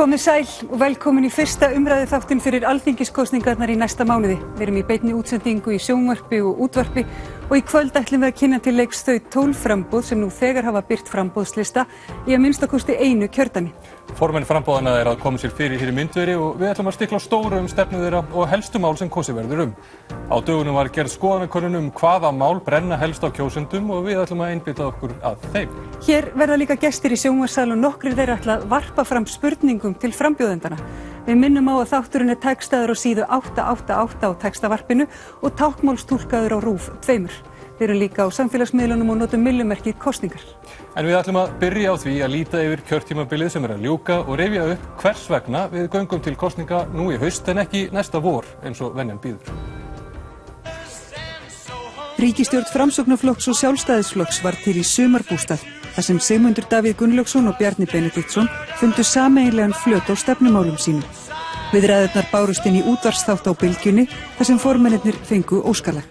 Komið sæl og velkomin í fyrsta umræðuþáttinn fyrir alþingiskosningarnar í næsta mánuði. Við erum í beinni útsendingu í sjónvarpi og útvarpi og í kvöld ætlum við að kynna til leiks þau 12 framboð sem nú þegar hafa birt framboðslista í að minnstakosti einu kjördæmi. Formenn framboðanna að koma sér fyrir hér í myndveri og við ætlum að stikla á stóru stefnu þeirra og helstu mál sem kosið verður Á dögunum var gerð skoðanakönnun hvaða mál brenna helst á kjósendum og við ætlum að einbeita okkur að þeim. Hér verða líka gestir í sjónvarpssal og nokkrir þeirra ætla að varpa fram spurningum til frambjóðendana. Við minnum á að þátturinn textaður á síðu 888 á textavarpinu og táknmálstúlkaður á RÚV 2. Við erum líka á samfélagsmiðlunum og notum millumerkið kosningar. En við ætlum að byrja á því að líta yfir kjörtímabilið sem að ljúka og rifja upp hvers vegna við göngum til kosninga nú í haust en ekki næsta vor eins og venjan býður. Ríkisstjórn Framsóknarflokks og Sjálfstæðisflokks var til í sumarbústað, þar sem Sigmundur Davíð Gunnlaugsson og Bjarni Benediktsson fundu sameiginlegan flöt á stefnumálum sínum. Viðræðurnar bárust inn í útvarpsþátt á Bylgjunni, þar sem formennirnir fengu óskalag.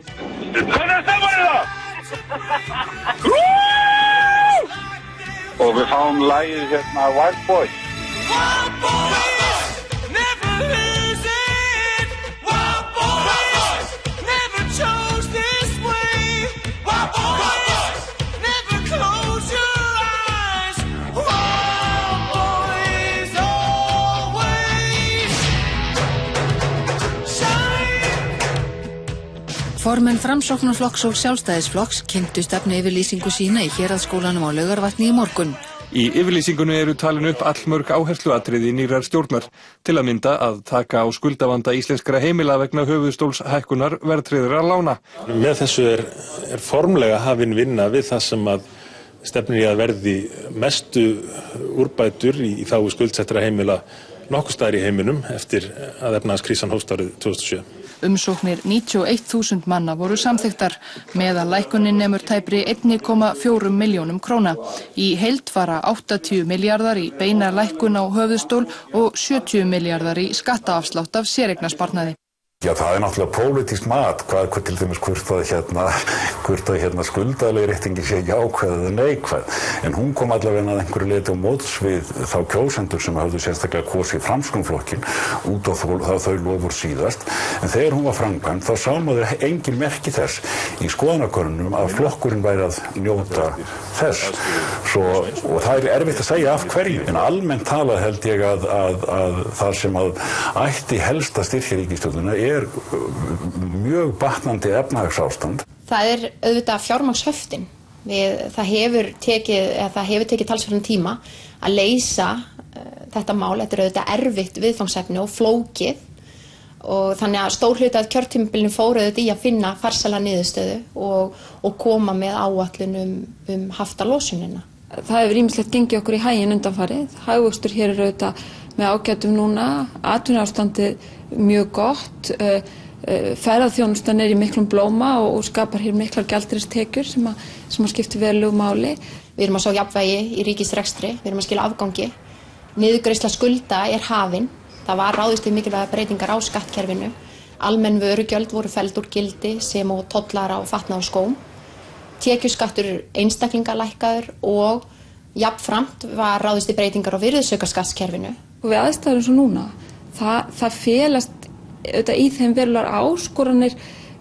Og við fáum lagið hérna Wild Boys. Formenn Framsóknarflokks og Sjálfstæðisflokks kynntu stefnuyfirlýsingu sína í Héraðsskólanum á Laugarvatni í morgun. Í yfirlýsingunni eru talin upp allmörg áhersluatriði nýrrar stjórnar, til að mynda að taka á skuldavanda íslenskra heimila vegna höfuðstólshækkunar verðtryggðra lána. Með þessu er formlega hafin vinna við það sem að stefnir í að verði mestu úrbætur í þágu skuldsettra heimila nokkuð staðar í heiminum eftir að efnahagskrísan hófst árið 2007. Umsóknir 91.000 manna voru samþykktar, meðal lækkunin nemur tæpri 1,4 milljónum króna. Í heild fara 80 milljarðar í beina lækkun á höfuðstól og 70 milljarðar í skattaafslátt af séreignarsparnaði. Já, það náttúrulega pólitískt mat, hvað til dæmis hvort að skuldaleiðréttingin sé jákvæð eða neikvæð. En hún kom allavega að einhverju leyti á móts við þá kjósendur sem höfðu sérstaklega kosið Framsóknarflokkinn út á þau lofur síðast. En þegar hún var framkvæmd þá sá maður engin merki þess í skoðanakönnunum að flokkurinn væri að njóta þess. Og það er erfitt að segja af hverju. En almennt talað held ég að það sem ætti helst að styrkja ríkisstjórnina er mjög batnandi efnahagsástand. Það er auðvitað fjármagnshöftin. Það hefur tekið talsverðan tíma að leysa þetta mál. Þetta er auðvitað erfitt viðfangsefni og flókið og þannig að stór hluti af kjörtímabilinu fór auðvitað í að finna farsæla niðurstöðu og koma með áætlun haftalósunina. Það hefur ýmislegt gengið okkur í haginn undanfarið. Hagvöxtur hér er auðvitað með ágætum núna, atvinnuástandið mjög gott, ferðaþjónustan er í miklum blóma og skapar hér miklar gjaldeyristekjur sem að skipta verulegu máli. Við erum að sjá jafnvægi í ríkisrekstri, við erum að skila afgangi. Niðurgreiðsla skulda er hafin. Það var ráðist í mikilvægar breytingar á skattkerfinu. Almenn vörugjöld voru felld úr gildi sem og tollar á fatnað og skóm. Tekjuskattur einstaklinga lækkaður og jafnframt var ráðist í breytingar á virðisaukaskattskerfinu. Og við aðstæður eins og núna, það felast auðvitað í þeim verulegar áskoranir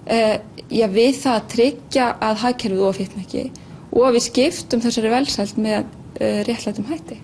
við það að tryggja að hagkerfið ofhitni ekki og að við skiptum þessari velsæld með réttlætum hætti.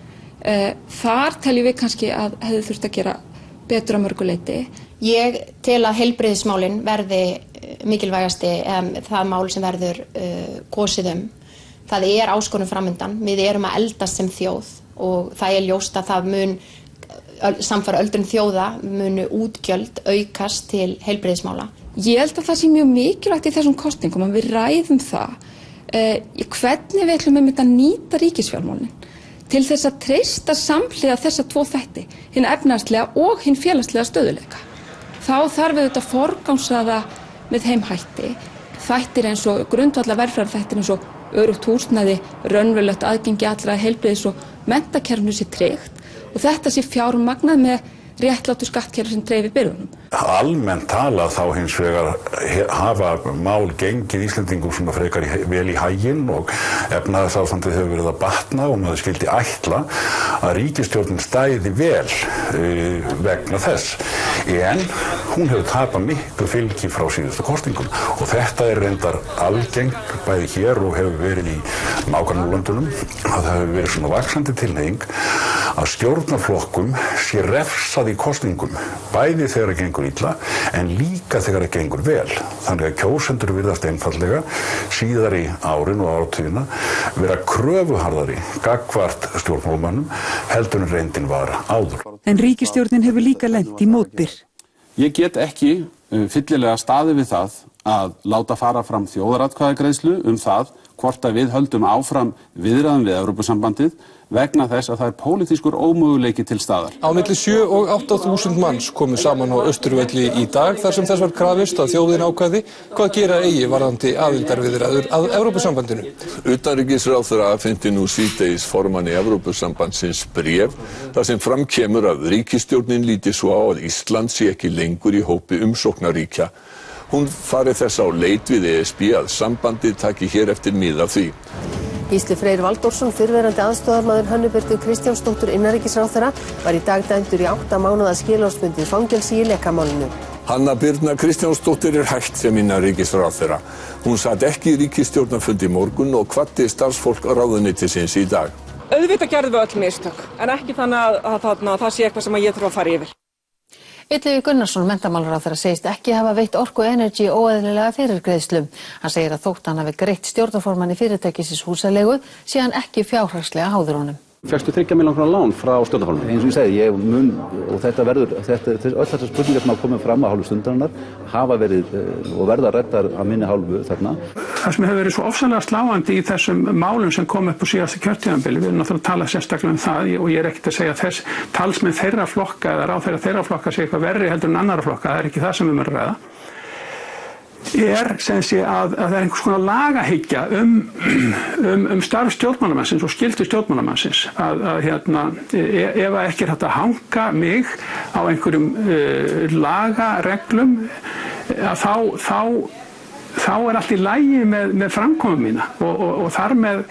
Þar teljum við kannski að hefði þurft að gera betur að mörgu leyti. Ég tel að heilbrigðismálin verði mikilvægasti það mál sem verður kosið Það er áskorun framundan. Við erum að eldast sem þjóð og það er ljóst að það mun samfara öldrun þjóða munu útgjöld aukast til heilbrigðismála. Ég held að það sé mjög mikilvægt í þessum kosningum að við ræðum það hvernig við ætlum að nýta ríkisfjármálin til þess að treysta samhliða þessa tvo þætti, hinn efnahagslega og hinn félagslega stöðugleika. Þá þarf við að forgangsraða með þeim hætti. Þættir eins og grundvallar velferðarþættir eins og öruggt húsnæði, raunverulegt aðgengi allra að heilbrigðis- og menntakerfinu sé tryggt og þetta sé fjármagnað með réttlátu skattkerfi sem dreifir byrðunum. almennt talað þá hins vegar hafa mál gengið Íslendingum svona frekar vel í haginn og efnahagsástandið hefur verið að batna og maður skildi ætla að ríkisstjórnin stæði vel vegna þess. En hún hefur tapað miklu fylgi frá síðustu kosningum og þetta reyndar algengt bæði hér og hefur verið í nágrannalöndunum að það hefur verið svona vaxandi tilhneiging að stjórnarflokkum sé refsað í kosningum bæði þegar það gengur illa en líka þegar það gengur vel. Þannig að kjósendur virðast einfaldlega síðari árin og áratugina vera kröfuharðari gagnvart stjórnmálamönnum heldur en reyndin var áður. En ríkisstjórnin hefur líka lent í mótbyr. Ég get ekki fyllilega staðið við það að láta fara fram þjóðaratkvæðagreiðslu það hvort að við höldum áfram viðræðum við Evrópusambandið vegna þess að það pólitískur ómöguleiki til staðar. Á milli 7 og 8.000 manns komu saman á Austurvelli í dag þar sem þess var krafist að þjóðin ákvæði hvað gera eigi varðandi aðildarviðræður að Evrópusambandinu. Utanríkisráðherra afhenti nú síðdegis formanni Evrópusambandsins bréf þar sem fram kemur að ríkisstjórnin líti svo á að Ísland sé ekki lengur í hópi umsóknarríkja. Hún fari þess á leit við ESB að sambandið taki hér eftir mið af því. Gísli Freyr Valdórsson, fyrrverandi aðstoðarmaður Hönnu Birnu Kristjánsdóttur innanríkisráðherra, var í dag dæmdur í 8 mánaða skilorðsbundið fangelsi í lekamálinu. Hanna Birna Kristjánsdóttir hætt sem innanríkisráðherra. Hún sat ekki í ríkisstjórnarfundi í morgun og hvatti starfsfólk ráðuneytisins í dag. Auðvitað gerðum við öll mistök, en ekki þannig að það sé eitthvað sem ég þarf að fara yfir. Illugi Gunnarsson, menntamálaráðherra, segist ekki hafa veitt Orku Energy óeðlilega fyrirgreiðslu. Hann segir að þótt hann hafi greitt stjórnarformanni fyrirtækisins húsaleigu sé hann ekki fjárhagslega háður honum. Fékkstu 3 milljóna króna lán frá stjórnarformanni. Eins og ég segi, ég mun, og þetta verður, öll þessar spurningar sem hafa komið fram að hálfu stundarinnar hafa verið og verða ræddar að minni hálfu þarna. Það sem hefur verið svo ofsalega sláandi í þessum málum sem kom upp á síðasta kjörtímabili, við erum náttúrulega að tala sérstaklega það og ég ekkert að segja þess talsmenn þeirra flokka eða ráðherra þeirra flokka sé eitthvað verri heldur en annarra flokka, það ekki það sem við erum að ræða. Sem sé að það einhvers konar lagahyggja starf stjórnmálamannsins og skyldu stjórnmálamannsins ef ekki hægt að hanga mig á einhverjum lagareglum þá allt í lagi með framkomu mína og þar með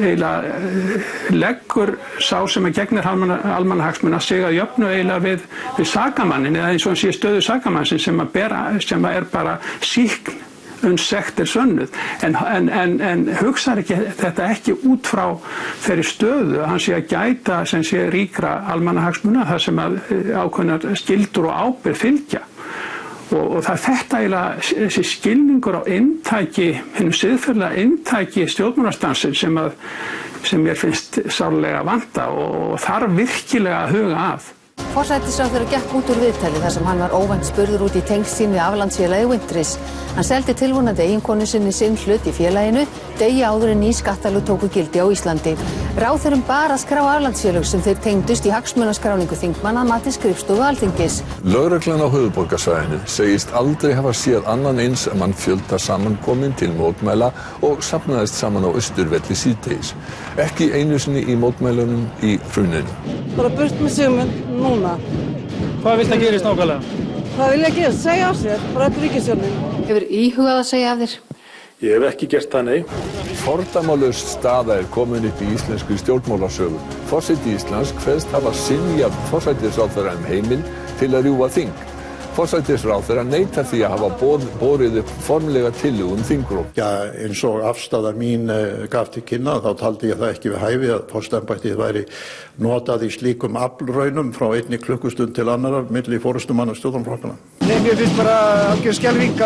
leggur sá sem gegnir almannahagsmuna sig að jöfnu við sakamannin eða eins og hann sé stöðu sakamannsins sem bara sýkn sektir sönnuð en hugsar þetta ekki út frá þeirri stöðu hann sé að gæta sem sé ríkra almannahagsmuna þar sem að ákveðnar skyldur og ábyrgð fylgja. Og það þetta þessi skilningur á inntaki, hinu siðferðilega inntaki stjórnmálastansins sem mér finnst sárlega vanta og þarf virkilega að huga að. Forsætisráðherra gekk út úr viðtali þar sem hann var óvænt spurður út í tengsl sín við aflandsfélagið Wintris. Hann seldi tilvonandi eiginkonu sinni sinn hlut í félaginu degi áður en ný skattalög tóku gildi á Íslandi. Ráðherrum bar að skrá aflandsfélög sem þeir tengdust í hagsmunaskráningu þingmanna að mati skrifstofu Alþingis. Lögreglan á höfuðborgarsvæðinu segist aldrei hafa séð annan eins mannfjölda samankominn til mótmæla og safnaðist saman á Austurvelli síðdegis. Ekki einu sinni í mótmælunum í hruninu. Bara burt með Sigmund núna. Hvað vilt það gerist nákvæmlega? Hvað vil ég gera? Segja af sér, bara öll ríkisstjórnin. Hefur íhugað að segja af þér? Ég hef ekki gert það, nei. Fordæmalaus staða komin upp í íslenskri stjórnmálasögu. Forseti Íslands kveðst hafa synjað forsætisráðherra heimild til að rjúfa þing. Forsætisráðherra neitar því að hafa borið upp formlega tillögu þingrof. Já, eins og afstaða mín gaf til kynna, þá taldi ég það ekki við hæfi að forsetaembættið væri notað í slíkum aflraunum frá 1 klukkustund til annarra milli forystumanna stjórnarflokkanna. Nei, mér finnst bara algjör skelfing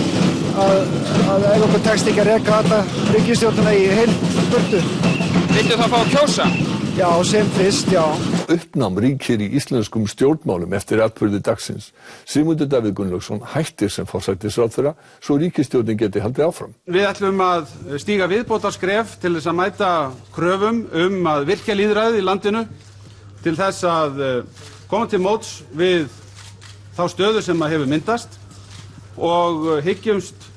að ef okkur tekst ekki að reka þetta ríkisstjórnina í heilt burtu. Viltu það fá að kjósa? Já, sem fyrst, já. Uppnám ríkir í íslenskum stjórnmálum eftir atburði dagsins. Sigmundur Davíð Gunnlaugsson hættir sem forsætisráðherra svo ríkisstjórnin geti haldið áfram. Við ætlum að stíga viðbótarskref til þess að mæta kröfum að virkja lýðræðið í landinu til þess að koma til móts við þá stöðu sem hefur myndast og hyggjumst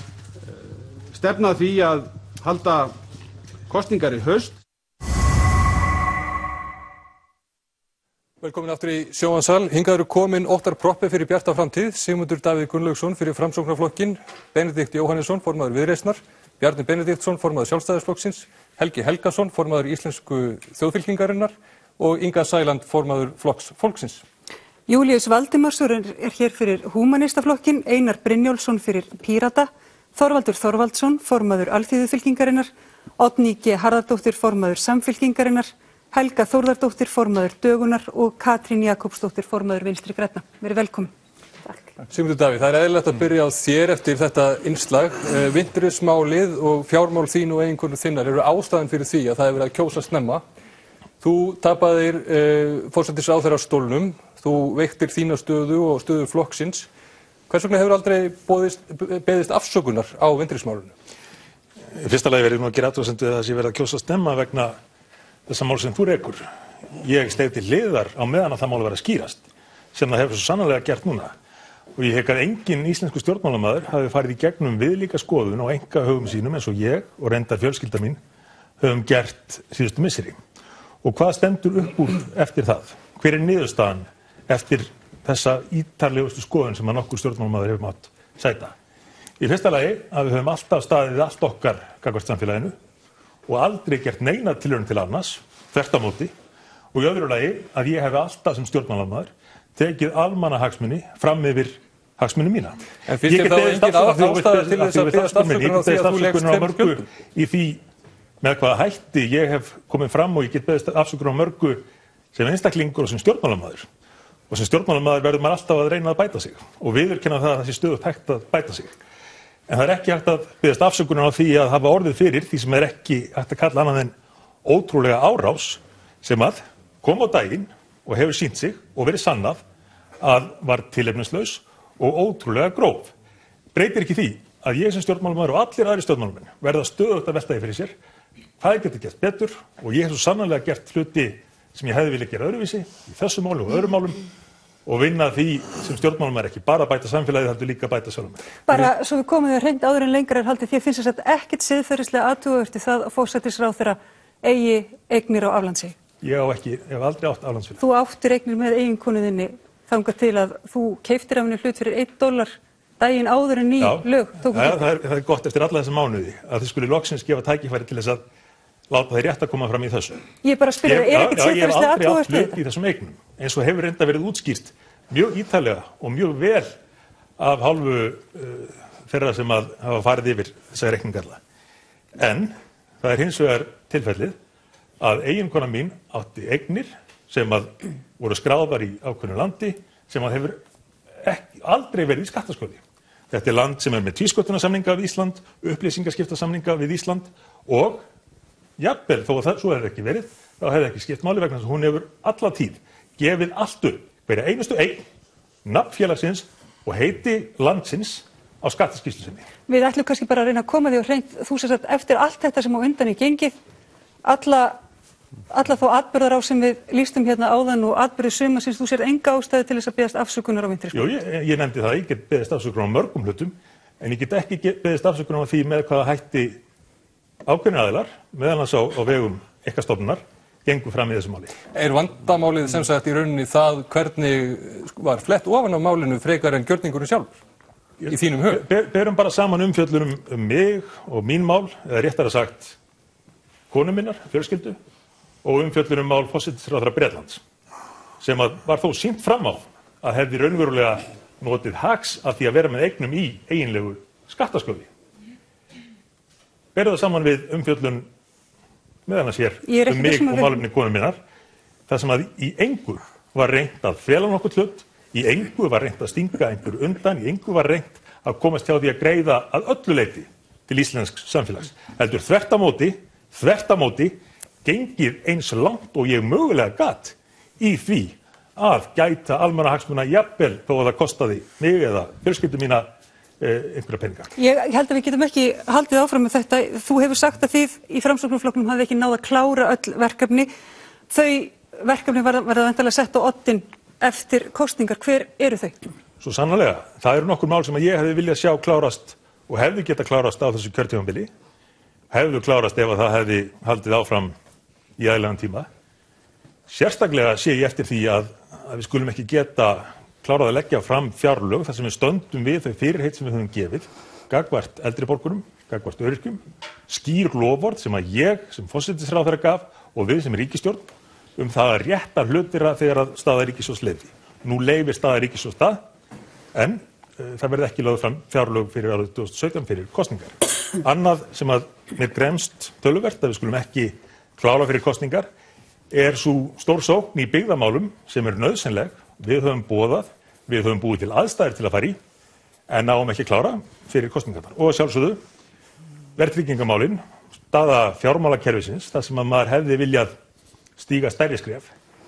stefna því að halda kosningar í haust. Velkomin aftur í sjónvarpssal. Hingað eru komin Óttar Proppé fyrir Bjarta framtíð, Sigmundur Davíð Gunnlaugsson fyrir Framsóknarflokkinn, Benedikt Jóhannesson, formaður Viðreisnar, Bjarni Benediktsson, formaður Sjálfstæðisflokksins, Helgi Helgason, formaður Íslensku þjóðfylkingarinnar og Inga Sæland, formaður Flokks fólksins. Júlíus Valdimarsson er hér fyrir Húmanistaflokkinn, Einar Brynjólfsson fyrir Pírata, Þorvaldur Þorvaldsson, formaður Alþýðufylkingarinnar, Oddný G. Harðardóttir, formaður Samfylkingarinnar, Helga Þórðardóttir, formaður Dögunar og Katrín Jakobsdóttir, formaður Vinstri grænna. Verið velkomin. Sigmundur Davíð, það er eðlilegt að byrja á þér eftir þetta innslag. Wintris-málið og fjármál þín og eiginkonu þinnar eru ástæðan fyrir því að það hefur verið að kjósa snemma. Þú tapaðir forsætisráðherrastólnum, þú veiktir þína stöðu og stöðu flokksins. Hvers vegna hefur aldrei beðist afsökunar á Wintris-málinu? Í fyrsta lagi verið nú að gera athugasemd við að það sé verið að kjósa snemma vegna þessa mál sem þú rekur. Ég steig til hliðar á meðan að það mál vera að skýrast, sem það hefur svo sannarlega gert núna. Og ég hygg að enginn íslensku stjórnmálamaður hafi farið í gegnum viðlíka skoðun á einkahögum sínum eins og ég og reyndar fjölskylda mín höfum gert síðustu misseri. Og hvað stendur upp úr eftir það? Hver er niðurstaðan eftir þessa ítarlegustu skoðun sem að nokkur stjórnmálamaður hefur mátt sæta? Í fyrsta lagi að við höfum alltaf staðið allt okkar gagnvart samfélaginu og aldrei gert neina tilraun til annars, þvert á móti, og í öðru lagi að ég hef alltaf sem stjórnmálamaður tekið almannahagsmuni fram yfir hagsmuni mína. En finnst þér þá engin ástæða til þess að beðast afsökunar á því að þú leggst tveimur skjöldum? Í því með hvaða hætti ég hef komið fram og ég get beðist afsökunar á mörgu sem einstaklingur og sem stjórnmálamaður. Og sem stjórnmálamaður verður maður alltaf að reyna að bæta sig og viðurkenna það að það sé stöðugt hægt að bæta sig. En það er ekki hægt að beðast afsökunar á því að hafa orðið fyrir því sem er ekki hægt að kalla annað en ótrúlega árás sem að kom á daginn og hefur sýnt sig og verið sannað að var tilefnislaus og ótrúlega gróf. Breytir ekki því að ég sem stjórnmálamaður og allir aðrir stjórnmálamenn verða stöðugt að velta því fyrir sér hvað getur gert betur og ég hef svo sannarlega gert hluti sem ég hefði viljað gera öðruvísi í þessu máli og öðrum málum og vinna því sem stjórnmálamaður ekki bara bæta samfélagið, heldur líka bæta sjálfum mér. Bara svo við komum við hreint áður en lengra er haldið, þér finnst þess að ekkert siðferðislega athugavert það að forsætisráðherra eigi eignir á aflandseyjum? Ég hef aldrei átt aflandsfélag. Þú áttir eignir með eiginkonu þinni þangað til að þú keyptir af henni hlut fyrir $1 daginn áður en ný lög tóku gildi. Það er gott eftir alla þessa mánuði að þið skuli loksins gefa tækifæri til þess að láta þeir rétt að koma fram í þessu. Ég bara spyr það, er ekkert siðferðislega athugavert við þetta? Ég hef aldrei átt hlut í þessum eignum, eins og hefur reynda verið útskýrt mjög ítarlega og mjög vel af hálfu þeirra sem að hafa farið yfir þessa reikningarla. En það er hins vegar tilfellið að eiginkona mín átti eignir sem að voru skráðar í ákveðnu landi sem að hefur aldrei verið í skattaskjóli. Þetta er land sem er með tvísköttunarsamninga við Ísland, upplýsingaskiptasamninga við Ísland og jafnvel, þó að það svo hefði ekki verið, þá hefði ekki skipt máli vegna þess að hún hefur alla tíð gefið allt upp, hverja einustu eign, nafn félagsins og heiti landsins á skattaskýrslu sinni. Við ætlum kannski bara að reyna að koma því á hreint, þú sem sagt eftir allt þetta sem á undan í gengið, alla þá atburðarás sem við lýstum hérna áðan og atburðir sumarsins, þú sér enga ástæðu til þess að beðast afsökunar á Wintris? Jú, ég nefndi það, ég get beðist afsökunar á mörgum hlutum, en ég get ekki beðist afsökunar á því með hvaða hætti ákveðnir aðilar, meðal annars á vegum einkastofnunar, gengur fram í þessu máli. Er vandamálið sem sagt í rauninni það hvernig var flett ofan á málinu frekar en gjörningurinn sjálfur í þínum hug? Berum bara saman umfjöllun mig og mín mál, eða réttara sagt konu minnar, fjölskyldu, og umfjöllun mál forsætisráðherra Bretlands, sem var þó sýnt fram á að hefði raunverulega notið hags af því að vera með eignum í eiginlegu skattaskjóli. Berðu það saman við umfjöllun meðan að sér mig og málefni konu minnar, þar sem að í engu var reynt að fela nokkuð hlut, í engu var reynt að stinga einhver undan, í engu var reynt að komast hjá því að greiða að öllu leyti til íslensks samfélags. Heldur þvert á móti, gengið eins langt og ég mögulega gat í því að gæta almannahagsmuna jafnvel þó að það kostaði mig eða fjölskyldu mína einhverja peninga. Ég held að við getum ekki haldið áfram með þetta. Þú hefur sagt að þið í Framsóknarflokknum hafi ekki náð að klára öll verkefni. Þau verkefni verða væntanlega sett á oddinn eftir kosningar. Hver eru þau? Svo sannarlega. Það eru nokkur mál sem að ég hefði viljað sjá klárast og hefði geta klárast á þessu kjörtímabili. Hefðu klárast ef að það hefði haldið áfram í eðlilegan tíma. Sérstaklega sé ég eftir því að við skulum ekki geta klárað að leggja fram fjárlög þar sem við stöndum við þau fyrirheit sem við höfum gefið, gagnvart eldri borgurum, gagnvart öryrkjum, skýr loforð sem að ég sem forsætisráðherra gaf og við sem ríkisstjórn það að rétta hlutina þegar að staða ríkissjóðs leyfi. Nú leyfir staða ríkissjóðs það, en það verði ekki lögð fram fjárlög fyrir árið 2017 fyrir kosningar. Annað sem að mér gremst töluvert að við skulum ekki klára fyrir kosningar svo stór sókn í byggðamálum sem nauðsynleg. Við höfum boðað, við höfum búið til aðstæður til að fara í, en náum ekki klára fyrir kosningarnar. Og sjálfsögðu, verðtryggingamálin, staða fjármálakerfisins, þar sem að maður hefði viljað stíga stærri skref.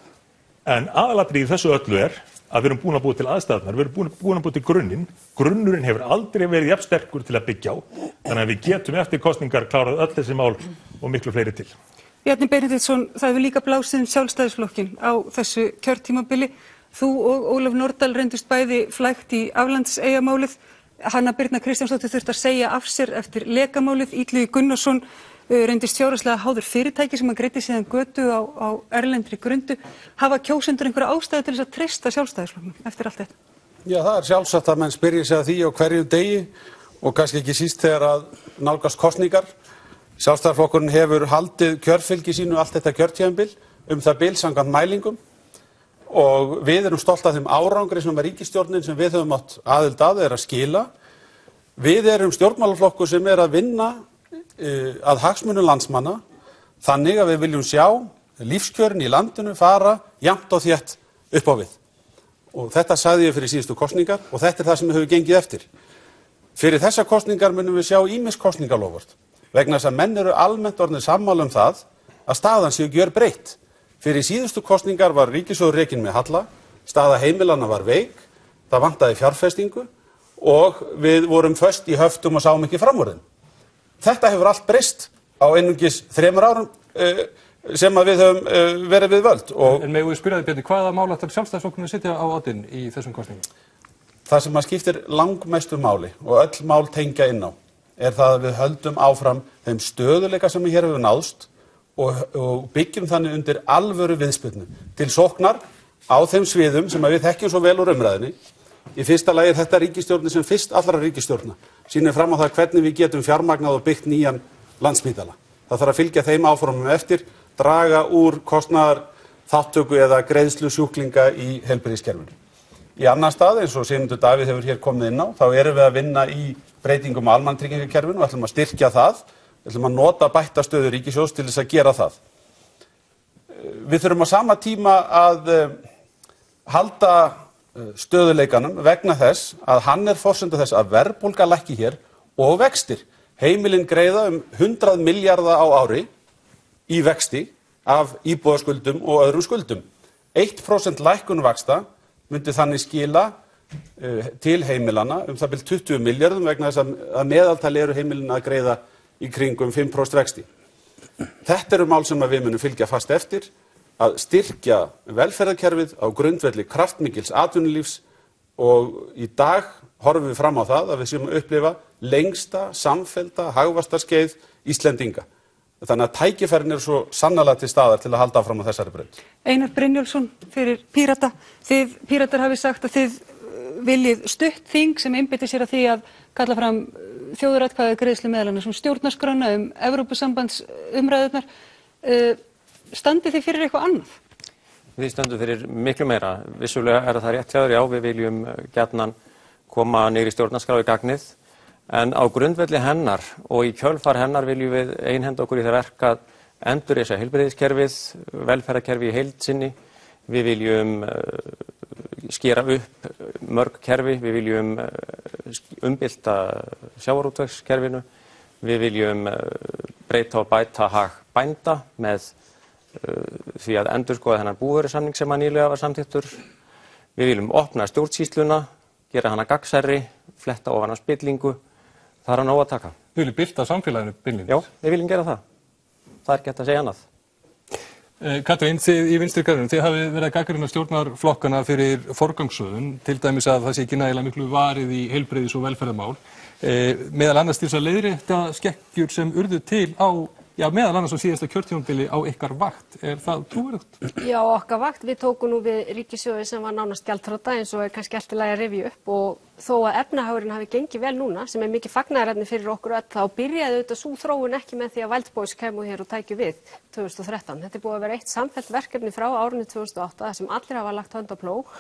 En aðalatriði í þessu öllu að við erum búin að búið til aðstæðurnar, við erum búin að búið til grunninn. Grunnurinn hefur aldrei verið jafn sterkur til að byggja á, þannig að við getum eftir kosningar klárað öll þessi mál og miklu fleiri til. Bjarni Benediktsson, það hefur líka blásið Sjálfstæðisflokkinn á þessu kjörtímabili. Þú og Ólöf Nordal reyndust bæði flækt í aflandseyjamálið. Hanna Birna Kristjánsdóttir þurfti að segja af sér eftir lekamálið. Illugi Gunnarsson reyndist fjárhagslega háður fyrirtæki sem að greiddi síðan götu á erlendri grundu. Hafa kjósendur einhverja ástæðu til þess að treysta Sjálfstæðisflokknum eftir allt þetta? Já, það sjálfsagt að menn spyrji sig að því á hverjum degi og kannski ekki síst þegar að nálgast kosningar. Sjálfstæðisflokkurinn hefur haldið kjörfylgi sínu allt þetta kjörtímabil það bil samkvæmt mælingum og við erum stolt af þeim árangri sem ríkisstjórnin sem við höfum átt aðild að skila. Við erum stjórnmálaflokkur sem að vinna að hagsmunum landsmanna þannig að við viljum sjá lífskjörin í landinu fara jafnt og þétt upp á við. Og þetta sagði ég fyrir síðustu kosningar og þetta það sem við höfum gengið eftir. Fyrir þessar kosningar munum við sjá ýmis kosningaloforð vegna þess að menn eru almennt orðnir sammála það að staðan sé gjörbreytt. Fyrir síðustu kosningar var ríkissjóður rekinn með halla, staða heimilanna var veik, það vantaði fjárfestingu og við vorum föst í höftum og sáum ekki fram úr þeim. Þetta hefur allt breyst á einungis 3 árum sem að við höfum verið við völd. En megum við spyrja þig, Bjarni, hvaða mál ætlar Sjálfstæðisflokkurinn að sitja á oddinn í þessum kosningum? Það sem að skiptir langmestu máli og öll mál tengja inn á það að við höldum áfram þeim stöðuleika sem hér hefur náðst og byggjum þannig undir alvöru viðspyrnu til sóknar á þeim sviðum sem við þekkjum svo vel úr umræðinni. Í fyrsta lagi þetta ríkisstjórnin sem fyrst allra ríkisstjórna sýnir fram á það hvernig við getum fjármagnað og byggt nýjan Landspítala. Það þarf að fylgja þeim áformum eftir, draga úr kostnaðar þáttöku eða greiðslu sjúklinga í heilbrigðiskerfinu. Í annan stað, eins og Sigmundur Davíð hefur hér komið inn á, þá erum við að vinna í breytingum á almannatryggingakerfinu og ætlum að styrkja það. Við ætlum að nota bætta stöðu ríkissjóðs til þess að gera það. Við þurfum á sama tíma að halda stöðuleikanum vegna þess að hann forsenda þess að verðbólga lækki hér og vextir. Heimilin greiða 100 milljarða á ári í vexti af íbúðaskuldum og öðrum skuldum. 1% lækkun vaxta myndi þannig skila til heimilana það bil 20 milljörðum vegna þess að meðaltali eru heimilin að greiða í kringum 5% vexti. Þetta eru mál sem við munum fylgja fast eftir, að styrkja velferðarkerfið á grundvelli kraftmikils atvinnulífs og í dag horfum við fram á það að við séum að upplifa lengsta samfellda hagvaxtarskeið Íslendinga. Þannig að tækifærin svo sannarlega til staðar til að halda áfram á þessari braut. Einar Brynjólfsson fyrir Pírata. Þið Píratar hafi sagt að þið viljið stutt þing sem einbeitir sér að því að kalla fram þjóðaratkvæðagreiðslu meðal annars stjórnarskrána Evrópusambandsumræðurnar. Standið þið fyrir eitthvað annað? Við stöndum fyrir miklu meira. Vissulega það rétt hjá þér, já, við viljum gjarnan koma niður í stjórnarskrá í gagnið. En á grundvelli hennar og í kjölfar hennar viljum við einhenda okkur í það verk að endurreisa heilbrigðiskerfið, velferðarkerfi í heild sinni. Við viljum skera upp mörg kerfi, við viljum umbylta sjávarútvegskerfinu, við viljum breyta og bæta hag bænda með því að endurskoða þennan búvörusamning sem nýlega var samþykktur. Við viljum opna stjórnsýsluna, gera hana gagnsærri, fletta ofan af spillingu. Það nóg að taka. Þið viljið bylta samfélaginu beinlínis? Já, við viljum gera það. Það ekki hægt að segja annað. Katrín, þið í Vinstri grænum, þið hafið verið að gagnrýna stjórnarflokkana fyrir forgangsröðun, til dæmis að það sé ekki nægilega miklu varið í heilbrigðis- og velferðarmál. Meðal annars til þess að leiðrétta skekkjur sem urðu til á Já, meðal annars á síðasta kjörtímabili á ykkar vakt. Er það trúverðugt? Já, okkar vakt, við tókum nú við ríkissjóði sem var nánast gjaldþrota eins og er kannski allt í lagi að rifja upp og þó að efnahagurinn hafi gengið vel núna, sem er mikið fagnaðarefni fyrir okkur öll, þá byrjaði auðvitað sú þróun ekki með því að Wildboys kæmu hér og tækju við 2013. Þetta er búið að vera eitt samfellt verkefni frá árinu 2008 þar sem allir hafa lagt hönd á plóg.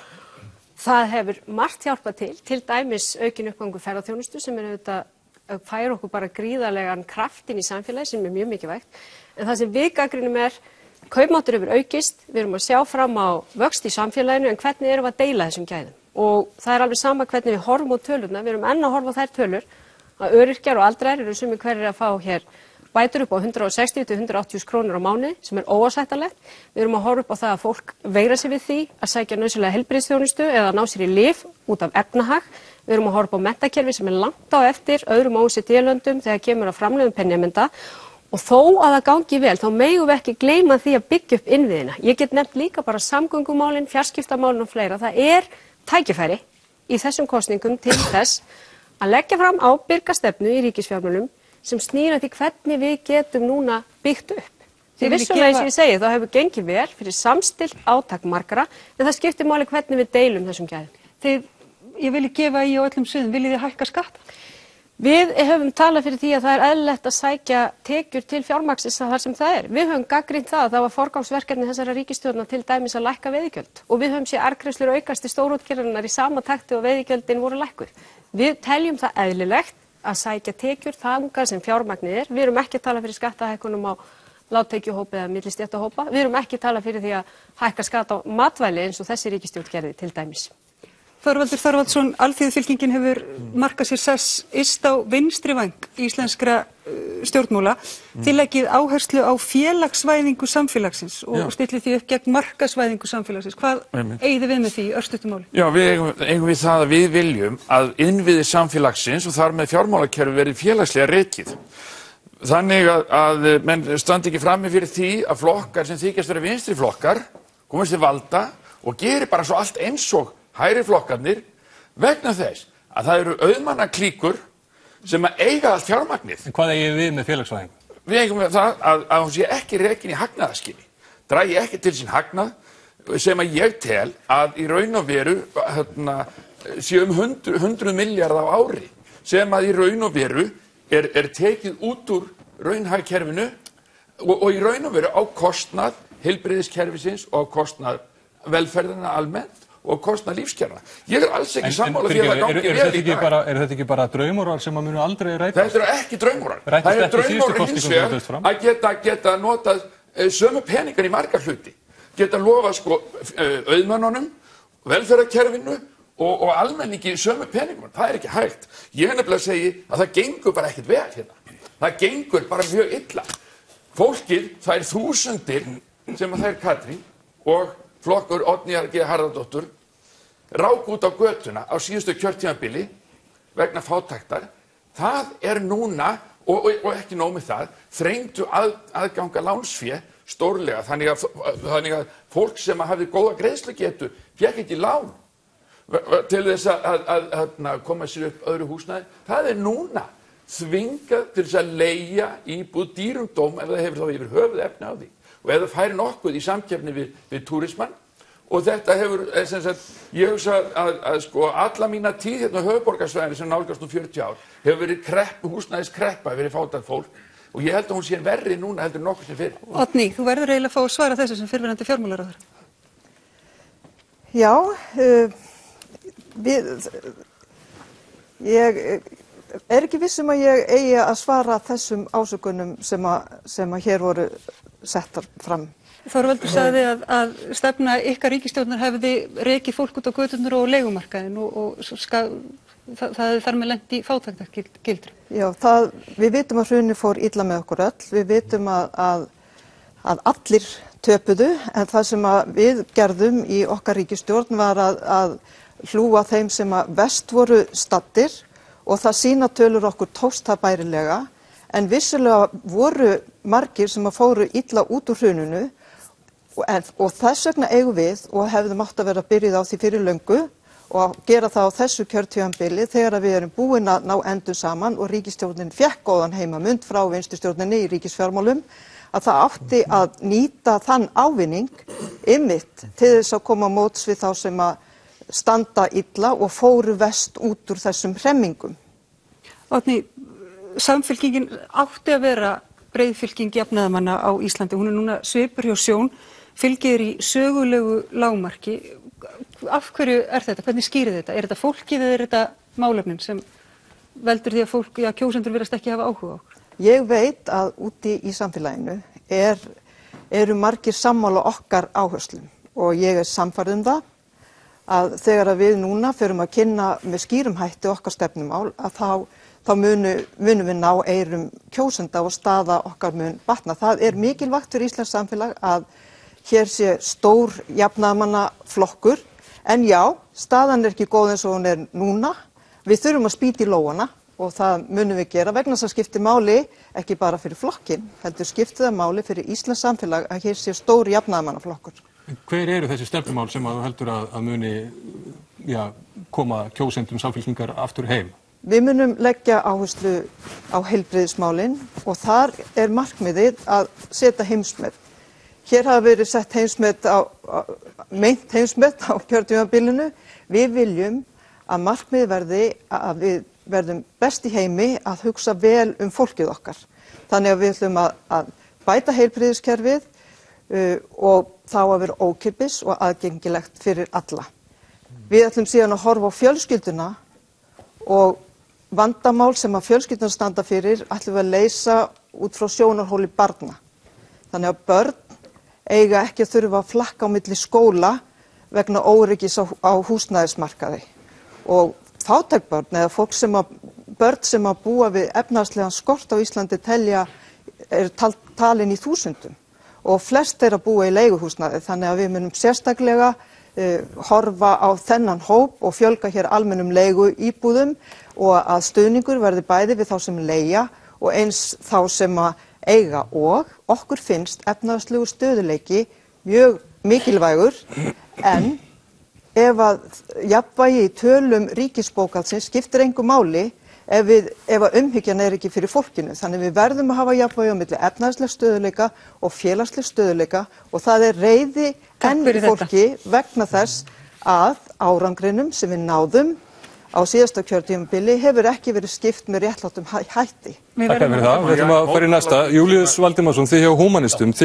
Það hefur margt hjálpað til dæmis aukin uppgangur ferðaþjónustu sem er auðvitað færa okkur bara gríðarlegan kraftin í samfélagi sem er mjög mikilvægt. En það sem við gagnrýnum kaupmáttur hefur aukist, við erum að sjá fram á vöxt í samfélaginu en hvernig erum við að deila þessum gæðum. Og það er alveg sama hvernig við horfum á tölurna, við erum enn að horfa á þær tölur að öryrkjar og aldraðir eru sumir hverjir að fá hér bætur upp á 160 til 180 krónur á mánuði sem er óásættanlegt. Við erum að horfa upp á það að fólk veigra sig við því að sækja nauðsynlega heilbrigðisþjónustu eða ná sér í lyf út af efnahag. Við erum að horfa á menntakerfi sem er langt á eftir öðrum OECD-löndum þegar kemur að framleiðum penjaminda og þó að það gangi vel þá megum við ekki gleyma því að byggja upp innviðina. Ég get nefnt líka bara samgöngumálin, fjarskiptamálin og fleira. Það er tækifæri í þessum kosningum til þess að leggja fram ábyrga stefnu í ríkisfjármálum sem snýr að því hvernig við getum núna byggt upp. Því vissulega eins og ég segi þá hefur gengið vel fyrir samstillt átak margra en það skiptir máli hvernig við deilum þessum gæðum. Ég vil gefa í á öllum sviðum, viljið þið hækka skatta? Við höfum talað fyrir því að það er eðlilegt að sækja tekjur til fjármagnsins þar sem það er. Við höfum gagnrýnt það að það var forgangsverkefni þessara ríkisstjórnar til dæmis að lækka veiðigjöld og við höfum séð arðgreiðslur aukast í stórútgerðarinnar í sama takti og veiðigjöldin voru lækkuð. Við teljum það eðlilegt að sækja tekjur þangað sem fjármagnið er. Við erum ekki að tala fyrir skattahækkunum á lágtekjuhópa eða millistéttahópa. Við erum ekki að tala fyrir því að hækka skatt á matvæli eins og þessi ríkisstjórn gerði til dæmis. Þorvaldur Þorvaldsson, Alþýðufylkingin hefur markað sér sess yst á vinstri væng íslenskra stjórnmála. Þið leggið áherslu á félagsvæðingu samfélagsins og stillið því upp gegn markaðsvæðingu samfélagsins. Hvað eigið þið við með því í örstuttu máli? Já, við eigum við það að við viljum að innviðir samfélagsins og þar með fjármálakerfi verði félagslega rekið. Þannig að menn standi ekki frammi fyrir því að flokkar sem þykjast vera vinstri flokkar komast til valda og gerir bara svo allt eins og hægri flokkarnir vegna þess að það eru auðmannaklíkur sem að eiga allt fjármagnið. En hvað eigið við með félagsvæðingu? Við eigum við það að hún sé ekki rekin í hagnaðarskyni, dragi ekki til sín hagnað sem að ég tel að í raun og veru sé 100 milljarða á ári sem að í raun og veru er tekið út úr raunhagkerfinu og í raun og veru á kostnað heilbrigðiskerfisins og á kostnað velferðina almennt og kostnað lífskjara. Ég alls ekki sammála því að það gangi vel í dag. Er þetta ekki bara draumórar sem að munu aldrei rætast? Þetta eru ekki draumórar. Það er draumórar hins vegar að geta notað sömu peningar í marga hluti. Geta lofað auðmönnunum, velferðarkerfinu og almenningi sömu peningum. Það er ekki hægt. Ég nefnilega segi að það gengur bara ekkert vel hérna. Það gengur bara mjög illa. Fólkið, það er þúsundir sem að það er Katrín og flokkur Oddnýjar G. Harðardóttur rák út á götuna á síðustu kjörtímabili vegna fátæktar. Það er núna, og ekki nóg með það, þrengdu aðganga lánsfé stórlega. Þannig að fólk sem hafði góða greiðslugetu fékk ekki lán til þess að koma sér upp öðru húsnæði. Það er núna þvingað til þess að leigja íbúð dýrum dóm ef það hefur þá yfir höfuð efni á því. Og ef það færi nokkuð í samkeppni við túrismann og þetta hefur, ég hugsa að alla mína tíð hérna á höfuðborgarsvæðinu sem nálgast 40 ár hefur verið húsnæðiskreppa, verið fátækt fólk og ég held að hún sé verri núna heldur en nokkuð sem fyrir. Oddný, þú verður eiginlega að fá að svara þessu sem fyrrverandi fjármálaráðherra. Já, ég er ekki viss að ég eigi að svara þessum ásökunum sem hér voru settar fram. Þorvaldur sagði að stefna ykkar ríkisstjórnar hefði rekið fólk út á göturnar og leigumarkaðinn og það hefði þar með lent í fátæktargildru. Já, við vitum að hrunið fór illa með okkur öll. Við vitum að allir töpuðu en það sem við gerðum í okkar ríkisstjórn var að hlúa þeim sem verst voru staddir og það sýna tölur okkur tókst það bærilega en vissulega voru margir sem fóru illa út úr hruninu og þess vegna eigum við og hefðum átt að vera byrjuð á því fyrir löngu og gera það á þessu kjörtímabili þegar við erum búin að ná endum saman og ríkisstjórnin fékk góðan heimamund frá vinstristjórninni í ríkisfjármálum, að það átti að nýta þann ávinning einmitt til þess að koma á móts við þá sem að standa illa og fóru verst út úr þessum hremmingum. Árný, Samfylkingin átti að vera breið fylking jafnaðarmanna á Íslandi. Hún er núna svipur hjá Sjón, fylgið í sögulegu lágmarki. Af hverju þetta? Hvernig skýrið þetta? Er þetta fólkið eða er þetta málefnin sem veldur því að fólk, kjósendur virðast ekki hafa áhuga á okkur? Ég veit að úti í samfélaginu eru margir sammála okkar áherslum og ég er sannfærð það að þegar við núna förum að kynna með skýrum hætti okkar stefnumál að þá munum við ná eyrum kjósenda og staða okkar mun batna. Það er mikilvægt fyrir íslenskt samfélag að hér sé stór jafnaðarmannaflokkur, en já, staðan er ekki góð eins og hún er núna. Við þurfum að spýta í lófana og það munum við gera vegna þess að skiptir máli ekki bara fyrir flokkinn, heldur skiptir það máli fyrir íslenskt samfélag að hér sé stór jafnaðarmannaflokkur. Hver eru þessi stefnumál sem að þú heldur að muni koma kjósendum Samfylkingar aftur heim? Við munum leggja áherslu á heilbrigðismálin og þar er markmiðið að setja heimsmet. Hér hafa verið sett meint heimsmet á kjörtímabilinu. Við viljum að markmiðið verði að við verðum best í heimi að hugsa vel fólkið okkar. Þannig að við ætlum að bæta heilbrigðiskerfið og þá að vera ókeypis og aðgengilegt fyrir alla. Við ætlum síðan að horfa á fjölskylduna og vandamál sem að fjölskyldunar standa fyrir ætlum við að leysa út frá sjónarhóli barna. Þannig að börn eiga ekki að þurfa að flakka á milli skóla vegna óöryggis á húsnæðismarkaði. Og fátæk börn eða börn sem að búa við efnahagslegan skort á Íslandi eru talin í þúsundum og flest þeirra búa í leiguhúsnæði, þannig að við munum sérstaklega horfa á þennan hóp og fjölga hér almennum leiguíbúðum og að stuðningur verði bæði við þá sem leigja og eins þá sem að eiga og okkur finnst efnahagslegu stöðugleiki mjög mikilvægur en ef að jafnvægi í tölum ríkisbókhaldsins skiptir engu máli ef að umhyggjan er ekki fyrir fólkinu. Þannig við verðum að hafa jafnvægi á milli efnahagslegs stöðugleika og félagslegs stöðugleika og það er reiði enn í fólki vegna þess að árangrinum sem við náðum á síðasta kjörtímabili hefur ekki verið skipt með réttlátum hætti. Takk fyrir það. Við ætlum að fara í næsta. Júlíus Valdimarsson, þið hjá Húmanistum,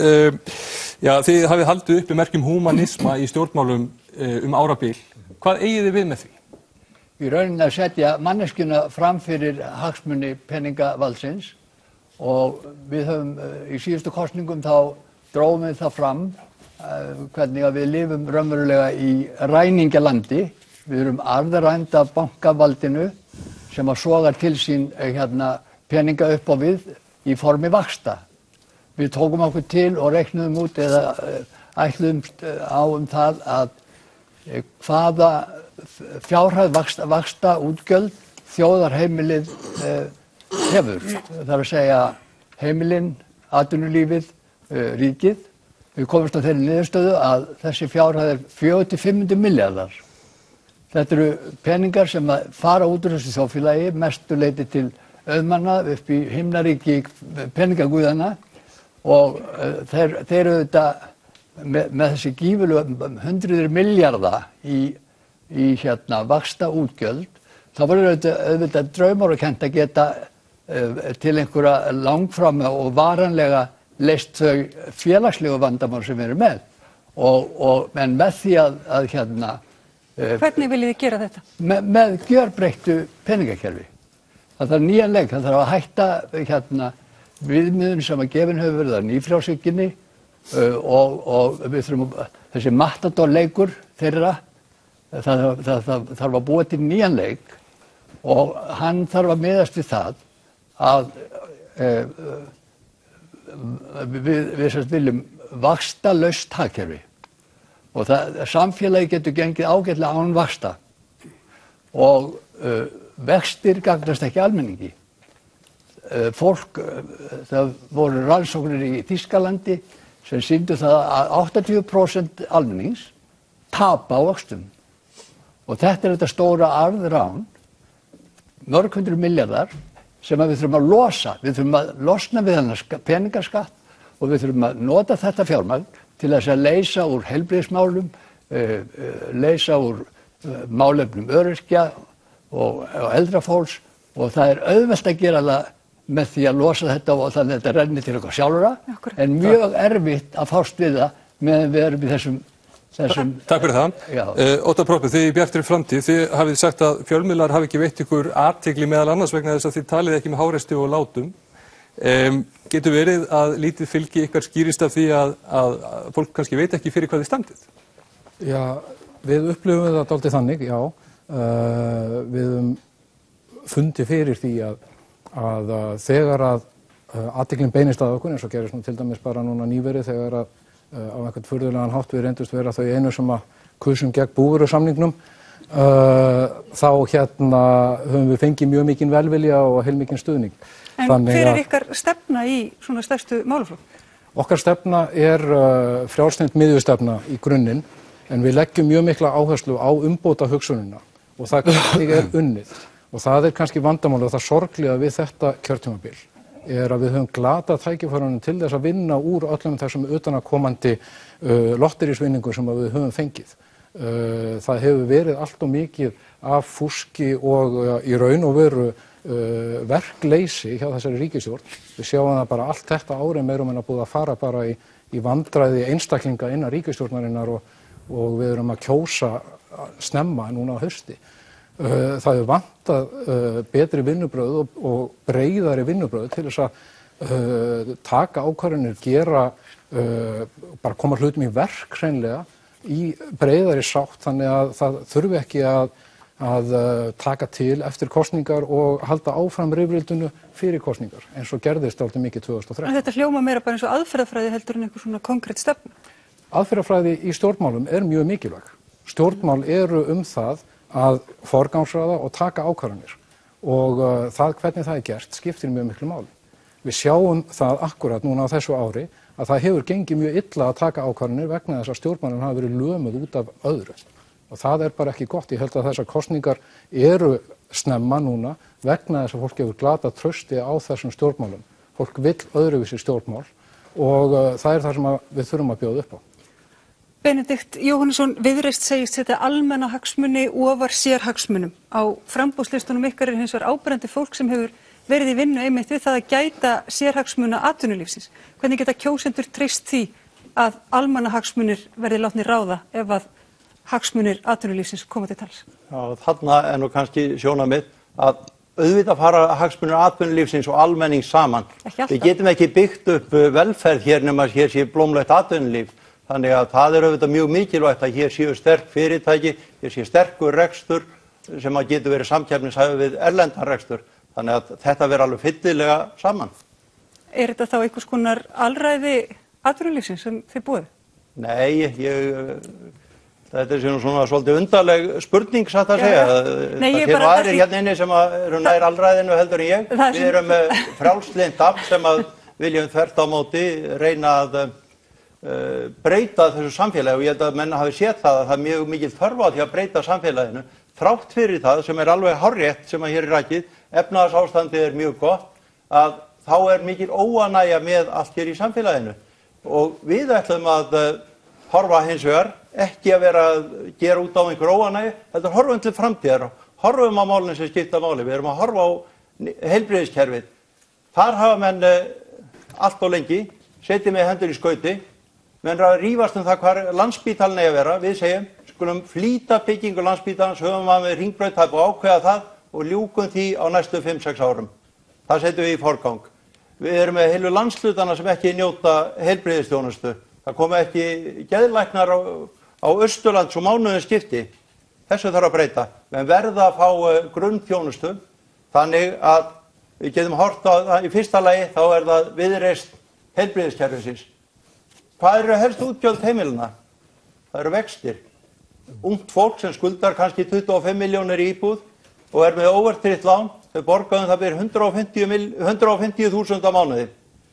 þið hafið haldið uppi merkjum húmanisma í stjórnmálum árabil. Hvað eigið þið við með því? Í rauninni að setja manneskjuna fram fyrir hagsmuni peningavaldsins og við höfum í síðustu kosningum þá dróðum við það fram hvernig að við lifum raunverulega í ræningjalandi. Við erum arðrænd af bankavaldinu sem að sogar til sín peninga upp á við í formi vaxta. Við tókum okkur til og reiknuðum út eða ætluðum á það að hvaða fjárhæð vaxta útgjöld þjóðarheimilið hefur. Það er að segja heimilin, atvinnulífið, ríkið. Við komumst á þeirri niðurstöðu að þessi fjárhæð er 400-500 milljarðar. Þetta eru peningar sem að fara út úr þessu þjóðfélagi, mestu leyti til auðmanna upp í himnaríki peningaguðana og þeir eru þetta með þessi gífurlegu hundruðir milljarða í vaxta útgjöld. Þá voru auðvitað draumárakennt að geta til einhverja langfram og varanlega leyst þau félagslegu vandamál sem við erum með. En með því að Hvernig viljið þið gera þetta? Með gjörbreyttu peningakerfi. Það þarf nýjan leik, það þarf að hætta viðmiðun sem að gefin hefur verið að nýfrjálshyggjunni og við þurfum þessi matadorleikur þeirra, það þarf að búa til nýjan leik og hann þarf að miðast við það að við viljum vaxtalaust hagkerfi. Og samfélagi getur gengið ágætlega án vaxta og vextir gagnast ekki almenningi. Það voru rannsóknir í Þýskalandi sem sýndu það að 80% almennings tapa á vöxtum Og þetta þetta stóra arðrán, mörg hundruð milljarðar, sem við þurfum að losa. Við þurfum að losna við þennan peningaskatt og við þurfum að nota þetta fjármagn til þess að leysa úr heilbrigðismálum, leysa úr málefnum öryrkja og eldra fólks og það er auðvelt að gera það með því að losa þetta og þannig að þetta renni til okkar sjálfra, en mjög erfitt að fást við það meðan við erum í þessum Takk fyrir það. Óttar Proppé, þið í Bjartri framtíð, þið hafið sagt að fjölmiðlar hafi ekki veitt ykkur athygli meðal annars vegna þess að þið talið ekki með háresti og látum. Getur verið að lítið fylgi ykkar skýrist af því að fólk kannski veit ekki fyrir hvað þið standið? Já, við upplifum það dálítið þannig, já. Við höfum fundið fyrir því að þegar að athyglin beinist að okkur, eins og gerist nú til dæmis bara núna nýverið þegar að á einhvern furðulegan hátt við reyndust vera þau einu sem að kusum gegn búvörusamningnum, þá höfum við fengið mjög mikinn velvilja og heilmikinn stuðning. En hver er ykkar stefna í svona stærstu málaflokk? Okkar stefna er frjálslynd miðjustefna í grunninn, en við leggjum mjög mikla áherslu á umbóta hugsunina og það er unnið. Og það er kannski vandamál og það sorglega við þetta kjörtímabil er að við höfum glatað tækifærunum til þess að vinna úr öllum þessum utanakomandi lotterísvinningum sem við höfum fengið. Það hefur verið allt og mikið af fúski og í raun og veru verkleysi hjá þessari ríkisstjórn. Við sjáum það bara allt þetta árið meirum en að búið að fara bara í vandræði einstaklinga innan ríkisstjórnarinnar og við erum að kjósa snemma núna á hausti. Það hefur vantað betri vinnubrögð og breiðari vinnubrögð til þess að taka ákvarðanir, gera, bara koma hlutum í verk hreinlega í breiðari sátt þannig að það þurfi ekki að taka til eftir kosningar og halda áfram rifrildinu fyrir kosningar eins og gerðist dálítið mikið 2013. En þetta hljóma meira bara eins og aðferðafræði heldur en einhver svona konkrétt stefna? Aðferðafræði í stjórnmálum er mjög mikilvæg. Stjórnmál eru það að forgangsraða og taka ákvarðanir og það hvernig það er gert skiptir mjög miklu máli. Við sjáum það akkurat núna á þessu ári að það hefur gengið mjög illa að taka ákvarðanir vegna þess að stjórnmálin hafa verið lömuð út af öðru og það er bara ekki gott. Ég held að þessar kosningar eru snemma núna vegna þess að fólk hefur glatað trausti á þessum stjórnmálum. Fólk vill öðruvísi stjórnmál og það er það sem við þurfum að bjóða upp á. Benedikt Jóhannesson, Viðreisn segist setja almenna hagsmuni ofar sérhagsmunum. Á framboðslistunum ykkar er hins vegar áberandi fólk sem hefur verið í vinnu einmitt við það að gæta sérhagsmuna atvinnulífsins. Hvernig geta kjósendur treyst því að almenna hagsmunir verði látnir ráða ef að hagsmunir atvinnulífsins koma til tals? Já, þarna er nú kannski sjónarmið að auðvitað fara hagsmunir atvinnulífsins og almenning saman. Við getum ekki byggt upp velferð hér nema hér sé blómlegt atvinnulíf. Þannig að það er auðvitað mjög mikilvægt að hér séu sterk fyrirtæki, hér sé sterkur rekstur sem að getur verið samkeppnishæfur við erlendan rekstur. Þannig að þetta verður alveg fyllilega saman. Er þetta þá einhvers konar alræði atvinnulífsins sem þið búið? Nei, þetta er svona svolítið undarleg spurning satt að segja. Það séu aðrir hérna inni sem eru nær alræðinu heldur en ég. Við erum frjálslynt afl sem að viljum þvert á móti reyna að breyta þessu samfélagi og ég held að menn hafi séð það að það er mjög mikil þörf á því að breyta samfélaginu þrátt fyrir það sem er alveg hárrétt sem að hér er rakið, efnahagsástandið er mjög gott, að þá er mikil óánægja með allt hér í samfélaginu og við ætlum að horfa hins vegar ekki að vera að gera út á einhver óánægju, þetta horfum til framtíðar, horfum á málin sem skipta máli, við erum að horfa á heilbrigðiskerfið, þar hafa menn allt og lengi setið með hendur í skauti. Menn að rífast það hvar Landspítalinn eigi að vera. Við segjum, skulum flýta byggingu Landspítalans, höfum við með hringbraut, það er búið að ákveða það og ljúkum því á næstu 5-6 árum. Það setjum við í forgang. Við erum með heilu landshlutana sem ekki njóta heilbrigðisþjónustu. Það komi ekki geðlæknar á Austurland svo mánuðin skipti. Þessu þarf að breyta. Menn verða að fá grunnþjónustu þannig að við getum hort á það í fyrsta lagi þá er það Viðreisn heilbrigðiskerfisins. Hvað eru helst útgjöld heimilina? Það eru vextir. Ungt fólk sem skuldar kannski 25 milljónir í íbúð og er með óverðtryggt lán, þau borgaðum það byrja 150.000 á mánuði.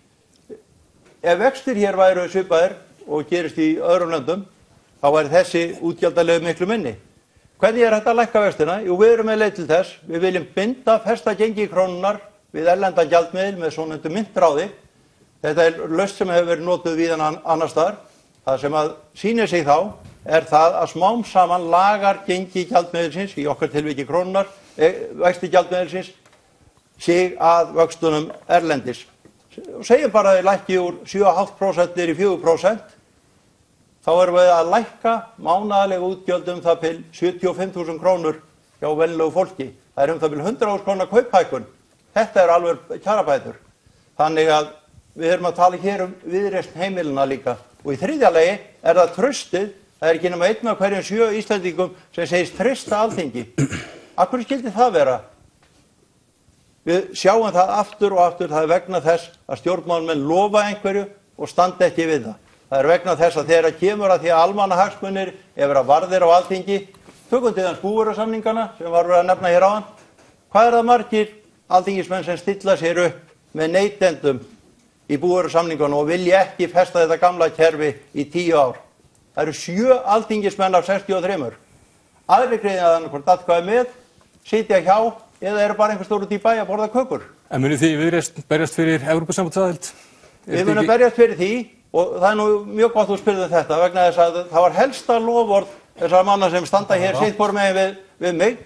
Ef vextir hér væru svipaðir og gerist í öðrum löndum, þá væri þessi útgjaldalegu miklu minni. Hvernig þetta að lækka vextina? Jú, við erum með leið til þess. Við viljum binda festa gengi krónunnar við erlendan gjaldmiðil með svonefndu myntráði. Þetta lausn sem hefur verið notuð víðan annars staðar. Það sem að sýnir sig þá það að smám saman lagar gengi gjaldmiðilsins, í okkar tilviki krónunnar, vexti gjaldmiðilsins, sig að vöxtunum erlendis. Segjum bara að þið lækki úr 7,5% í 4%, þá erum við að lækka mánaðarlega útgjöldum það til 75.000 krónur hjá venjulegu fólki. Það það til 100.000 króna kauphækkun. Þetta alveg kjarabætur. Þannig að við erum að tala hér viðreisn heimilina líka. Og í þriðja lagi það traustið. Það ekki nema 1 af hverjum 7 Íslendingum sem segist treysta Alþingi. Af hverju skyldi það vera? Við sjáum það aftur og aftur, það vegna þess að stjórnmálamenn lofa einhverju og standa ekki við það. Það vegna þess að þegar kemur að því að almannahagsmunir vera varðir á Alþingi, tökum til þess búvörusamningana sem var verið að nefna hér áðan. Hvað það margir alþingismenn sem stilla sér upp með neytendum í búvörusamningunum og vilja ekki festa þetta gamla kerfi í 10 ár? Það eru 7 alþingismenn af 63. Aðrir greiða þannig hvort atkvæði með, sitja hjá eða eru bara einhver stór út í bæ að borða kökur. En munið þið Viðreisn berjast fyrir Evrópusambandsaðild? Við munum berjast fyrir því og það nú mjög gott að spyrja þetta vegna þess að það var helsta loforð þessar manna sem standa hér sitt hvor megin við mig.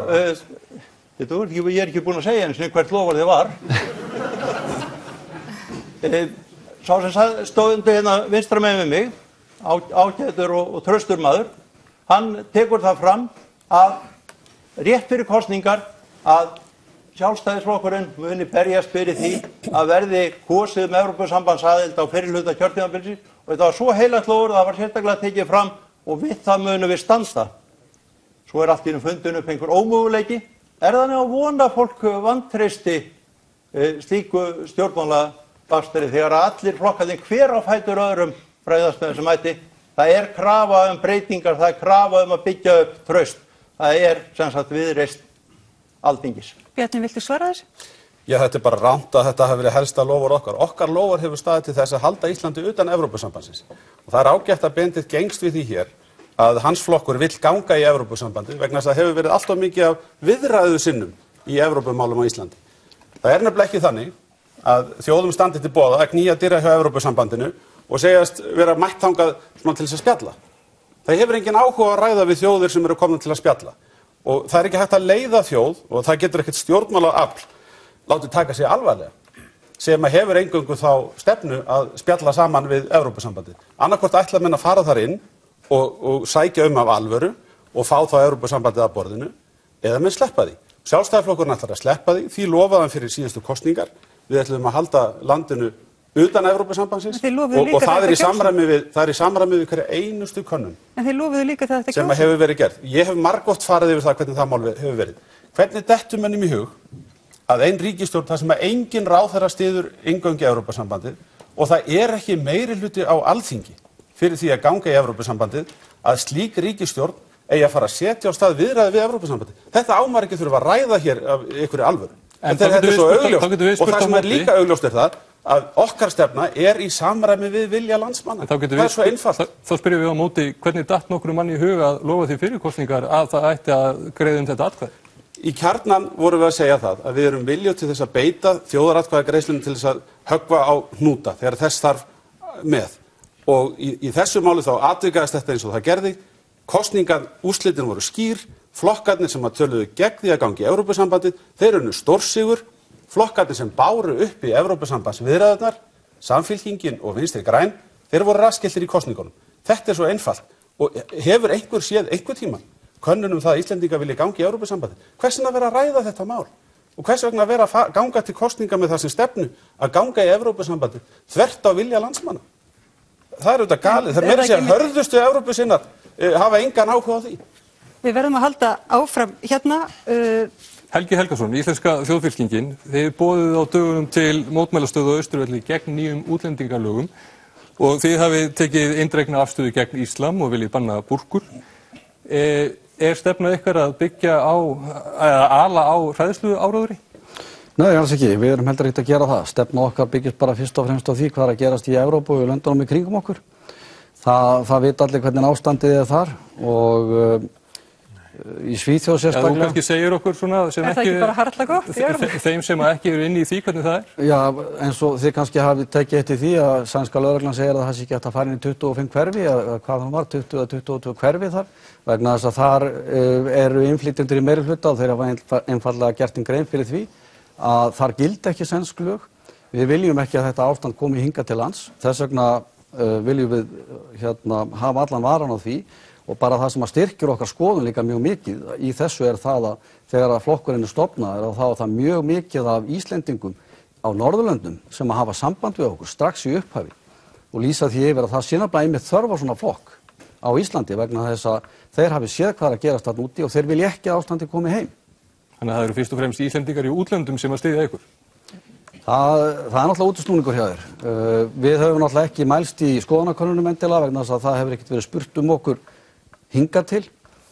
Ég ekki búinn að segja eins og hvert loforð þið var. Sá sem stóð undir hérna vinstra megin við mig, ágætur og traustur maður, hann tekur það fram að rétt fyrir kosningar að Sjálfstæðisflokkurinn muni berjast fyrir því að verði kosið með Evrópusambandsaðild á fyrri hluta kjörtímabilsins og þetta var svo heilagt loforð að það var sérstaklega tekið fram og við það munum við standa. Svo allt í einu fundin upp einhver ómöguleiki. Þannig að vona fólk vantreysti slíku stjórnmálabakstri þegar allir flokkarnir hver á fætur öðrum bregðast með þessum hætti? Það krafa breytingar, það krafa að byggja upp traust. Það sem sagt Viðreisn Alþingis. Bjarni, viltu svara þessu? Já, þetta bara rangt að þetta hafi verið helsta loforð okkar. Okkar loforð hefur staðið til þess að halda Íslandi utan Evrópusambandsins. Og það ágætt að Benedikt gengst við því hér að hans flokkur vill ganga í Evrópusambandið vegna þess að það hefur verið allt of mikið af viðræðu sinnum í Evrópumálum á Íslandi. Það nefnilega ekki þannig að þjóðum standi til boða að knýja dyra hjá Evrópusambandinu og segjast vera mætt þangað til þess að spjalla. Það hefur engin áhuga að ræða við þjóðir sem eru komnar til að spjalla. Og það ekki hægt að leiða þjóð og það getur ekkert stjórnmálaafl látið taka sig alvarlega sem að hefur eingöngu þá stefnu að spjalla saman við Evrópusambandið. Annaðhvort ætla menn að fara þar inn og sækja af alvöru og fá þá Evrópusambandið að borðinu eða menn sleppa því. Sjálfstæðisflokkurinn ætlar að sleppa því, því lofaði hann fyrir síðustu kosningar. Við ætlum að halda landinu utan Evrópusambandsins og það í samræmi við hverja einustu könnun. En þið lofuðu líka það að þetta sem hefur verið gert. Ég hef margoft farið yfir það hvernig það mál hefur verið. Hvernig dettur mönnum í hug að ein ríkisstjórn þar sem engin ráðherra styður inngöngu í Evrópusambandið og það ekki meirihluti á Alþingi fyrir því að ganga í Evrópusambandið að slík ríkisstjórn eigi að fara að setja á stað viðræði við Evrópusambandið. Þetta ámar ekki þurfa að ræða hér af einhverju alvöru. En þetta svo augljóst og það sem líka augljóst það að okkar stefna í samræmi við vilja landsmanna. Það svo einfalt. Þá spyrjum við á móti hvernig datt nokkrum manni í huga að lofa því fyrir kosningar að það ætti að greiða þetta atkvæði? Í kjarnan vorum við að segja það að við erum viljug til þess að beita þjóðaratkvæðagreiðslunum til þess að höggva á hnúta þegar þess þarf með. Og í þessu máli þá atvikaðist þetta eins og það gerði. Kosningar, úrslitin voru skýr. Flokkarnir sem töluðu gegn því að gangi í Evrópusambandið, þeir unnu stórsigur. Flokkarnir sem báru upp í Evrópusambandsviðræðurnar, Samfylkingin og Vinstri græn, þeir voru raskiltir í kosningunum. Þetta svo einfalt og hefur einhver séð einhver tímann könnun það að Íslendingar vilja gangi í Evrópusambandið. Hvers vegna vera að ræða þetta mál? Og hvers vegna vera að ganga til kosninga með það sem stefnu að ganga í Evrópusambandið þvert á vilja landsmanna? Það auðvitað galið. Það meira að segja hörðustu Evrópusinnar hafa engan áhuga á því. Við verðum að halda áfram hérna. Helgi Helgason, Íslenska þjóðfylkingin, þið boðuð á dögunum til mótmælastöðu á Austurvelli gegn nýjum útlendingalögum og þið hafið tekið eindregna afstöðu gegn íslam og viljið banna búrkur. Stefnað ykkar að byggja á, að ala á hræðslu áróðri? Nei, alls ekki. Við erum heldur ekkert að gera það. Stefna okkar byggist bara fyrst og fremst á því hvað að gerast í Evrópu og í löndunum í kringum okkur. Það vita allir hvernig ástandið þar og í Svíþjóð sérstaklega. Þú kannski segir okkur svona sem ekki... Er það ekki bara harla gott? Þeim sem ekki eru inni í því, hvernig það er? Já, eins og þið kannski hafið tekið eftir því að sænska lögreglan segir að það sé ekki hægt að fara inn í 25 hverfi, eða hvað það var, 20 eða 22 hverfi þar, vegna þess að þar eru innflytjendur í meirihluta og þeir hafa einfaldlega gert einn grein fyrir því að þar gildi ekki sænsk lög. Við viljum ekki að þetta ástand komi hingað til lands, þess vegna viljum við hafa allan varan á því og bara það sem að styrkir okkar skoðun líka mjög mikið í þessu er það að þegar að flokkurinn er stofnaður og þá er það mjög mikið af Íslendingum á Norðurlöndum sem að hafa samband við okkur strax í upphafi og lýsa því yfir að það sé nefnilega einmitt þörf á svona flokk á Íslandi vegna þess að þeir hafi séð hvað er að gerast þarna úti og þeir vilja ekki að ástandi komi heim. Þannig að það eru fyrst og fremst Íslendingar í útlöndum sem að styðja ykkur? Það er náttúrulega útúrsnúningur hjá þér. Við höfum náttúrulega ekki mælst í skoðanakönnunum endilega vegna þess að það hefur ekkert verið spurt okkur hingað til.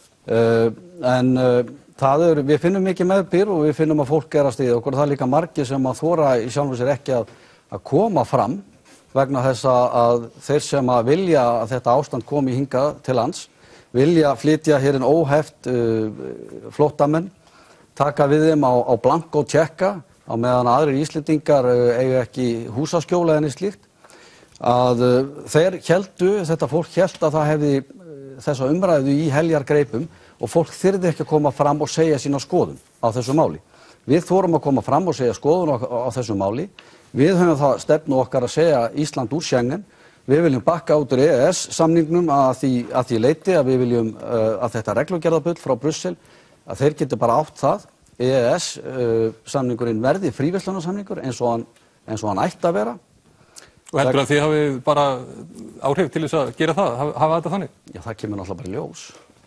En við finnum mikið meðbyr og við finnum að fólk er að styðja okkur og það er líka margir sem að þora í sjálfu sér ekki að koma fram vegna þess að þeir sem að vilja að þetta ástand komi hingað til lands, vilja flytja hér inn óheft flóttamenn, taka við þeim á blankó tjekka á meðan aðrir Íslendingar eiga ekki húsaskjóla en slíkt, að þeir þetta fólk hélt að það hefði þessa umræðu í heljargreipum og fólk þyrði ekki að koma fram og segja sína skoðun á þessu máli. Við þorum að koma fram og segja skoðun á þessu máli. Við höfum það stefnu okkar að segja Ísland úr Schengen. Við viljum bakka út úr EES-samningnum að því leyti að við viljum að þetta reglugerðarbull frá Brussel, að þeir geti bara átt það. EES-samningurinn verði fríverslunarsamningur eins og hann ætti að vera. Og heldur að þið hafið bara áhrif til þess að gera það, hafa þetta þannig? Já, það kemur náttúrulega bara í ljós.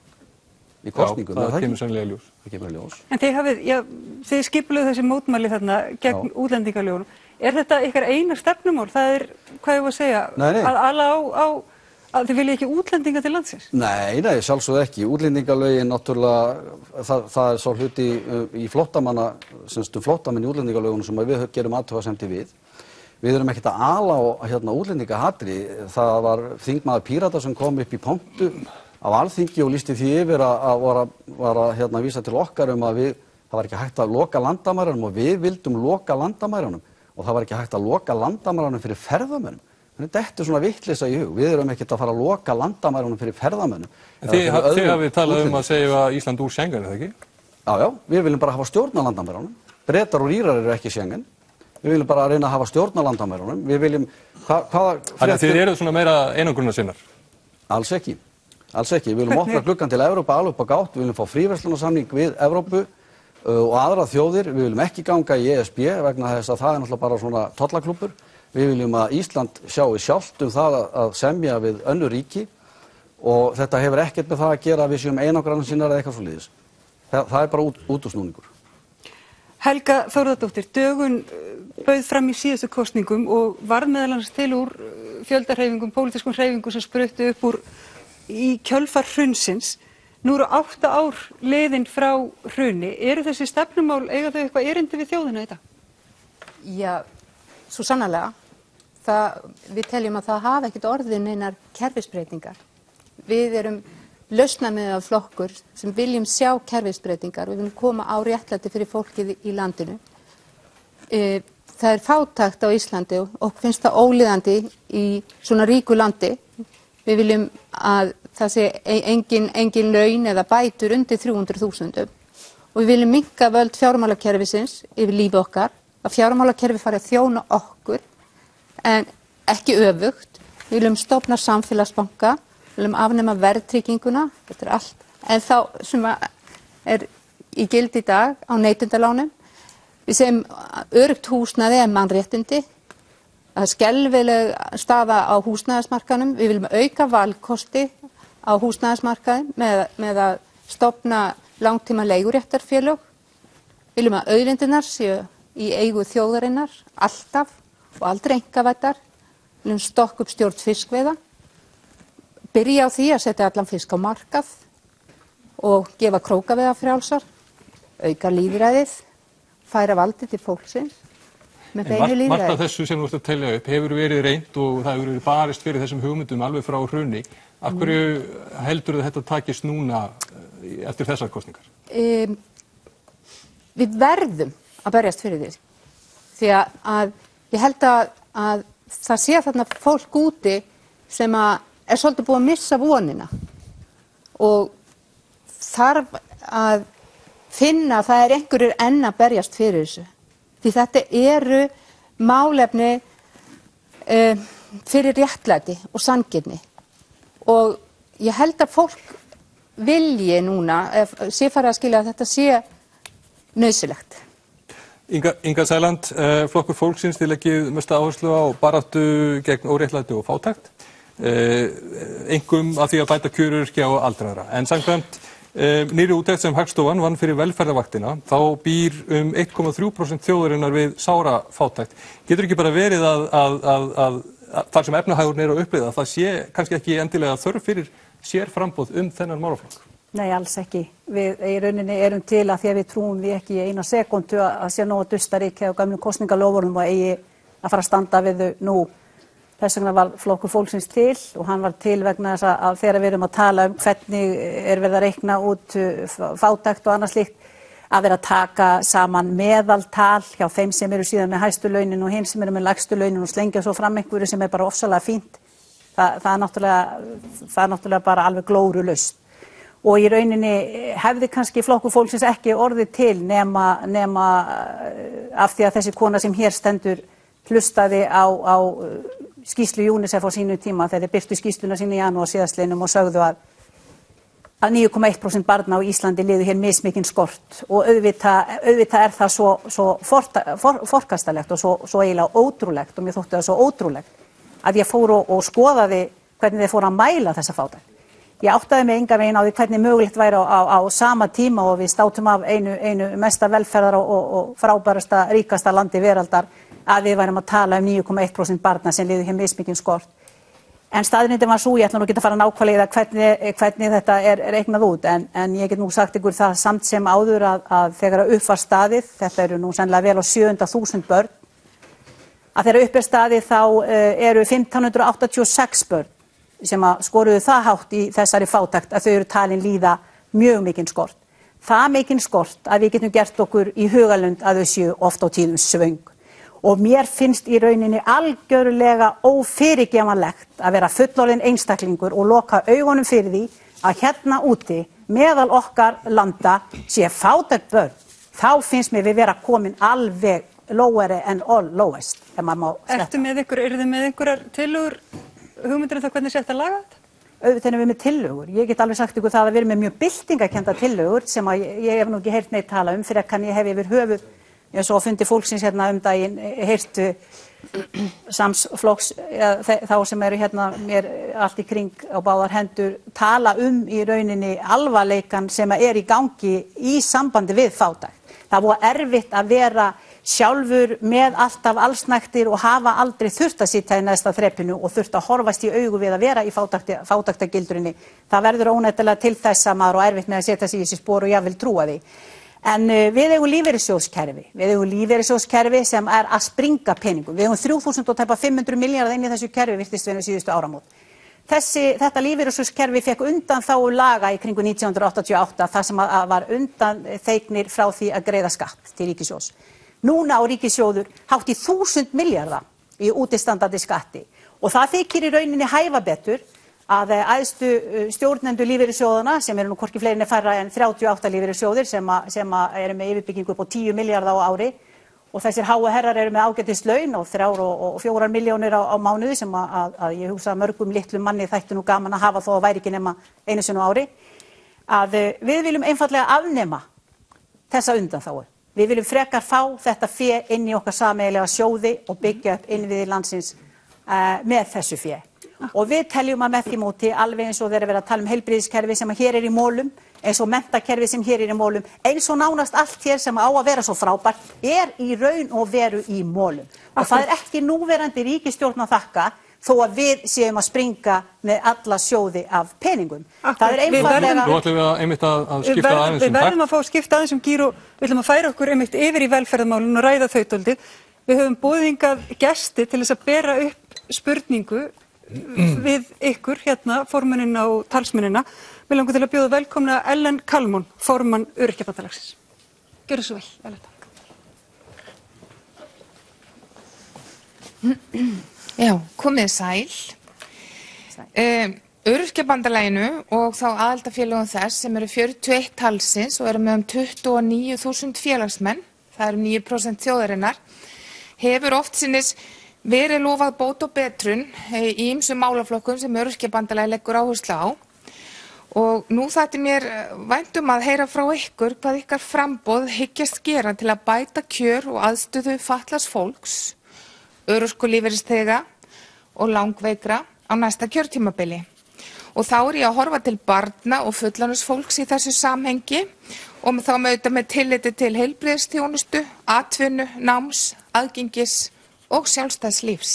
Í kosningum. Já, það kemur sannlega í ljós. Það kemur í ljós. En þið skipuluðu þessi mótmæli þarna gegn útlendingalögunum. Er þetta ykkar eina stefnumál? Það er, hvað ég var að segja, að ala á að þið vilja ekki útlendinga til landsins? Nei, sjálfsögðu ekki. Útlendingalögin náttúrulega, það er svo hluti í flóttamanna, flóttamenn í útlendingalögunum sem við gerum athugasemdir við. Við erum ekkert að ala á útlendingahatri. Það var þingmaður Pírata sem kom upp í pontu á Alþingi og lýsti því yfir að var að vísa til okkar að það var ekki hægt að loka landamærunum og við vildum loka landamærunum og það var ekki hægt að loka landamærunum fyrir ferðamönnum. Þetta er svona vitleysa í hug. Við erum ekkert að fara að loka landamærunum fyrir ferðamönnum. Þið hafið talað um að segja Ísland úr Schengen, er það ekki? Já, við viljum bara hafa stjórn á landamærunum. Bretar og Írar eru ekki Schengen. Við viljum bara reyna að hafa stjórn á landamærunum. Við viljum Þannig að þið eru svona meira einangrunarsinnar? Alls ekki. Við viljum opna gluggann til Evrópu alveg upp á gátt. Við viljum fá fríverslunarsamning við Evrópu og aðrar þjóðir. Við viljum ekki ganga í ESB vegna þess að það er náttúrulega bara svona tollaklúbbur. Við viljum að Ísland sjái sjálft það að semja við önnur ríki og þetta hefur ekkert með það að gera að við séum einangrunarsinnar eða eitthvað svoleiðis. Það er bara útúrsnúningur. Helga Þórðardóttir, Dögun bauð fram í síðustu kosningum og varð meðal annars til úr fjöldahreyfingum, pólitískum hreyfingum sem spruttu upp úr í kjölfar hrunsins. Nú eru 8 ár liðin frá hruni. Eru þessi stefnumál, eiga þau eitthvað erindi við þjóðina í dag? Já, svo sannarlega. Við teljum að það hafa ekkert orðið neinar kerfisbreytingar. Við erum lausnamiðaður flokkur sem viljum sjá kerfisbreytingar. Við viljum koma á réttlæti fyrir fólkið í landinu. Það er fátækt á Íslandi og okkur finnst það ólíðandi í svona ríku landi. Við viljum að það sé engin laun eða bætur undir 300.000 og við viljum minnka völd fjármálakerfisins yfir lífi okkar, að fjármálakerfi fari að þjóna okkur en ekki öfugt. Við viljum stofna samfélagsbanka, við viljum afnema verðtrygginguna, þetta er allt. En þá sem er í gildi í dag á neytendalánum, við segjum öruggt húsnæði er mannréttindi, það er skelfileg staða á húsnæðismarkaðnum, við viljum auka valkosti á húsnæðismarkaði með að stofna langtíma leiguréttarfélög, við viljum að auðlindirnar séu í eigu þjóðarinnar alltaf og aldrei einkavæddar, við viljum stokka upp stjórn fiskveiða, byrja á því að setja allan fisk á markað og gefa krókaveiða frjálsar, auka lýðræðið, færa valdið til fólksins með beinu lýðræði. Margt af þessu sem þú ert að telja upp hefur verið reynt og það hefur verið barist fyrir þessum hugmyndum alveg frá hruni. Af hverju heldur þetta takist núna eftir þessar kosningar? Við verðum að berjast fyrir því. Því að ég held að það sé þarna fólk úti sem er svolítið búið að missa vonina og þarf að finna að það einhverjir enn að berjast fyrir þessu. Því þetta eru málefni fyrir réttlæti og sanngirni og ég held að fólk vilji núna, sé farið að skilja að þetta sé nauðsynlegt. Inga Sæland, Flokkur fólksins þið leggið mesta áherslu á baráttu gegn óréttlæti og fátækt, einkum að því að bæta kjör öryrkja og aldraðra. En samkvæmt nýrri úttekt sem Hagstofan vann fyrir velferðarvaktina, þá býr 1,3% þjóðarinnar við sára fátækt. Getur ekki bara verið að þar sem efnahagurinn er að upplifa, það sé kannski ekki endilega þörf fyrir sérframboð þennan málaflokk? Nei, alls ekki. Við í rauninni erum til að því að við trúum við ekki í eina sekúndu að sé nóg að dusta ríkja og gamlu kosningaloforðum og eigi að fara að standa við þau nú. Þess vegna var Flokkur fólksins til og hann var til vegna þess að þegar við erum að tala hvernig verið að reikna út fátækt og annað slíkt, að vera að taka saman meðaltal hjá þeim sem eru síðan með hæstu launin og hinn sem eru með lægstu launin og slengja svo fram einhverju sem er bara ofsalega fínt. Það er náttúrulega bara alveg glórulaust. Og í rauninni hefði kannski Flokkur fólksins ekki orðið til nema af því að þessi kona sem hér stendur hlustaði á skýrslu UNICEF á sínu tíma þegar þeir birtu skýrsluna sína í janúar síðastliðnum og sögðu að 9,1% barna á Íslandi liðu hér mismikinn skort og auðvitað er það svo forkastalegt og svo eiginlega ótrúlegt og mér þótti það svo ótrúlegt að ég fór og skoðaði hvernig þeir fóru að mæla þessa fátækt. Ég áttaði mig engan veginn á því hvernig mögulegt væri á sama tíma og við státum af einu mesta velferðar og frábærasta, ríkasta landi veraldar að við værum að tala 9,1% barna sem liðu hér mismikinn skort. En staðreyndin var svo, ég ætla nú ekki að fara nákvæmlega hvernig þetta er reiknað út, en ég get nú sagt ykkur það samt sem áður að þegar upp var staðið, þetta eru nú sennilega vel á 700.000 börn, að þegar upp er staðið þá eru 1586 börn sem að skoruðu það hátt í þessari fátækt að þau eru talin líða mjög mikinn skort. Það mikinn skort að við getum gert okkur í hugalund að þau séu oft á tíðum svöng. Og mér finnst í rauninni algjörlega ófyrirgefanlegt að vera fullorðinn einstaklingur og loka augunum fyrir því að hérna úti meðal okkar landa sé fátækt börn. Þá finnst mér við vera komin alveg loweri and all lowest. Ertu með einhverjar tillögur hugmyndir það hvernig sé þetta laga þetta? Auðvitað erum við með tillögur. Ég get alveg sagt ykkur það að við erum með mjög byltingakennda tillögur sem að ég hef nú ekki heyrt neitt tala um fyrir að kann ég hef yfir höfuð eins og fundi fólksins hérna daginn heyrtu samsflokks þá sem eru hérna mér allt í kring á báðar hendur tala í rauninni alvarleikann sem er í gangi í sambandi við fátækt. Það var erfitt að vera sjálfur með alltaf allsnægtir og hafa aldrei þurft að sitja í neðsta þrepinu og þurft að horfast í augu við að vera í fátæktagildrunni. Það verður óneitanlega til þess að maður og erfitt með að setja sig í þessi spor og jafnvel trúa því. En við eigum lífeyrissjóðskerfi sem er að springa peningum. Við eigum 3.500 milljarða inn í þessu kerfi virtist við síðustu áramót. Þetta lífeyrissjóðskerfi fekk undanþágu laga í kringu 1988 þar sem var undanþegnir frá því að greiða skatt til ríkissjóðs. Núna á ríkissjóður hátt í 1.000 milljarða í útistandandi skatti og það þykir í rauninni hæfa betur að æðstu stjórnendur lífeyrissjóðana sem eru nú hvorki fleiri en færra en 38 lífeyrissjóðir sem eru með yfirbyggingu upp á 10 milljarða á ári og þessir háu herrar eru með ágætis laun og 3 og 4 milljónir á mánuði sem að ég hugsa mörgum litlum manni þætti nú gaman að hafa þó að væri ekki nema einu sinni á ári að við viljum einfaldlega afnema þessa undanþágu. Við viljum frekar fá þetta fé inn í okkar sameiginlega sjóði og byggja upp innviði landsins með þessu fé. Og við teljum að með því móti alveg eins og þeir verið að tala heilbrigðiskerfi sem hér er í mólum, eins og menntakerfi sem hér er í mólum, eins og nánast allt hér sem á að vera svo frábært í raun og veru í mólum. Og það er ekki núverandi ríkisstjórn að þakka þó að við séum að springa með alla sjóði af peningum. Það er einfaldlega... Nú ætlum við einmitt að skipta aðeins Við verðum að fá að skipta aðeins gír og við ætlum að færa okkur einmitt yfir í velferðarmálin og ræða þau dálítið. Við höfum boðið hingað gesti til þess að bera upp spurningu við ykkur hérna, formennina og talsmennina Mig langar til að bjóða velkomna Ellen Kalmon, formann Öryrkjabandalagsins. Gjörðu svo vel, Ellen, takk. Já, komið sæl. Öryrkjabandalaginu og þá aðildafélögum þess sem eru 41 talsins og eru með 29.000 félagsmenn, það eru 9% þjóðarinnar, hefur oft sinnis verið lofað bót og betrun í ýmsum málaflokkum sem Öryrkjabandalagið leggur áherslu á. Og nú þætti mér vænt að heyra frá ykkur hvað ykkar framboð hyggjast gera til að bæta kjör og aðstöðu fatlaðs fólks, örorkulífeyrisþega og langveikra á næsta kjörtímabili. Og þá ég að horfa til barna og fullorðins í þessu samhengi og þá með tilliti til heilbrigðisþjónustu, atvinnu, náms, aðgengis og sjálfstæðs lífs.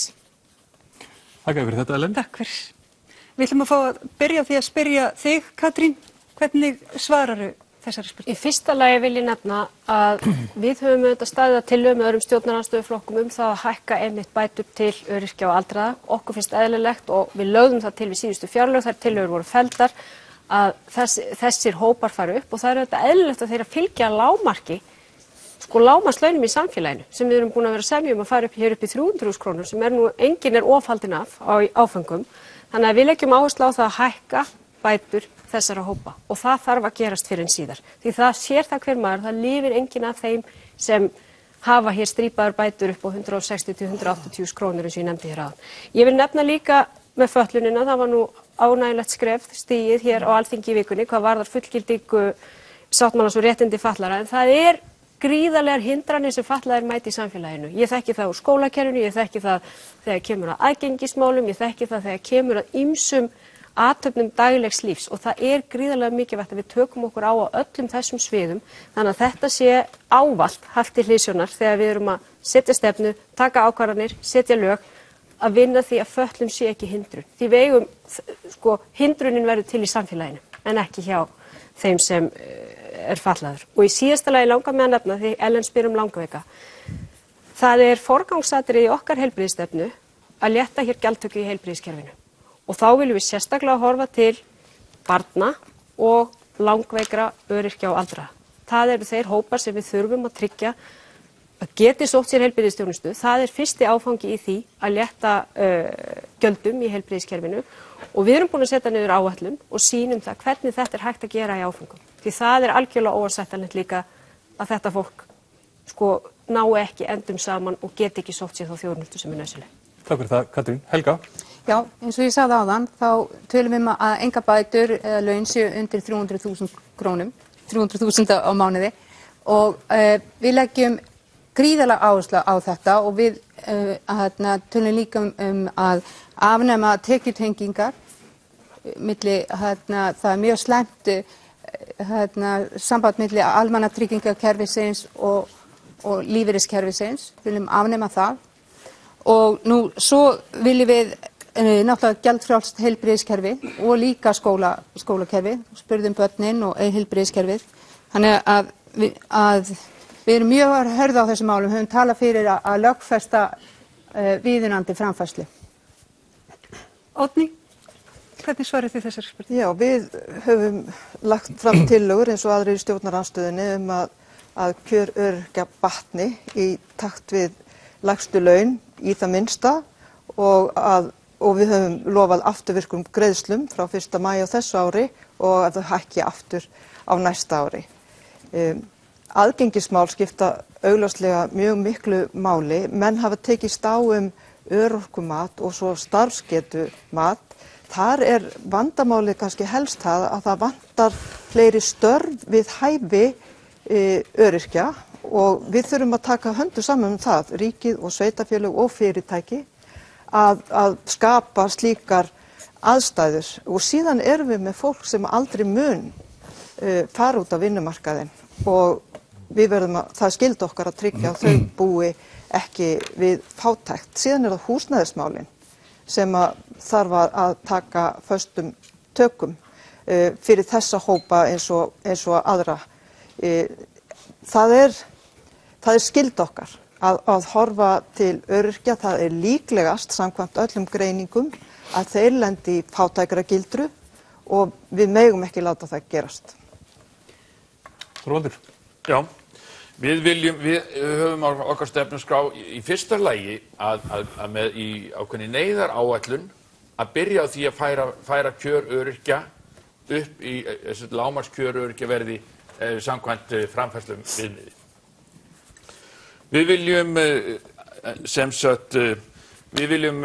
Takk fyrir þetta, Ellen. Takk fyrir. Við ætlum að fá að byrja á því að spyrja þig, Katrín, hvernig svararu þessari spurningu? Í fyrsta lagi vil ég nefna að við höfum auðvitað staðið að tillögum með öðrum stjórnarandstöðuflokkum það að hækka einmitt bætur til öryrkja og aldraða. Okkur finnst eðlilegt og við lögðum það til við síðustu fjárlög, þær tillögur voru felldar að þessir hópar fari upp og það auðvitað eðlilegt að þeirra fylgja lágmarki, lágmarkslaunum í samfélaginu sem við erum búin að vera að semja að fara upp hér upp í 300.000 krónur sem enginn ofhaldinn af á áföngum. Þannig að við leggjum áherslu á það að hækka bætur þessara hópa og það þarf að gerast fyrr en síðar. Því það sér það hver maður, það lifir enginn af þeim sem hafa hér strípaðar bætur upp á 160-180.000 krónur eins og ég nefndi hér áðan. Ég vil nefna líka með fötlunina, það var nú ánægilegt skref stigið hér á Alþingi í vikunni hvað varðar fullgildingu sáttmálans og réttindi fatlaðra en það gríðarlegar hindranir sem fatlaðir mæti í samfélaginu. Ég þekki það úr skólakerfinu, ég þekki það þegar kemur að aðgengismálum, ég þekki það þegar kemur að ýmsum athöfnum daglegs lífs og það gríðarlega mikilvægt að við tökum okkur á öllum þessum sviðum þannig að þetta sé ávallt haft til hliðsjónar þegar við erum að setja stefnu, taka ákvarðanir, setja lög, að vinna því að fötlun sé ekki hindrun. Því við eigum, hindrunin verður til í samfélaginu en ekki hjá þeim sem fatlaður. Og í síðasta lagi langar mig að nefna því Ellen spyr langveika. Það forgangsatriði í okkar heilbrigðisstefnu að létta hér gjaldtöku í heilbrigðiskerfinu. Og þá viljum við sérstaklega horfa til barna og langveikra, öryrkja og aldraða. Það eru þeir hópar sem við þurfum að tryggja að geti sótt sér heilbrigðisþjónustu. Það fyrsti áfangi í því að létta gjöldum í heilbrigðiskerfinu og við erum búin að setja niður áætlun og sýnum það hvernig þetta hægt að gera í áfangum. Því það algjörlega óásættanlegt líka að þetta fólk ná ekki endum saman og geti ekki sótt sér þá þjónustu sem nauðsynleg. Takk fyrir það, Katrín. Helga? Já, eins og ég sagði áðan, þá tölum við að enga bætur eða laun séu undir 300.000 krónum, 300.000 á mánuði og við leggjum gríðarlega áherslu á þetta og við tölum líka að afnema tekjutengingar milli, það mjög slæmt samband milli almannatryggingakerfisins og lífeyriskerfisins, við viljum afnema það og nú svo viljum við náttúrulega gjaldfrjálst heilbrigðiskerfi og líka skólakerfi, spurðum börnin og heilbrigðiskerfið, þannig að við erum mjög hörð á þessum málum, höfum talað fyrir að lögfesta viðunandi framfærslu. Oddný? Hvernig svarið þið þessari spurningu? Já, við höfum lagt fram tillögur eins og aðrir í stjórnarandstöðunni að kjör öryrkja batni í takt við lægstu laun í það minnsta og við höfum lofað afturvirkum greiðslum frá 1. maí á þessu ári og að þau hækki aftur á næsta ári. Aðgengismál skipta augljóslega mjög miklu máli. Menn hafa tekist á örorkumat og svo starfsgetumat. Þar vandamálið kannski helst það að það vantar fleiri störf við hæfi öryrkja og við þurfum að taka höndum saman það, ríkið og sveitarfélög og fyrirtæki, að skapa slíkar aðstæður og síðan erum við með fólk sem aldrei mun fara út á vinnumarkaðinn og við verðum það skylda okkar að tryggja að þau búi ekki við fátækt. Síðan það húsnæðismálin sem þarf að taka föstum tökum fyrir þessa hópa eins og aðra. Það skylda okkar að horfa til öryrkja, það líklegast samkvæmt öllum greiningum að þeir lendi í fátækragildru og við megum ekki láta það gerast. Þorvaldur. Já, við höfum á okkar stefnuskrá í fyrsta lagi að með í ákveðinni neyðaráætlun að byrja á því að færa kjör öryrkja upp í lágmarkskjör öryrkja verði samkvæmt framfærslum viðmiði. Við viljum sem sagt, við viljum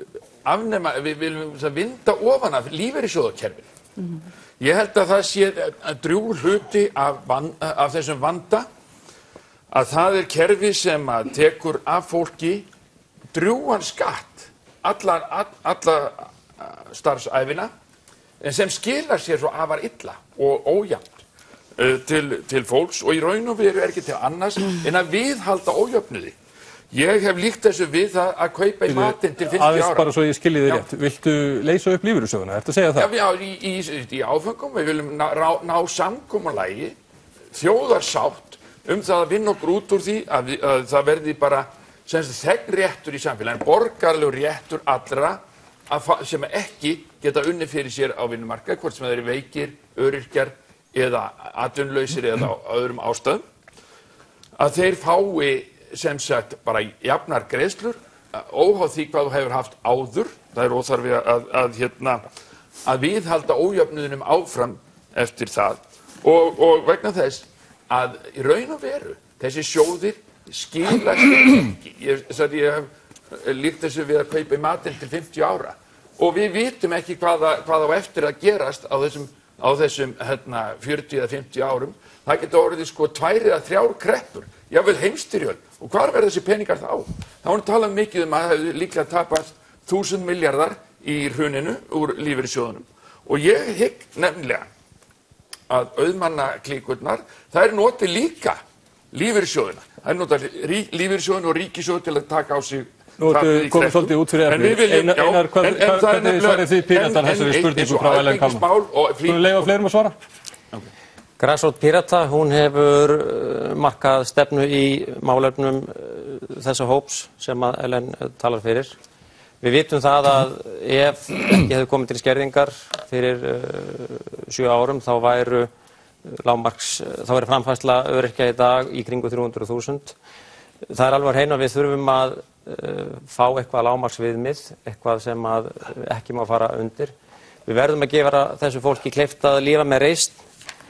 vinda ofan af lífeyrissjóðakerfinu. Ég held að það sé drjúgur hluti af þessum vanda að það kerfi sem að tekur af fólki drjúgan skatt alla starfsævina en sem skilar sér svo afar illa og ójafnt til fólks og í raun og veru ekki til annars en að viðhalda ójöfnuði. Ég hef líkt þessu við það að kaupa í matinn til 50 ára. Aðeins bara svo ég skilji þig rétt. Viltu leysa upp lífeyrissjóðina? Ertu að segja það? Já, í áföngum. Við viljum ná samkomulagi, þjóðarsátt það að vinna okkur út úr því að það verði bara þegnréttur í samfélaginu, borgaralegur réttur allra sem ekki geta unnið fyrir sér á vinnumarkaði, hvort sem þeir eru veikir, öryrkjar eða atvinnulausir eða öðrum ástæðum, að þeir fái sem sagt bara jafnar greiðslur óháð því hvað þú hefur haft áður. Það er óþarfi að viðhalda ójöfnuðinum áfram eftir það og vegna þess að í raun og veru þessi sjóðir skila sér ekki. Ég hef líkt þessu við að kaupa í matinn til 50 ára og við vitum ekki hvað á eftir að gerast á þessum 40 eða 50 árum. Það geta orðið 2 eða 3 kreppur, jafnvel heimsstyrjöld. Og hvar verða þessi peningar þá? Þá er talað mikið að það hefur líklega tapast 1000 milljarðar í hruninu úr lífeyrissjóðunum. Og ég hygg nefnilega að auðmannaklíkurnar, það noti líka lífeyrissjóðina. Það nota lífeyrissjóðin og ríkissjóð til að taka á sig Nú ertu komið svolítið út fyrir efni. Einar, hvernig svarið þið Píratar þessari spurningu frá Ellen Kalman? Skulum leyfa fleirum að svara? Grasrót Pírata, hún hefur markað stefnu í málefnum þessa hóps sem að Ellen talar fyrir. Við vitum það að ef ekki hefði komið til skerðingar fyrir 7 árum þá væri framfærsla öryrkja í dag í kringu 300.000. Það er alveg hreint að við þurfum að fá eitthvað lágmarksviðmið, eitthvað sem að ekki má fara undir. Við verðum að gefa þessu fólki kleift að lifa með reisn.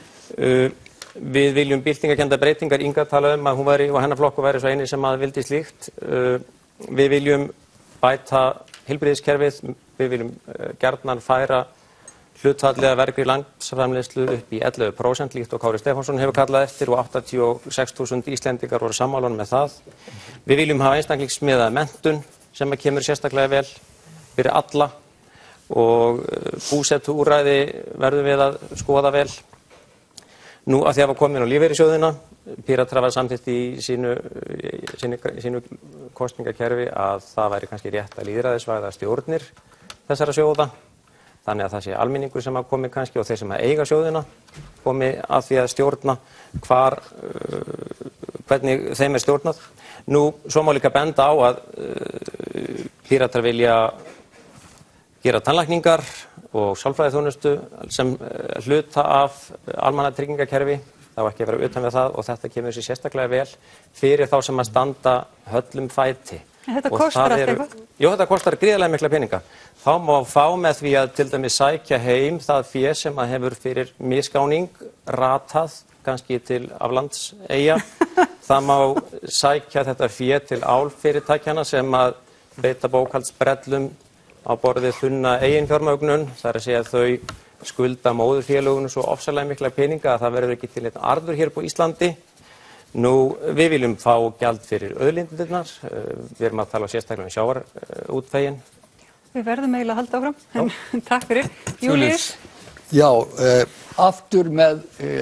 Við viljum byltingakennda breytingar. Inga talaði að hún og hennar flokkur væri svo eini sem að vildi slíkt. Við viljum bæta heilbrigðiskerfið, við viljum gjarnan færa hlutfallið af vergri landsframleiðslu upp í 11% líkt og Kári Stefánsson hefur kallað eftir og 86.000 Íslendingar voru sammála með það. Við viljum hafa einstaklingsmiðaða menntun sem kemur sérstaklega vel fyrir alla og búsetuúrræði verðum við að skoða vel. Nú að því að var komin á lífeyrissjóðina, Píratar hafa samþykkt í sínu kosningakerfi að það væri kannski rétt að lýðræðisvæða stjórnir þessara sjóða. Þannig að það sé almenningur sem að komi kannski og þeir sem að eiga sjóðina komi að því að stjórna hvernig þeim stjórnað. Nú, svo má líka benda á að Píratar vilja gera tannlækningar og sálfræðiþjónustu sem hluta af almannatryggingakerfi. Það var ekki að vera utan við það og þetta kemur sér sérstaklega vel fyrir þá sem að standa höllum fæti. En þetta kostar allt eitthvað? Jú, þetta kostar gríðarlega mikla peninga. Þá má fá með því að til dæmis sækja heim það fé sem að hefur fyrir misgáning ratað kannski til aflandseyja. Það má sækja þetta fé til álfyrirtækjana sem að beita bókhaldsbrellum á borðið hlunna eiginfjármögnun. Það er að segja að þau skulda móðurfélögunum svo ofsalega mikla peninga að það verður ekki til einn arður hér på Íslandi. Nú, við viljum fá gjald fyrir auðlindirnar. Við erum að tala sérstaklega sjávarútveginn. Við verðum eiginlega að halda áfram. Takk fyrir. Júlíus? Já, aftur með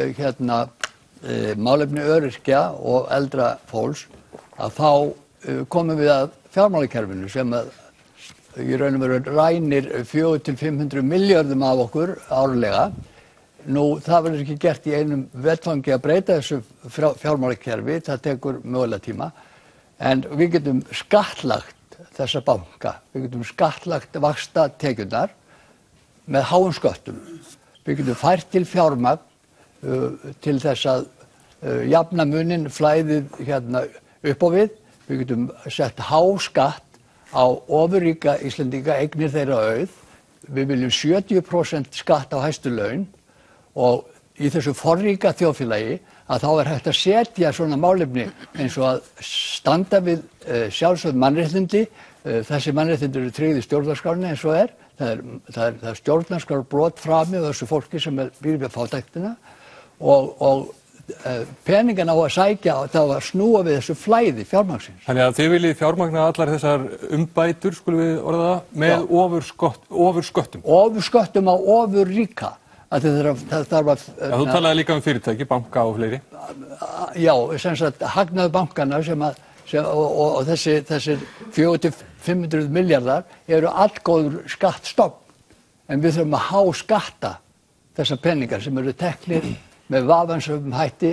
málefni öryrkja og eldra fólks að þá komum við að fjármálakerfinu sem að í raun og veru rænir 400-500 milljörðum af okkur árlega. Nú, það verður ekki gert í einum vettvangi að breyta þessu fjármálakerfi, það tekur mögulega tíma, en við getum skattlagt þessa banka, við getum skattlagt vaxtatekjurnar með háum sköttum. Við getum fært til fjármagn til þess að jafna munin flæðið hérna upp á við. Við getum sett háskatt á ofurríka Íslendinga, eignir þeirra auð. Við viljum 70% skatt á hæstu laun og í þessu forríka þjóðfélagi að þá hægt að setja svona málefni eins og að standa við sjálfsögð mannréttindi. Þessi mannréttindi eru tryggð í stjórnarskránni eins og það er stjórnarskrárbrot framið á þessu fólki sem býr við fátæktina og peningana á að sækja það að snúa við þessu flæði fjármagnsins. Þannig að þið viljið fjármagna allar þessar umbætur, skulum við orða það, með ofursköttum. Ofursköttum á ofurríka. Það þarf að... Já, þú talaði líka fyrirtæki, banka og fleiri. Já, sem sagt hagnaður bankana og þessir 400-500 miljardar eru allgóður skattstofn. En við þurfum að háskatta þessar peningar sem eru teknir með vafansöfum hætti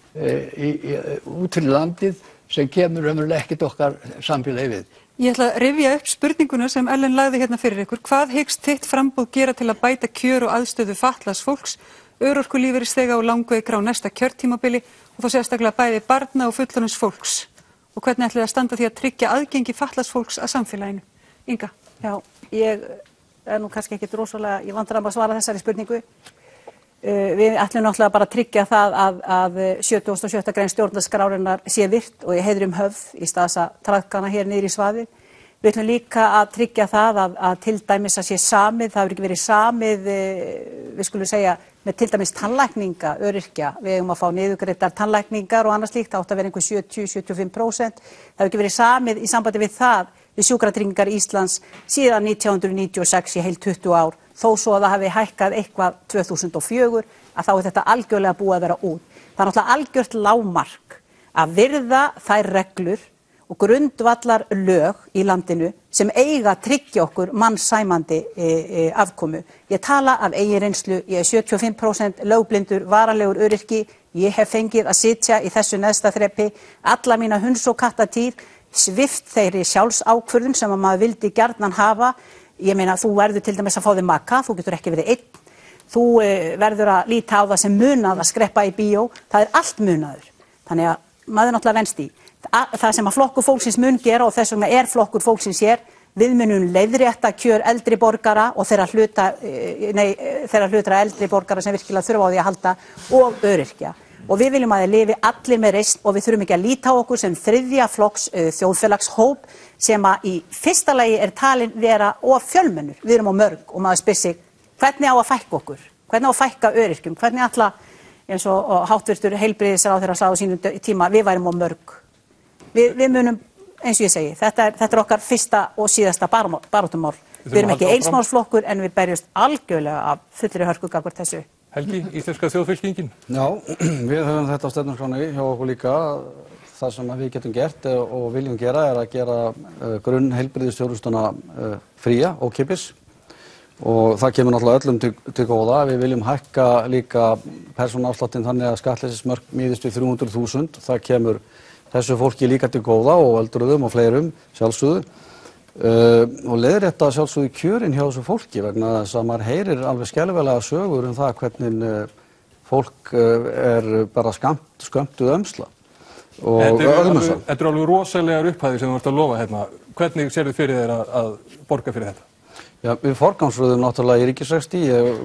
út fyrir landið sem kemur raunverulega ekkert okkar samfélagi við. Ég ætla að rifja upp spurninguna sem Ellen lagði hérna fyrir ykkur. Hvað hyggst þitt framboð gera til að bæta kjör og aðstöðu fatlaðs fólks, örorkulífeyrisþega og langveikra á næsta kjörtímabili og þá sérstaklega bæði barna og fullorðins fólks? Og hvernig ætlið að standa því að tryggja aðgengi fatlaðs fólks að samfélaginu? Inga? Já, ég er nú kannski ekkert rosalega í vandræðum að svara þessari spurningu. Við ætlum náttúrulega bara að tryggja það að 77. grein stjórnarskrárinnar sé virt og í heiðrum höfð í stað þess að traðkana hér niður í svaðið. Við ætlum líka að tryggja það að til dæmis að sé samið, það hefur ekki verið samið, við skulum segja, með til dæmis tannlækninga, öryrkja. Við eigum að fá niðurgreiddar tannlækningar og annað slíkt, það átti að vera einhver 70-75%. Það hefur ekki verið samið í sambandi við það við Sjúkratryggingar Íslands síðan 1996 í heil 20 ár. Þó svo að það hafi hækkað eitthvað 2004 að þá er þetta algjörlega búið að vera út. Það er náttúrulega algjört lágmark að virða þær reglur og grundvallar lög í landinu sem eiga að tryggja okkur mannsæmandi afkomu. Ég tala af eigin reynslu, ég er 75% lögblindur, varanlegur öryrki, ég hef fengið að sitja í þessu neðsta þrepi alla mína hunds og kattatíð, svift þeirri sjálfsákvörðun sem að maður vildi gjarnan hafa. Ég meina, þú verður til dæmis að fá þig maka, þú getur ekki verið einn. Þú verður að líta á það sem munað að skreppa í bíó. Það er allt munaður. Þannig að maður náttúrulega venst í. Það sem að flokkur fólksins mun gera og þess vegna er flokkur fólksins hér, við munum leiðrétta kjör eldri borgara og þeirra hlutra eldri borgara sem virkilega þurfa á því að halda og öryrkja. Og við viljum að þeir lifi allir með reisn og við þurfum ekki að líta á okkur sem þriðja flokks þjóðfélagshóp sem að í fyrsta lagi er talin vera of fjölmennur. Við erum á mörg og maður spyr sig hvernig á að fækka okkur, hvernig á að fækka öryrkjum, hvernig ætla eins og háttvirtur heilbrigðisráðherra sagði á sínum tíma, við værum á mörg. Við munum, eins og ég segi, þetta er okkar fyrsta og síðasta baráttumál. Við erum ekki einsmálsflokkur en við berjumst algjörlega af fullri hörku gagnvart þessu. Helgi, íslenska þjóðfylkingin? Já, við höfum þetta á stefnuskránni hjá okkur líka. Það sem við getum gert og viljum gera er að gera grunnheilbrigðisþjónustuna fría og ókeypis og það kemur náttúrulega öllum til góða. Við viljum hækka líka persónuafsláttinn þannig að skattleysismörk miðist við 300.000. Það kemur þessu fólki líka til góða og öldruðum og fleirum sjálfsögðu. Og leiðrétta sjálfsögðu kjörin hjá þessu fólki vegna þess að maður heyrir alveg skelfilega sögur það hvernig fólk er bara skömmtuð ömsla. Þetta er alveg rosalegar upphæðir sem þú ert að lofa hérna. Hvernig sérðu fyrir þér að borga fyrir þetta? Já, við forgangsröðum náttúrulega í ríkisrekstri.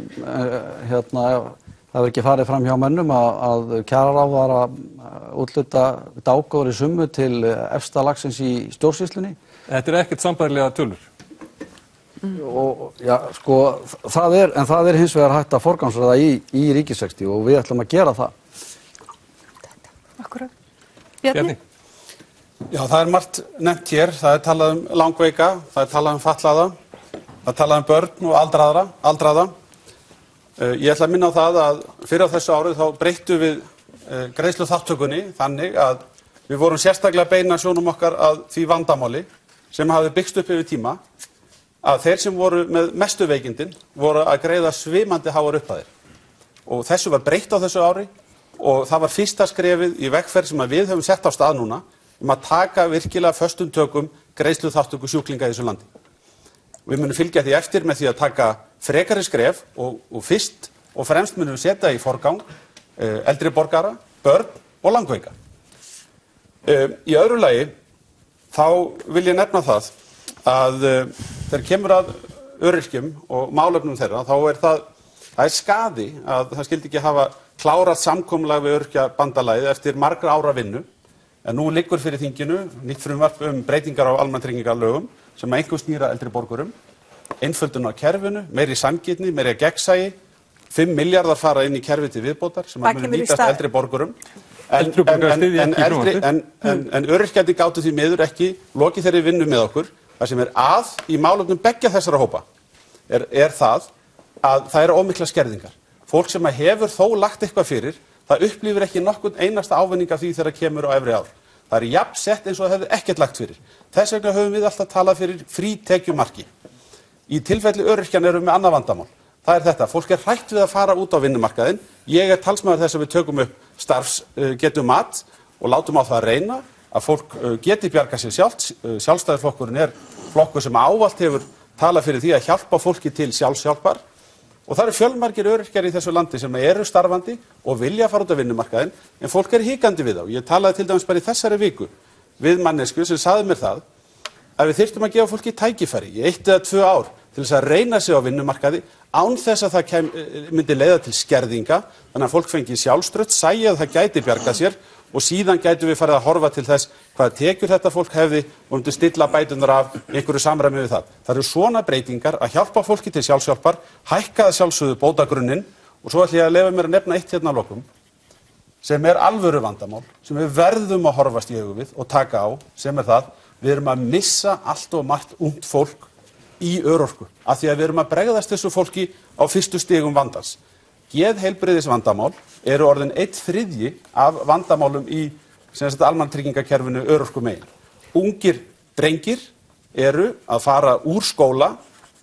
Það hefur ekki farið fram hjá mönnum að kjararáð var að útluta dágóðri summu til efsta lagsins í stjórnsýslunni. Þetta er ekkert sambærilega tölur? Já, sko, það er hins vegar hægt að forgangsröða í ríkisrekstri og við ætlum að gera það. Akkurat. Bjarni? Já, það er margt nefnt hér. Það er talað um langveika, það er talað um fatlaða, það er talað um börn og aldraða. Ég ætla að minna á það að fyrir á þessu árið þá breyttum við greiðsluþátttökunni þannig að við vorum sérstaklega að beina sjónum okkar að því vandamáli sem hafði byggst upp yfir tíma að þeir sem voru með mestu veikindin voru að greiða svimandi háar upphæðir. Og þessu var breytt á þessu ári og það var fyrsta skrefið í vegferð sem við höfum sett á stað núna að taka virkilega föstum tökum greiðsluþátttöku sjúklinga í þessu landi. Við munum fylgja því eftir með því að taka frekari skref og fyrst og fremst munum við setja í forgang eldri borgara, börn og langveika. Í öðru lagi þá vil ég nefna það að þegar kemur að öryrkjum og málefnum þeirra þá það er skaði að það skildi ekki hafa klárað samkomulag við Öryrkjabandalagið eftir margra ára vinnu en nú liggur fyrir þinginu nýtt frumvarp breytingar á almannatryggingalögum sem einkum snýr að eldri borgurum, einföldun á kerfinu, meiri sanngirni, meiri gegnsæi, 5 milljarðar fara inn í kerfið til viðbótar sem mun nýtast eldri borgurum. En öryrkjandi gátu því miður ekki lokið þeirri vinnu með okkur. Það sem að í málefnum beggja þessara hópa það að það eru ómiklar skerðingar. Fólk sem hefur þó lagt eitthvað fyrir, það upplifir ekki nokkurn einasta ávinning af því þegar kemur á efri ár. Það jafn sett eins og það hefði ekkert lagt fyrir. Þess vegna höfum við alltaf talað fyrir frítekjumarki. Í tilfelli öryrkjan erum við með annað vandamál. Það þetta, fólk hrætt við að fara út á vinnumarkaðinn. Ég talsmaður þess að við tökum upp starfsgetu mat og látum á það að reyna að fólk geti bjargað sér sjálft. Sjálfstæðisflokkurinn flokkur sem ávallt hefur talað fyrir því að hjálpa fólki til sjálfshjálpar. Og það eru fjölmargir öryrkjar í þessu landi sem eru starfandi og vilja fara út á vinnumarkaðinn, en fólk hikandi við þá. Ég talaði til dæmis bara í þessari viku við mannesku sem sagði mér það að við þyrftum að gefa fólki tækifæri í 1 eða 2 ár til þess að reyna sig á vinnumarkaði án þess að það myndi leiða til skerðinga, þannig að fólk fengi sjálfstraust, sæi að það gæti bjargað sér og síðan gætum við farið að horfa til þess hvaða tekjur þetta fólk hefði og myndi stilla bæturnar af einhverju samræmi við það. Það eru svona breytingar að hjálpa fólki til sjálfshjálpar, hækka að sjálfsögðu bótagrunninn og svo ætla ég að leyfa mér að nefna eitt hérna að lokum sem alvöru vandamál sem við verðum að horfast í augu við og taka á, sem það við erum að missa allt og margt ungt fólk í örorku af því að við erum að bregðast þessu fólki á fyrstu stigum vandans. Geðheilbrigðisvandamál eru orðin 1/3 af vandamálum í almannatryggingakerfinu örorkumegin. Ungir drengir eru að fara úr skóla,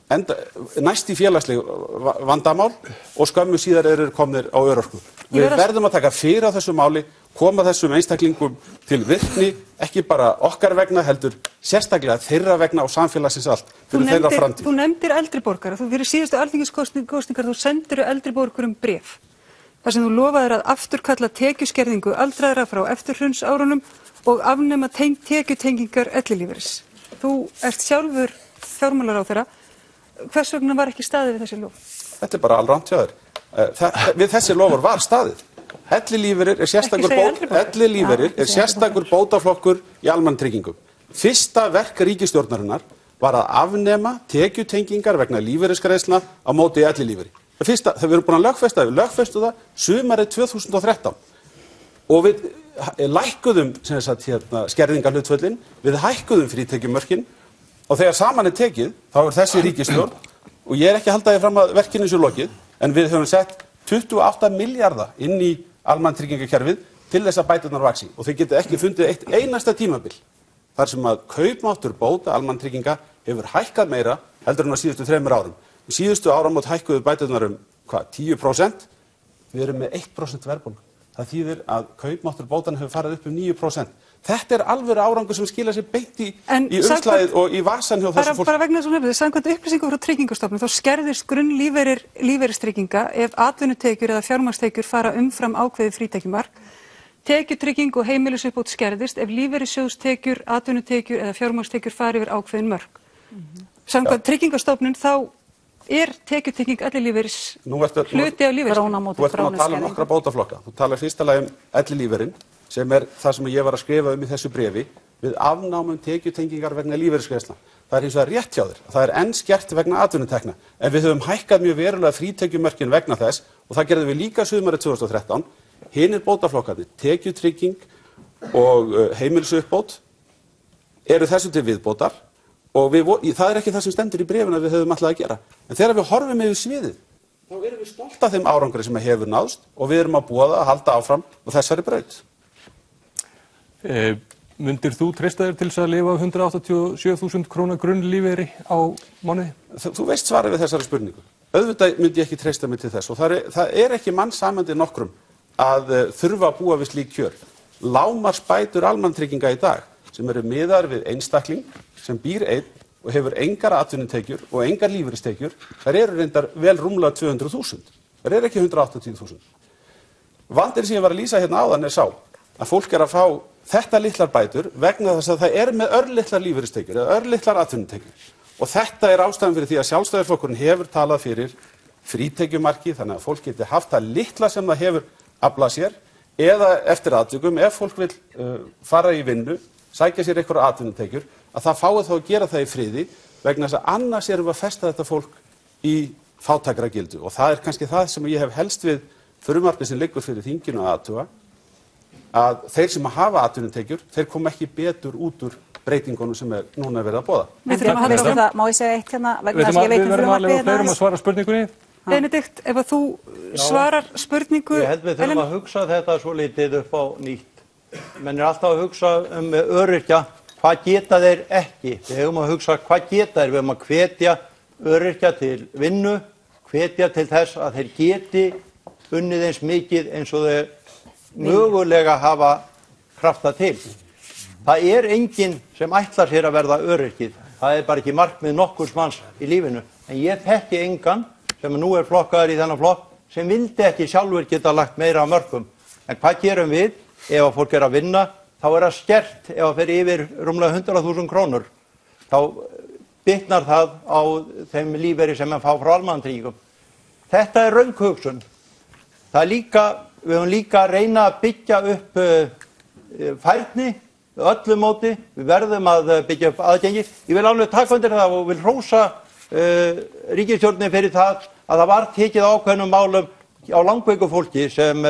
næst í félagsleg vandamál og skömmu síðar eru komnir á örorku. Við verðum að taka fyrir á þessu máli, koma þessum einstaklingum til virkni, ekki bara okkar vegna heldur sérstaklega þeirra vegna og samfélagsins allt fyrir þeirra framtíð. Þú nefndir eldri borgara, þú fyrir síðustu alþingiskosningar þú sendir eldri borgurum bréf þar sem þú lofaðir að afturkalla tekjuskerðingu aldraðra frá eftirhrunsárunum og afnema tekjutengingar ellilífeyris. Þú ert sjálfur fjármálaráðherra, hvers vegna var ekki staðið við þessi lof? Þetta bara alrangt hjá þér. Við þessi lofur var staðið. Ellilífeyrir sérstakur bótaflokkur í almannatryggingum. Fyrsta verk ríkisstjórnarinnar var að afnema tekjutengingar vegna lífeyrisgreiðslna á móti ellilífeyri. Það við erum búin að lögfestu það sumarið 2013 og við lækkuðum skerðingarhlutföllin, við hækkuðum frítekjumörkin og þegar saman tekið þá þessi ríkisstjórn og ég ekki að halda því fram að verkinu sé lokið en við höfum sett 28 milljarða inn í almannatryggingakerfið til þess að bæturnar vaxi og þið getið ekki fundið eitt einasta tímabil þar sem að kaupmáttur bóta almannatrygginga hefur hækkað meira heldur en á síðustu 3 árum. Síðustu áramót hækkuðu bæturnar 10%, við erum með 1% verðbólgu. Það þýðir að kaupmáttur bótanna hefur farið upp 9%. Þetta alvöru árangur sem skilar sér beint í umslagið og í vasann hjá þessu fólki. Bara vegna þess að nefnir, samkvæmt upplýsingum frá Tryggingastofnun þá skerðist grunnlífeyristrygginga ef atvinnutekjur eða fjármagnstekjur fara umfram ákveðið frítekjumark. Tekjutrygging og heimilisuppbót skerðist ef lífeyrissjóðstekjur, atvinnutekjur eða fjármagnstekjur fara yfir ákveðin mörk. Samkvæmt Tryggingastofnun þá tekjutrygging ellilífeyris hluti af lífeyriskerfinu. Þú ert að tala um nokkra bótaflokka. Þú talar fyrsta lagi ellilífeyrin sem það sem ég var að skrifa í þessu bréfi við afnámum tekjutengingar vegna lífeyrisgreiðslna. Það hins vegar rétt hjá þér. Það enn skert vegna atvinnutekna. En við höfum hækkað mjög verulega frítekjumörkin vegna þess og það gerðum við líka sumarið 2013. Hinir bótaflokkarnir, tekjutrygging og heimilisuppbót eru þessu til viðbótar og það ekki það sem stendur í bréfinu að við höfum alltaf að gera. En þegar við horfum yfir sviðið þá erum við stolt af þeim árangri sem hefur náðst og við erum að boða að halda áfram og þessari braut. Myndir þú treysta þér til þess að lifa á 187.000 króna grunnlífeyri á mánuði? Þú veist svarið við þessari spurningu. Auðvitað myndi ég ekki treysta mig til þess og það ekki mannsamandi nokkrum að þurfa að búa við slík kjör. Lágmarksbætur almannatrygginga í dag sem eru miðaðar við einstakling sem býr einn og hefur engar atvinnutekjur og engar lífeyristekjur, þær eru reyndar vel rúmlega 200.000. Þær eru ekki 180.000. Vandinn sem ég var að lýsa hérna áðan sá að fólk að fá þetta litlar bætur vegna þess að það með örlitlar lífeyristekjur eða örlitlar atvinnutekjur. Og þetta ástæðan fyrir því að Sjálfstæðisflokkurinn hefur talað fyrir frítekjumarki, þannig að fólk geti haft það litla sem það hefur aflað sér, eða eftir atvikum, ef fólk vil fara í vinnu, sækja sér einhverja atvinnutekjur, að það fái þá að gera það í friði, vegna þess að annars erum við að festa þetta fólk í fátækragildu. Og það kannski það sem ég hef helst við frumvarpið sem liggur fyrir þinginu að athuga, að þeir sem hafa atvinnutekjur, þeir koma ekki betur út úr breytingunum sem núna verið að boða. Við þurfum að hafa það, má ég segja eitt hérna, vegna þess að ég veit frumvarpið Við verðum að svara spurningunni. Benedikt, ef að þú svarar spurningu... Ég held við þurfum að hugsa þetta svo lítið upp á nýtt. Menn alltaf að hugsa öryrkja, hvað geta þeir ekki? Við höfum að hugsa hvað geta þeir, við höfum að hvetja öryrkja til vinnu, hvetja til þess að þeir geti unnið eins mikið eins og þeir mögulega hafa krafta til. Það enginn sem ætlar sér að verða öryrkið. Það bara ekki markmið nokkurs manns í lífinu. En ég þekki engan sem nú flokkaður í þennan flokk sem vildi ekki sjálfur geta lagt meira á mörkum. En hvað gerum við ef að fólk að vinna? Þá það skert ef það fer yfir rúmlega 100.000 krónur. Þá bitnar það á þeim lífeyri sem fá frá almannatryggingum. Þetta röng hugsun. Það við höfum líka að reyna að byggja upp færni öllu móti, við verðum að byggja upp aðgengi. Ég vil alveg taka undir það og vil hrósa ríkisstjórninni fyrir það að það var tekið ákveðnum málum á langveiku fólki sem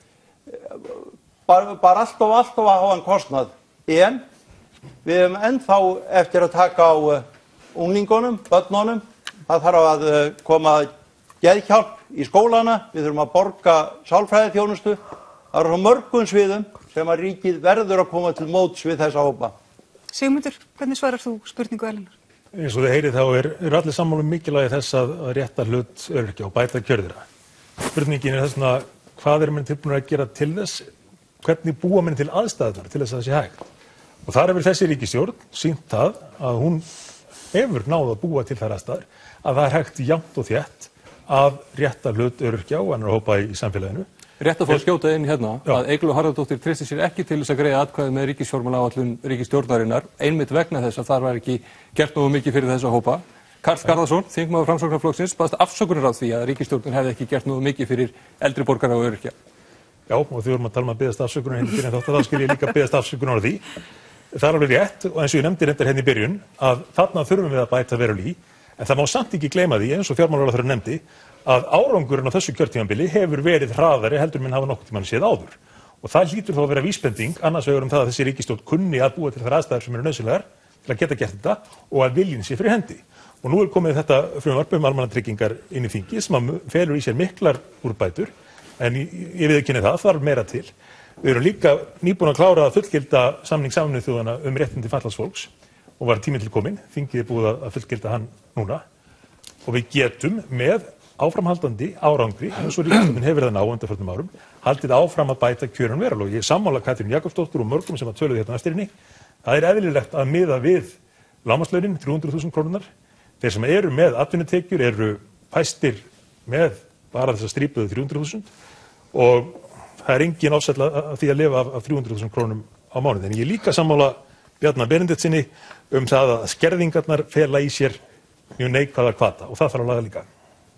bara alltof að háan kostnað. En við höfum ennþá eftir að taka á unglingunum, börnunum. Það þarf að koma geðhjálp í skólana, við þurfum að borga sálfræðiþjónustu. Það eru á mörgum sviðum sem að ríkið verður að koma til móts við þessa hópa. Sigmundur, hvernig svarar þú spurningu Elínar? Eins og þið heyrið þá eru allir sammála mikilvægi þess að rétta hlut öryrkja og bæta kjör þeirra. Spurningin þess vegna, hvað menn tilbúnir að gera til þess, hvernig búa menn til aðstæðurnar til þess að það sé hægt. Og þar hefur þessi ríkisstjórn sýnt það að hún hefur náð að búa til þær aðstæður, að það hægt jafnt og þétt að rétta hlut öryrkja og annar hópa í samfélaginu. Rétt að fá að skjóta inn hérna að Eygló Harðardóttir treystir sér ekki til þess að greiða atkvæði með ríkisfjármálaáætlun ríkisstjórnarinnar, einmitt vegna þess að þar var ekki gert nógu mikið fyrir þessa hópa. Karl Garðarsson, þingmaður Framsóknarflokksins, baðst afsökunar á því að ríkisstjórnin hefði ekki gert nógu mikið fyrir eldri borgara og öryrkja. Já, og því vorum að tala um að biðjast afsökunar hérna fyrir þátt að þá skil ég líka biðjast afsökunar á því. Það alveg rétt og eins og ég nefndi reyndar hérna í byrjun að þarna þurfum við að bæta verulega í, en það má samt ekki gleyma því eins og fjármálaráðherra nefndi að árangurinn á þessu kjörtímabili hefur verið hraðari heldur menn hafa nokkurn tímann séð áður. Og það hlýtur þá að vera vísbending annars vegar það að þessi ríkisstjórn kunni að búa til þær aðstæður sem eru nauðsynlegar til að geta gert þetta og að viljinn sé fyrir hendi. Og nú komið þetta frumvarp almannatryggingar inn í þingi sem felur í sér miklar úrbætur, en ég viðurkenni það þarf meira til. Við erum líka nýbúin að klára að fullgilda samning Sameinuðu þjóðanna réttindi fatlaðs fólks og var tíminn til kominn. Þingið búið að fullgilda hann núna og við getum með áframhaldandi árangri, eins og ríkisstjórnin hefur það ná undanförnum árum, haldið áfram að bæta kjörin verulega. Ég er sammála Katrínu Jakobsdóttur og mörgum sem töluðu hérna á eftir henni. Það eðlilegt að miða við lágmarkslaunin 300.000 krónurnar. Þeir sem eru með atvinnutekjur eru fæstir með bara þess að strípuðu 300.000 og það engin ásætla að því að lifa af 300.000 krónum á mánuði. En ég er líka sammála Bjarna Benediktssyni það að skerðingarnar fela í sér mjög neikvæða hvata og það þarf að laga líka.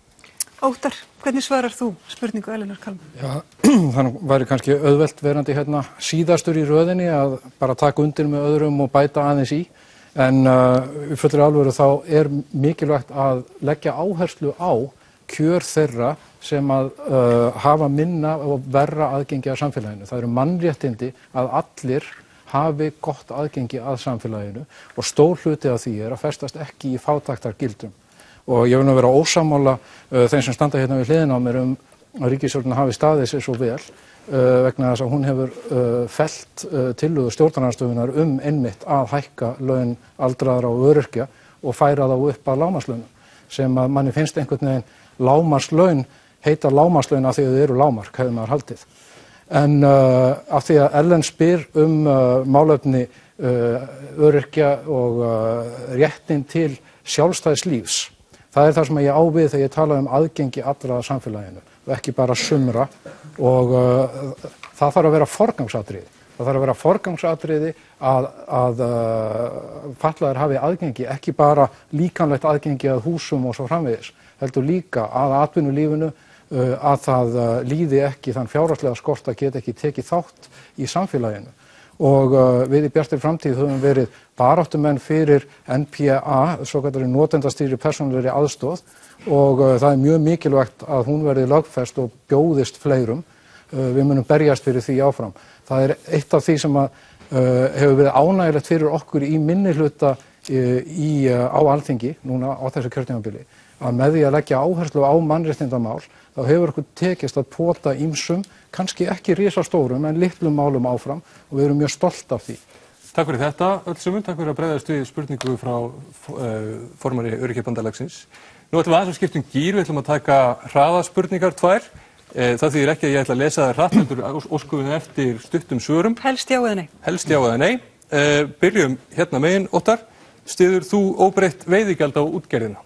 Óttar, hvernig svarar þú spurningu Elínar Kalman? Já, þannig væri kannski auðvelt verandi hérna síðastur í röðinni að bara taka undir með öðrum og bæta aðeins í. En í fullri alvöru þá mikilvægt að leggja áherslu á kjör þeirra sem að hafa minna og verra aðgengi að samfélaginu. Það eru mannréttindi að allir hafi gott aðgengi að samfélaginu og stór hluti af því að festast ekki í fátæktargildrum. Og ég vil nú vera ósammála þeim sem standa hérna við hliðina á mér að ríkisstjórnin hafi staðið sér svo vel vegna þess að hún hefur fellt tillögu stjórnarandstöðunnar einmitt að hækka laun aldraðra og öryrkja og færa þá upp að lágmarkslaunum sem að manni finnst einhvern veginn lágmarkslaun heita lágmarkslaun af því að þau eru lágmark, hefði maður haldið. En af því að Ellen spyr málefni öryrkja og réttin til sjálfstæðs lífs. Það það sem ég á við þegar ég tala aðgengi allra að samfélaginu og ekki bara sumra og það þarf að vera forgangsatriði. Það þarf að vera forgangsatriði að fatlaðir hafi aðgengi, ekki bara líkamlegt aðgengi að húsum og svo framvegis, heldur líka að atvinnulífinu, að það líði ekki þann fjárhagslega skort að geta ekki tekið þátt í samfélaginu. Og við í Bjartri framtíð höfum verið baráttumenn fyrir NPA, svokallari notendastýrðri persónulegri aðstoð og það mjög mikilvægt að hún verði lögfest og bjóðist fleirum. Við munum berjast fyrir því áfram. Það eitt af því sem hefur verið ánægilegt fyrir okkur í minnihluta á Alþingi núna á þessu kjörtímabili, að með því að leggja áherslu á mannréttindamál þá hefur okkur tekist að pota ýmsum, kannski ekki risastórum en litlum málum áfram og við erum mjög stolt af því. Takk fyrir þetta öll sömum, takk fyrir að bregðast við spurningu frá formanni Öryrkjabandalagsins. Nú ætlum við aðeins að skipta gír, við ætlum að taka hraðaspurningar 2. Það þýðir ekki að ég ætla að lesa þær hratt, heldur óskum við eftir stuttum svörum. Helst já eða nei. Helst já eða nei. Byrjum hérna megin, Óttar. Styður þú óbreytt veiðigjald á útgerðina?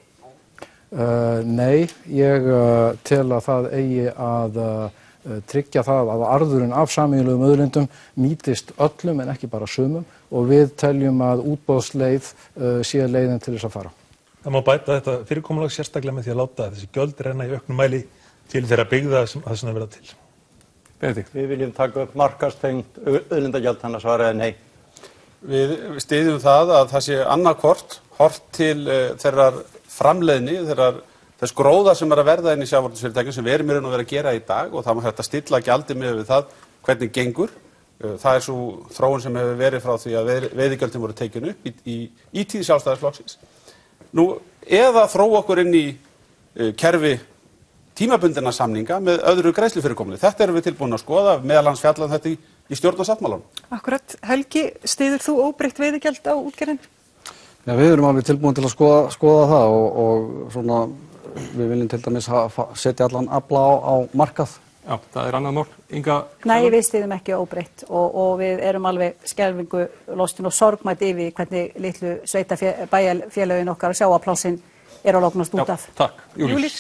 Nei, ég tel að það eigi að tryggja það að arðurinn af sameiginlegum auðlindum nýtist öllum en ekki bara sumum og við teljum að útboðsleið sé leiðin til þess að fara. Það má bæta þetta fyrirkomulag sérstaklega með því að láta þessi gjöld renna í auknum mæli til þeirra byggða sem það sem verða til. Benedikt. Við viljum taka upp markaðstengt auðlindagjald, þannig að svara nei. Við styðjum það að það sé annarkvort hort til þeirrar framleiðni, þess gróða sem að verða inn í sjávarútvegsfyrirtækjum sem við erum í raun og veru að gera í dag og það má hægt að stilla gjaldið miðað við það hvernig gengur. Það svo þróun sem hefur verið frá því að veiðigjöldin voru tekin upp í tíð Sjálfstæðisflokksins. Nú, eða þróa okkur inn í kerfi tímabundinna samninga með öðru greiðslufyrirkomulagi. Þetta erum við tilbúin að skoða, meðal annars fjallað þetta í stjórnarsáttmálanum. Akkurat. Helgi, styður þú óbreytt veiðigjald á útgerðinni? Já, við erum alveg tilbúin til að skoða það og svona við viljum til dæmis setja allan afla á markað. Já, það annað mál. Inga? Nei, við styðum ekki óbreytt og við erum alveg skelfingu lostin og sorgmætt yfir hvernig litlu bæjarfélögin okkar sjávarplássin að lognast út af. Já, takk. Júlís?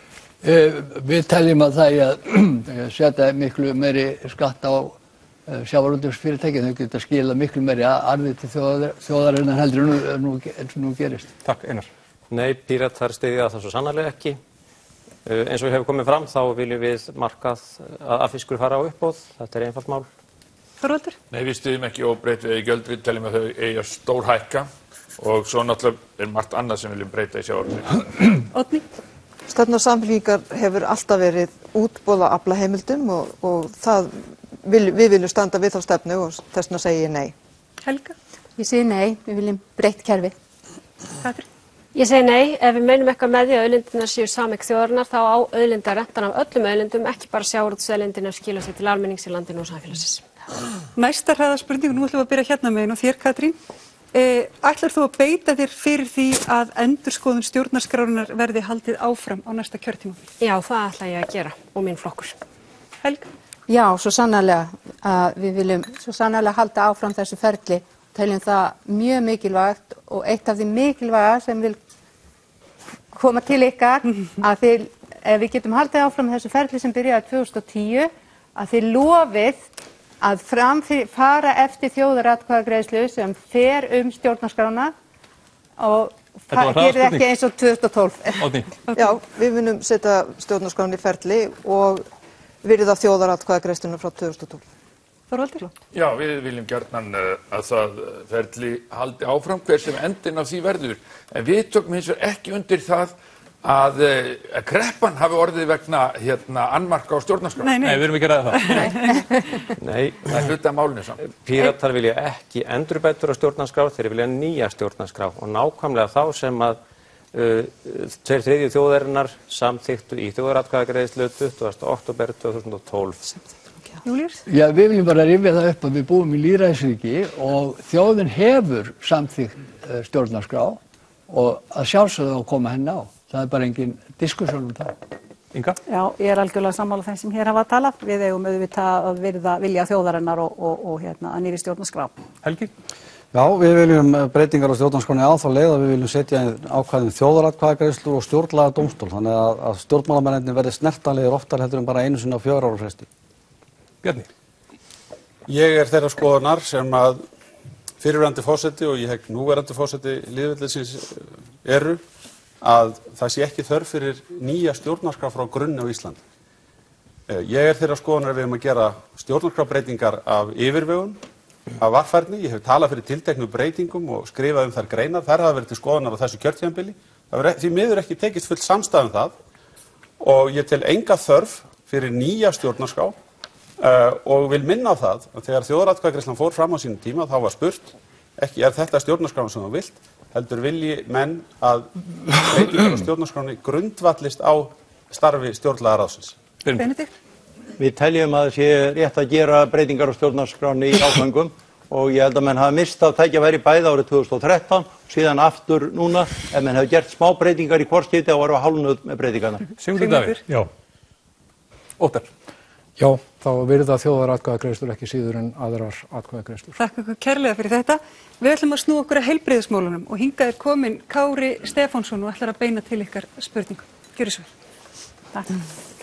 Við teljum að það að setja miklu meiri skatt á sjávarútvegsfyrirtækin, þau geta skilað miklu meiri arði til þjóðarinnar heldur en nú gerist. Takk, Einar. Nei, Píratar styðja það svo sannarlega ekki. Eins og hefur komið fram þá viljum við markað að fiskur fara á uppboð. Þetta einfalt mál. Þorvaldur? Nei, við styðjum ekki óbreytt veiðigjöld, við teljum að þau eigi að stórhækka og svo náttúrulega margt annað sem við viljum breyta í sjávarútvegi. Oddný? Stefna Samfylkingar hefur alltaf verið útboð á aflaheimildum og við viljum standa við þá stefnu og þess vegna segi ég nei. Helga? Ég segi nei, við viljum breytt kerfi. Katrín? Ég segi nei, ef við meinum eitthvað með því að auðlindirnar séu sameign þjóðarinnar þá á auðlindarentan af öllum auðlindum, ekki bara sjávarútvegsauðlindin að skila sér til almennings í landinu og samfélagsins. Næsta hraðaspurning, nú ætlum við að byrja hérna megin og þér, Katrín. Ætlar þú að beita þér fyrir því að endurskoðun stjórnarskrárinnar verði haldið áfram á næsta kjörtímabili? Já, það ætla ég að gera og minn flokkur. Helga? Já, svo sannarlega. Við viljum svo sannarlega halda áfram þessu ferli. Teljum það mjög mikilvægt og eitt af því mikilvæga sem vil koma til ykkar að ef við getum haldið áfram þessu ferli sem byrjaði 2010 að þið lofið að fara eftir þjóðaratkvæðagreiðslu sem fer stjórnarskrána og það gerir ekki eins og 2012. Já, við munum setja stjórnarskrána í ferli og virða þjóðaratkvæðagreiðsluna frá 2012. Þorvaldur? Já, við viljum gjarnan að það ferli haldi áfram hver sem endinn af því verður. En við tökum hins vegar ekki undir það að kreppan hafi orðið vegna annmarka á stjórnarskrá. Nei, við erum ekki að ræða það. Nei, það er hluti af málinu samt. Píratar vilja ekki endurbætur á stjórnarskrá, þeir vilja nýja stjórnarskrá og nákvæmlega þá sem að 2/3 þjóðarinnar samþykktu í þjóðaratkvæðagreiðslu 20. október 2012. Júlíus? Já, við viljum bara rifja það upp að við búum í lýðræðisríki og þjóðin hefur samþykkt stjórnarskrá og að sjálfsögðu að koma henni á. Það er bara engin diskussjón um það. Inga? Já, ég algjörlega sammála þeim sem hér hafa talað. Við eigum auðvitað að virða vilja þjóðarinnar og að nýrri stjórnarskrá. Helgi? Já, við viljum breytingar á stjórnarskránni á þá leið að við viljum setja ákvæðin þjóðaratkvæðagreiðslu og stjórnlaga dómstól, þannig að stjórnmálamennirnir verði snertanlegir oftar heldur en bara einu sinni á 4 ára fresti. Bjarni? Ég þeirra skoðunar sem að fyrrverandi forseti og ég hegg núverandi forseti lýðveldisins eru að það sé ekki þörf fyrir nýja stjórnarskrá frá grunni á Íslandi. Ég þeirra skoðunar að við höfum að gera stjórnarskrárbreytingar af yfirvegun, af varfærni. Ég hef talað fyrir tilteknu breytingum og skrifað þær greinar. Þær hafa verið til skoðunar á þessu kjörtímabili. Það hefur því miður ekki tekist full samstaða það og ég tel enga þörf fyrir nýja stjórnarskrá og vil minna á það að þegar þjóðaratkvæðagreiðslan fór fram á sínum tíma þá var spurt ekki þetta stjórnarskráin sem þú vilt, heldur vilji menn að breytingar á stjórnarskránni grundvallist á starfi stjórnlagaráðsins. Benedikt? Við teljum að það sé rétt að gera breytingar á stjórnarskránni í áföngum og ég held að menn hafa mistað tækifæri bæði árið 2013 síðan aftur núna ef menn hefur gert smá breytingar í hvort skipti og varu hálfnuð með breytingarna. Sigmundur Davíð? Já. Óttar? Já, þá virða þjóðaratkvæðagreiðslur ekki síður en aðrar atkvæðagreiðslur. Þakka ykkur kærlega fyrir þetta. Við ætlum að snúa okkur að heilbrigðismálunum og hingað kominn Kári Stefánsson og ætlar að beina til ykkar spurningu. Gjörið svo vel. Takk.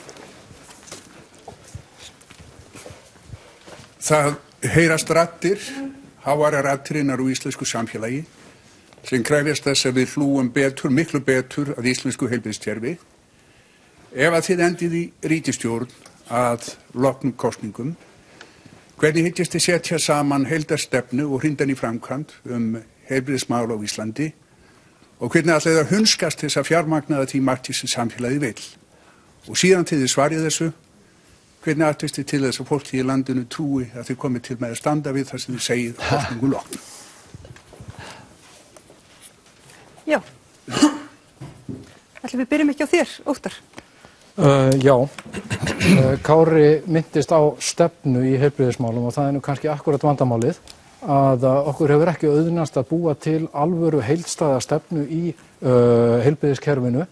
Það heyrast raddir, háværar raddirinnar úr íslensku samfélagi sem krefjast þess að við hlúum betur, miklu betur að íslensku heilbrigðiskerfi. Ef að þið endið í ríkisstjórn að loknum kosningum, hvernig hyggist þið setja saman heildarstefnu og hrindan í framkvæmd heilbrigðismál á Íslandi og hvernig ætlið að hunskast þess að fjármagna því margt sem samfélagi vill. Og síðan til þið svarið þessu, hvernig ætlist þið til þess að fólki í landinu trúi að þið komið til með að standa við það sem þið segið kosningu loknum. Já. Ætlum við byrjum ekki á þér, Óttar? Já, Kári myndist á stefnu í heilbrigðismálum og það er nú kannski akkurat vandamálið að okkur hefur ekki auðnast að búa til alvöru heildstæða stefnu í heilbrigðiskerfinu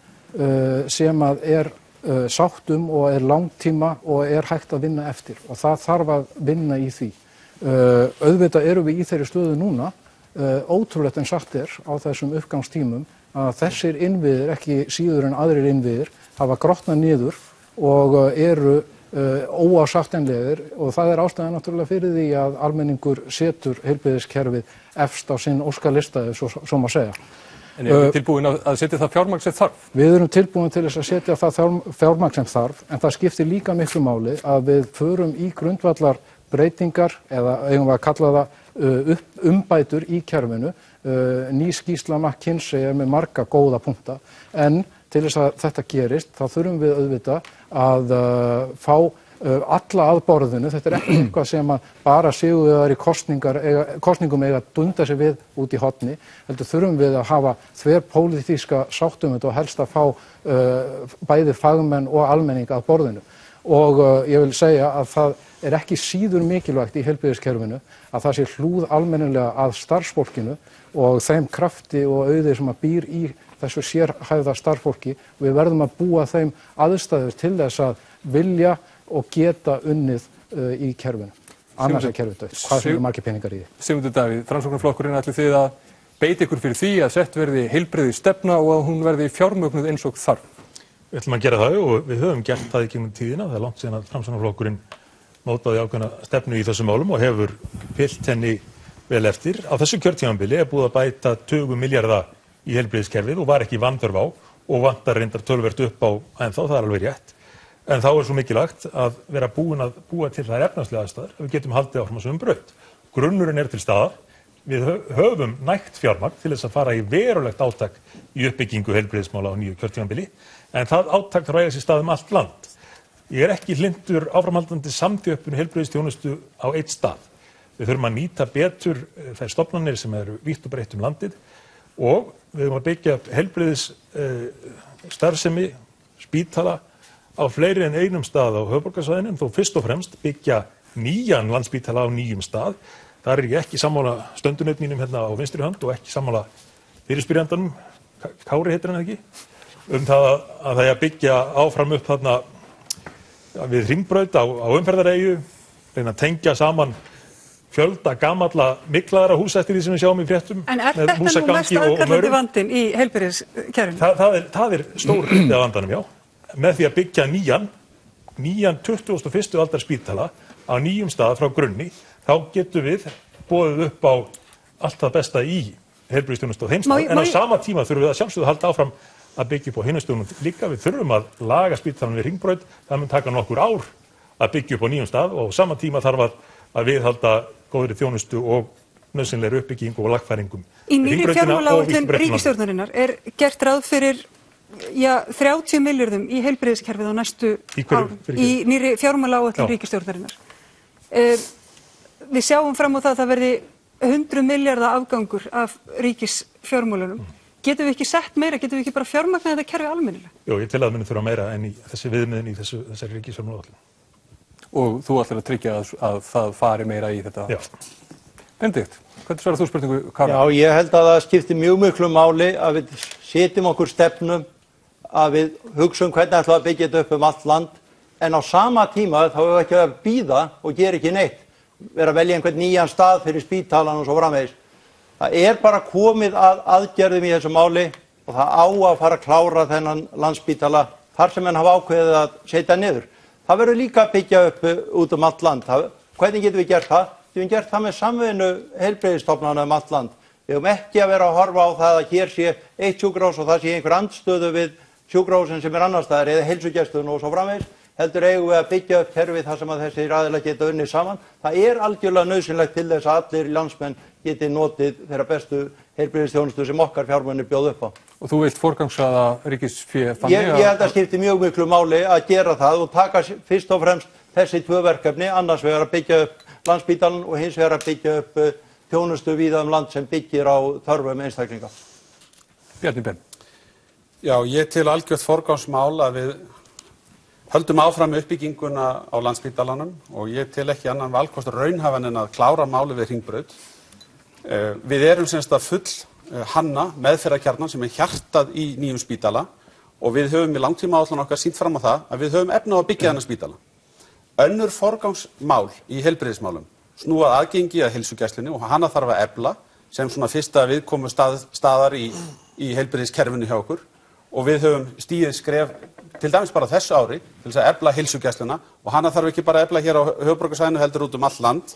sem að er sátt og er langtíma og er hægt að vinna eftir og það þarf að vinna í því. Auðvitað erum við í þeirri stöðu núna, ótrúlegt en sagt er á þessum uppgangstímum að þessir innviðir, ekki síður en aðrir innviðir, hafa grotnað niður og eru óásættanlegir og það er ástæðan náttúrulega fyrir því að almenningur setur heilbrigðiskerfið efst á sinn óskalista, svo má segja. En erum við tilbúin að setja það fjármagn sem þarf? Við erum tilbúin til þess að setja það fjármagn sem þarf, en það skiptir líka miklu máli að við förum í grundvallar breytingar, eða eigum við að kalla það umbætur í kerfinu. Ný skýrsla McKinsey með marga góða punkta, en til þess að þetta gerist, þá þurfum við auðvitað að fá alla að borðinu. Þetta er ekki eitthvað sem að bara sigurvegarar í kosningum eiga að dunda sig við út í horni. Heldur þurfum við að hafa þverpólitíska sátt og helst að fá bæði fagmenn og almenning að borðinu. Og ég vil segja að það er ekki síður mikilvægt í heilbrigðiskerfinu að það sé hlúð almennilega að starfsfólkinu og þeim krafti og auði sem að býr í þessu sérhæfða starfsfólki. Við verðum að búa þeim aðstæður til þess að vilja og geta unnið í kerfinu. Annars er kerfið dautt. Hvað sem eru margir peningar í því? Sigmundur Davíð, Framsóknarflokkurinn, ætlið þið að beita ykkur fyrir því að sett verði heilbrigðisstefna og að hún verði fjármögnuð eins og þarf? Við ætlum að gera það og við höfum gert það í gegnum tíðina. Það er langt síðan að Framsóknarflokkurinn mótaði ákveðna stefnu í þessum málum og hefur fylgt henni vel eftir. Á þessu kjörtímabili er búið að bæta tugum milljarða í heilbrigðiskerfið og var ekki vanþörf á og vantar reyndar töluvert upp á ennþá, það er alveg rétt. En þá er svo mikilvægt að vera búin að búa til þær efnahagslegar aðstæður að við getum haldið áfram á sömu braut. Grunnurinn er til staðar. Við höfum nægt fjármagn til þess að fara í verulegt átak í uppbyggingu heilbrigðismála á nýju kjörtímabili, en það átak þarf að eiga sér stað allt land. Ég er ekki hlynntur áframhaldandi samþjöppun heilbrigðisþjónustu á einn stað. Við þurfum að nýta betur þær stofnanir sem eru vítt og breitt landið og við þurfum að byggja upp heilbrigðisstarfsemi, spítala á fleiri en einum stað á höfuðborgarsvæðinu, þó fyrst og fremst byggja nýjan landspítala á nýjum stað. Þar er ég ekki sammála stöndunaup mínum hérna á vinstri hönd og ekki sammála fyrirspyrjandanum, Kári heitir hann ekki. það að það er að byggja áfram upp þarna við Hringbraut á umferðareyju, reyna að tengja saman fjölda gamalla miklaðra hús eftir því sem við sjáum í fréttum. En þetta nú mest aðkallandi vandinn í heilbrigðiskerfinu? Það stór hluti af vandanum, já. Með því að byggja nýjan 21. aldar spítala á nýjum stað frá grunni, þá getum við boðið upp á allt það besta í heilbrigðisþjónustu á þeim stað. En á sama tíma þurfum við að sjálfsögðu að halda áfram að byggja upp á hinum stöðunum líka. Við þurfum að laga spítalann við Hringbraut. Það mun taka nokkur ár að byggja upp á nýjum stað og á sama tíma þarf að viðhalda góðri þjónustu og nauðsynlegri uppbyggingu og lagfæringum. Í nýrri fjármálaáætlun ríkisstjórnarinnar gert ráð fyrir 30 milljörðum í heilbrigðiskerfið á næstu árum. Í nýrri fjármálaáætlun ríkisstjórnarinnar. Við sjáum fram á það að það verði 100 milljarða afgangur af ríkisfjármálunum. Getum við ekki sett meira, getum við ekki bara fjármagnað þetta kerfi almennilega? Jú, ég tel að muni þurfa meira en í þessi viðmiðin í þessari ríkisfjármálaáætlun. Og þú ætlar að tryggja að það fari meira í þetta? Já. Benedikt, hvernig svarar þú spurningu Karol? Já, ég held að það skiptir mjög miklu máli að við setjum okkur stefnum, að við hugsum hvernig ætlum að byggja þetta upp allt land, en á sama tíma þá hefur við ekki að bíða og gera ekki neitt. Vera að velja einhvern nýjan stað fyrir spítalan og svo framvegis. Það bara komið að aðgerðum í þessu máli og það á að fara að klára þennan Landspítala þar sem menn hafa ákveðið að setja niður. Það verður líka að byggja upp út allt land. Hvernig getum við gert það? Við höfum gert það með samvinnu heilbrigðisstofnana allt land. Við höfum ekki að vera að horfa á það að hér sé eitt sjúkrahús og það sé einhver andstöðu við sjúkrahúsin sem annars staðar eða heilsugæsluna og svo framvegis. Heldur eigum við að byggja upp kerfi þar sem að þessir aðilar geta unnið saman. Það algjörlega nauðsynlegt til þess að allir landsmenn geti notið þeirra bestu heilbrigðisþjónustu sem okkar fjármunir bjóð upp á. Og þú vilt forgangsraða ríkisfé þannig að... Ég held að skipti mjög miklu máli að gera það og taka fyrst og fremst þessi tvö verkefni, annars vegar að byggja upp Landspítalann og hins vegar að byggja upp þjónustu víða land sem byggir á þörfum einstaklinga. Bjarni Ben. Já, ég til algjört forgangsmál að við höldum áfram uppbygginguna á Landspítalanum og ég til ekki annan valkost raunhæfan en að klára máli við Hringbraut. Við erum semst að full hanna meðferðarkjarnan sem hjartað í nýjum spítala og við höfum í langtímaáætlun okkar sýnt fram á það að við höfum efni á að byggja þennan spítala. Önnur forgangsmál í heilbrigðismálum snúa aðgengi að heilsugæslunni og hana þarf að efla sem svona fyrsta viðkomu staðar í heilbrigðiskerfinu hjá okkur og við höfum stigið skref til dæmis bara þessu ári til þess að efla heilsugæsluna og hana þarf ekki bara að efla hér á höfuðborgarsvæðinu heldur út allt land.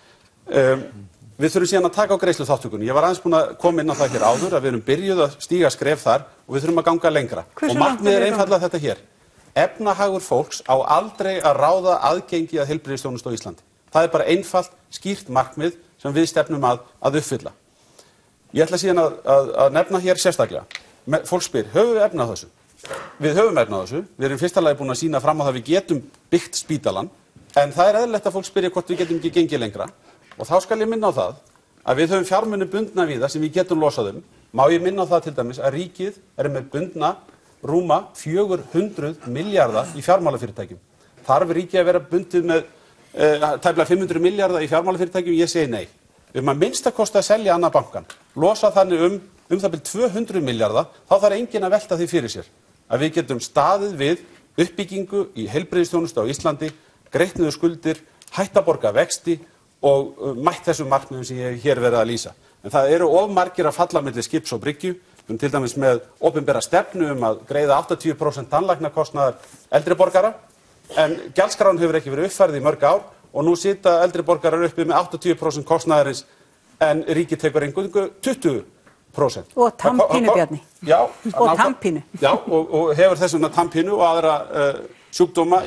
Við þurfum síðan að taka á greiðsluþátttökunni. Ég var aðeins búin að koma inn á það hér áður að við erum byrjuð að stíga skref þar og við þurfum að ganga lengra. Og markmiðið einfaldlega þetta hér. Efnahagur fólks á aldrei að ráða aðgengi að heilbrigðisþjónustu á Íslandi. Það bara einfalt, skýrt markmið sem við stefnum að uppfylla. Ég ætla síðan að nefna hér sérstaklega. Fólk spyr, höfum við efni á þessu? Við höfum efni á þessu. Við erum fyrsta lagi búin að sýna fram á það að við getum byggt spítalann, en það eðlilegt að fólk spyrja hvort við getum ekki gengið lengra. Og þá skal ég minna á það að við höfum fjármuni bundna við það sem við getum losað Má ég minna á það til dæmis að ríkið með bundna rúma 400 milljarða í fjármálafyrirtækjum. Þarf ríkið að vera bundið með tæplega 500 milljarða í fjármálafyrirtækjum? Ég segi nei. Við að minnsta kosti að selja annað bankan, losa þannig það bil 200 milljarða, þá þarf enginn að velta því fyrir sér. Að við getum staðið við uppbyggingu í heilbrigðisþjónustu á Íslandi, greitt niður skuldir, hætt að borga vexti og mætt þessum markmiðum sem ég hef hér verið að lýsa. En það eru of margir að falla milli skips og bryggju, til dæmis með opinbera stefnu að greiða 80% tannlæknakostnaðar eldri borgara, en gjaldskráin hefur ekki verið uppfærð í mörg ár og nú sita eldri borgarar uppi með 80% kostnaðarins en ríkið tekur eingöngu 20%. Og tannpínu, Bjarni. Já. Og tannpínu. Já, og hefur þessuna tannpínu og aðra sjúkdóma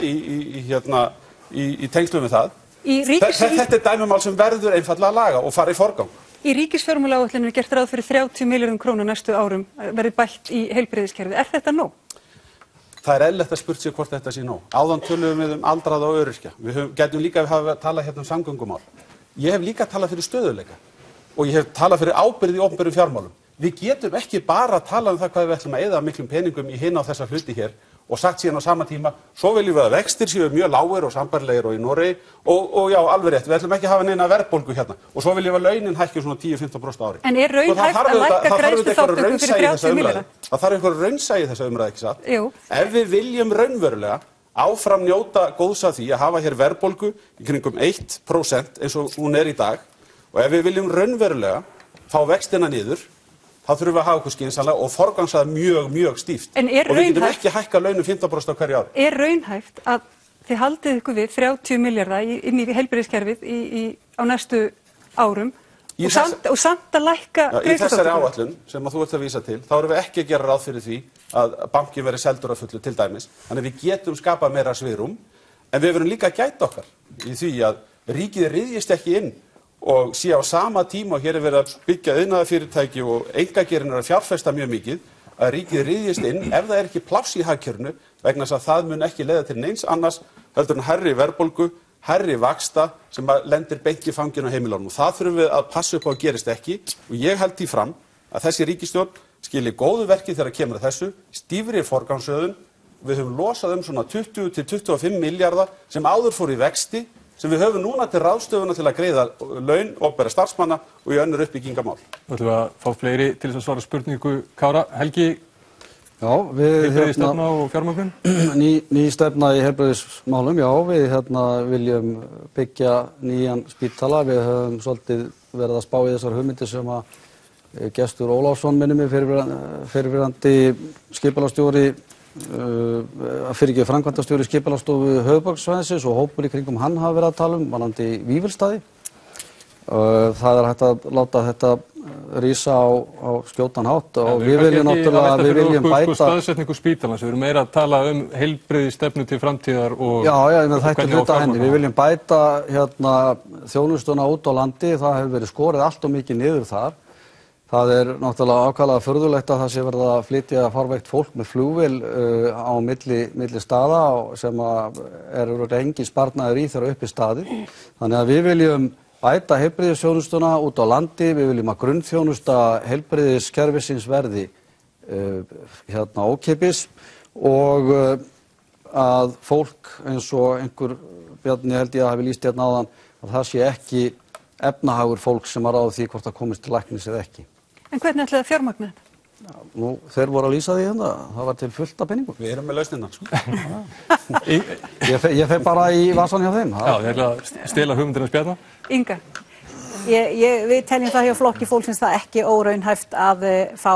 í tengslum við það. Þetta dæmumál sem verður einfaldlega að laga og fara í forgang. Í ríkisfjármálaáætlun gert ráð fyrir 30 milljörðum króna næstu árum verði bætt í heilbrigðiskerfið. Er þetta nóg? Það eðlilegt að spurt sig hvort þetta sé nóg. Áðan töluðum við aldraða og öryrkja. Við gætum líka að tala hérna samgöngumál. Ég hef líka talað fyrir stöðugleika og ég hef talað fyrir ábyrgð í opinberum fjármálum. Við getum ekki bara að tala það hvað við ætlum að eyða miklum peningum í hina á þessa hluti hér og sagt síðan á sama tíma, svo viljum við að vextir séu mjög lágir og sambærilegir og í Noregi og já, alveg rétt, við ætlum ekki að hafa neina verðbólgu hérna og svo viljum við að launin hækki svona 10-15% ári. En raunhæft að lækka greiðsluþátttöku fyrir 30 milljarða? Það þarf einhver raunsæi í þessa umræðu, ekki satt? Jú. Ef við viljum raunverulega áfram njóta góðs af því að hafa hér verðbólgu í kringum 1% eins og hún í dag og ef við viljum raunverulega fá vextina niður, þá þurfum við að hafa okkur skynsamlega og forgangsraða mjög stíft. Og við getum ekki hækkað launum 15% á hverju ári. Er raunhæft að þið haldið ykkur við 30 milljarða inn í heilbrigðiskerfið á næstu árum og samt að lækka greiðsluþátttöku? Í þessari áætlun sem þú ert að vísa til, þá erum við ekki að gera ráð fyrir því að bankin verði seldur að fullu til dæmis. Þannig við getum skapað meira svigrúm, en við verum líka að gæta okkar í því að ríkið ryðjist ekki inn og sé á sama tíma og hér verið að byggja iðnaðarfyrirtæki og einkageirinn að fjárfesta mjög mikið, að ríkið ryðjist inn ef það ekki pláss í hagkerfinu vegna þess að það mun ekki leiða til neins annars heldur en hærri verðbólgu, hærri vaxta sem lendir beint í fanginu á heimilunum. Það þurfum við að passa upp á að gerist ekki og ég held því fram að þessi ríkisstjórn skili góðu verki þegar kemur að þessu, stífri forgangsröðun. Við höfum losað svona 20-25 milljarða sem áður fór í vexti sem við höfum núna til ráðstöfuna til að greiða laun opinberra starfsmanna og í önnur uppbyggingamál. Þú ætlum að fá fleiri til þess að svara spurningu Kára. Helgi, já, við heilbrigðisstefna og fjármögnun? Ný stefna í heilbrigðismálum, já, við viljum byggja nýjan spítala. Við höfum svolítið verið að spá í þessar hugmyndir sem að Gestur Ólafsson minnir mig fyrirverandi skipulagsstjóri framkvæmdastjóri skipulagsstofu höfuðborgarsvæðisins og hópur í kringum hann hafa verið að tala varðandi Vífilsstaði. Það hægt að láta þetta rísa á skjótan hátt og við viljum náttúrulega bæta staðsetningu spítalans. Við erum meira að tala heilbrigðisstefnu til framtíðar og þetta hluta henni. Við viljum bæta þjónustuna út á landi. Það hefur verið skorið allt og mikið niður þar. Það náttúrulega ákaflega furðulegt að það sé verið að flytja fárveikt fólk með flugvél á milli staða sem engin sparnaður í þegar uppi staðið. Þannig að við viljum bæta heilbrigðisþjónustuna út á landi, við viljum að grunnþjónusta heilbrigðiskerfisins verði ókeypis og að fólk eins og einhver Bjarni held ég að hafi lýst hérna áðan að það sé ekki efnahagur fólk sem að ráða því hvort það komist til læknis eða ekki. En hvernig ætlaði að fjármagna þetta? Nú, þeir voru að lýsa því hérna, það var til fullt af penningum. Við erum með lausnirnar, Ég fer bara í vasan hjá þeim. Já, ég ætla að stela hugmyndirnas Bjarna. Inga, við teljum það hjá Flokki fólksins það ekki óraunhæft að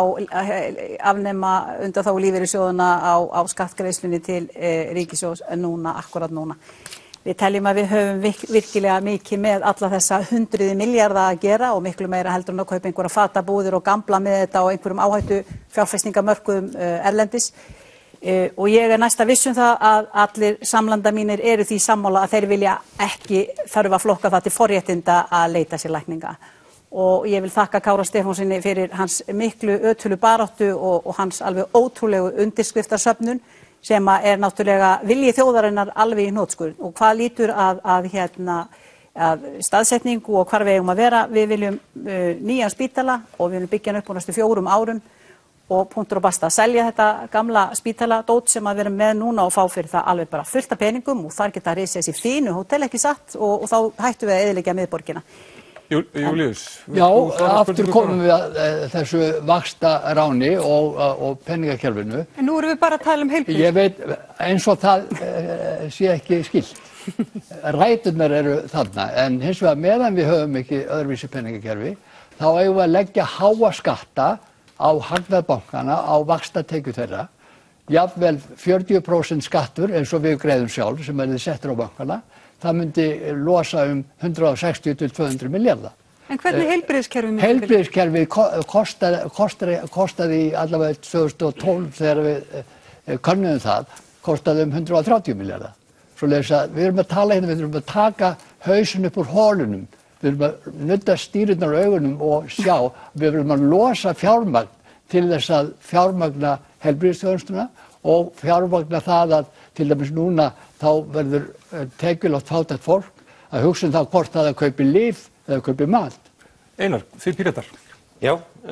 afnema undanþágu lífeyrissjóðanna á skattgreiðslunni til ríkissjóðs akkúrat núna. Við teljum að við höfum virkilega mikið með alla þessa 100 milljarða að gera og miklu meira heldur en að kaupa einhverja fatabúðir og gamla með þetta og einhverjum áhættu fjárfestingamörkuðum erlendis. Og ég næsta viss það að allir samlanda mínir eru því sammála að þeir vilja ekki þurfa að flokka það til forréttinda að leita sér lækninga. Og ég vil þakka Kára Stefánsssyni fyrir hans miklu ötulu baráttu og hans alveg ótrúlegu undirskriftarsöfnun sem náttúrulega vilji þjóðarinnar alveg í hnotskurn. Og hvað lítur að staðsetningu og hvar við eigum að vera. Við viljum nýjan spítala og við viljum byggja hann upp á næstu 4 árum og punktur og basta. Selja þetta gamla spítaladót sem við erum með núna og fá fyrir það alveg bara fullt af peningum og þar geta risið þessi fínu hótel ekki satt og þá hættum við að eyðileggja miðborgina. Júlíus. Já, aftur komum við að þessu vaxtaráni og peningakerfinu. En nú erum við bara að tala heilbrigði. Ég veit, eins og það sé ekki skilt. Ræturnar eru þarna, en hins vegar meðan við höfum ekki öðruvísi peningakerfi, þá eigum við að leggja háa skatta á hagnað bankana, á vaxtatekjur þeirra. Jafnvel 40% skattur eins og við greiðum sjálf sem þið settir á bankana. Það myndi losa 160 til 200 milljarða. En hvernig heilbrigðiskerfi myndi? Heilbrigðiskerfi kostaði allavega 2012 þegar við könnuðum það, kostaði 130 milljarða. Svoleiðis að við erum að tala hérna, við erum að taka hausinn upp úr holunum, við erum að nudda stýrurnar á augunum og sjá, við erum að losa fjármagn til þess að fjármagna heilbrigðisþjónustuna og fjármagna það að til dæmis núna þá verður tekjulágt fátækt fólk að hugsa það hvort það kaupi lyf eða kaupi mat. Einar, þið Píratar. Já,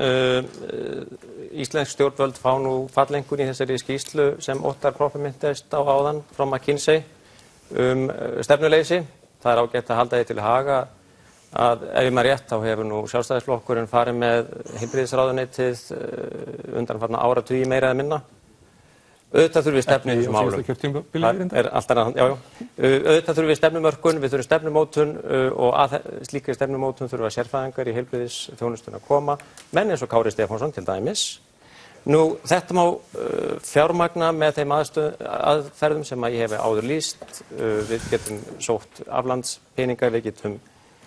íslensk stjórnvöld fá nú fallengun í þessari skýrslu sem Óttar Proppé minntist á áðan frá McKinsey stefnuleysi. Það ágætt að halda því til haga að ef ég maður rétt þá hefur nú Sjálfstæðisflokkurinn farið með heilbrigðisráðuneytið undanfarna áratugi meira eða minna. Auðvitað þurfum við stefnu í þessum málum. Auðvitað þurfum við stefnumörkun, við þurfum stefnumótun og að slíkri stefnumótun þurfa sérfræðingar í heilbrigðisþjónustuna að koma, menn eins og Kári Stefánsson til dæmis. Nú, þetta má fjármagna með þeim aðferðum sem ég hef áður lýst. Við getum sótt aflandspeninga, við getum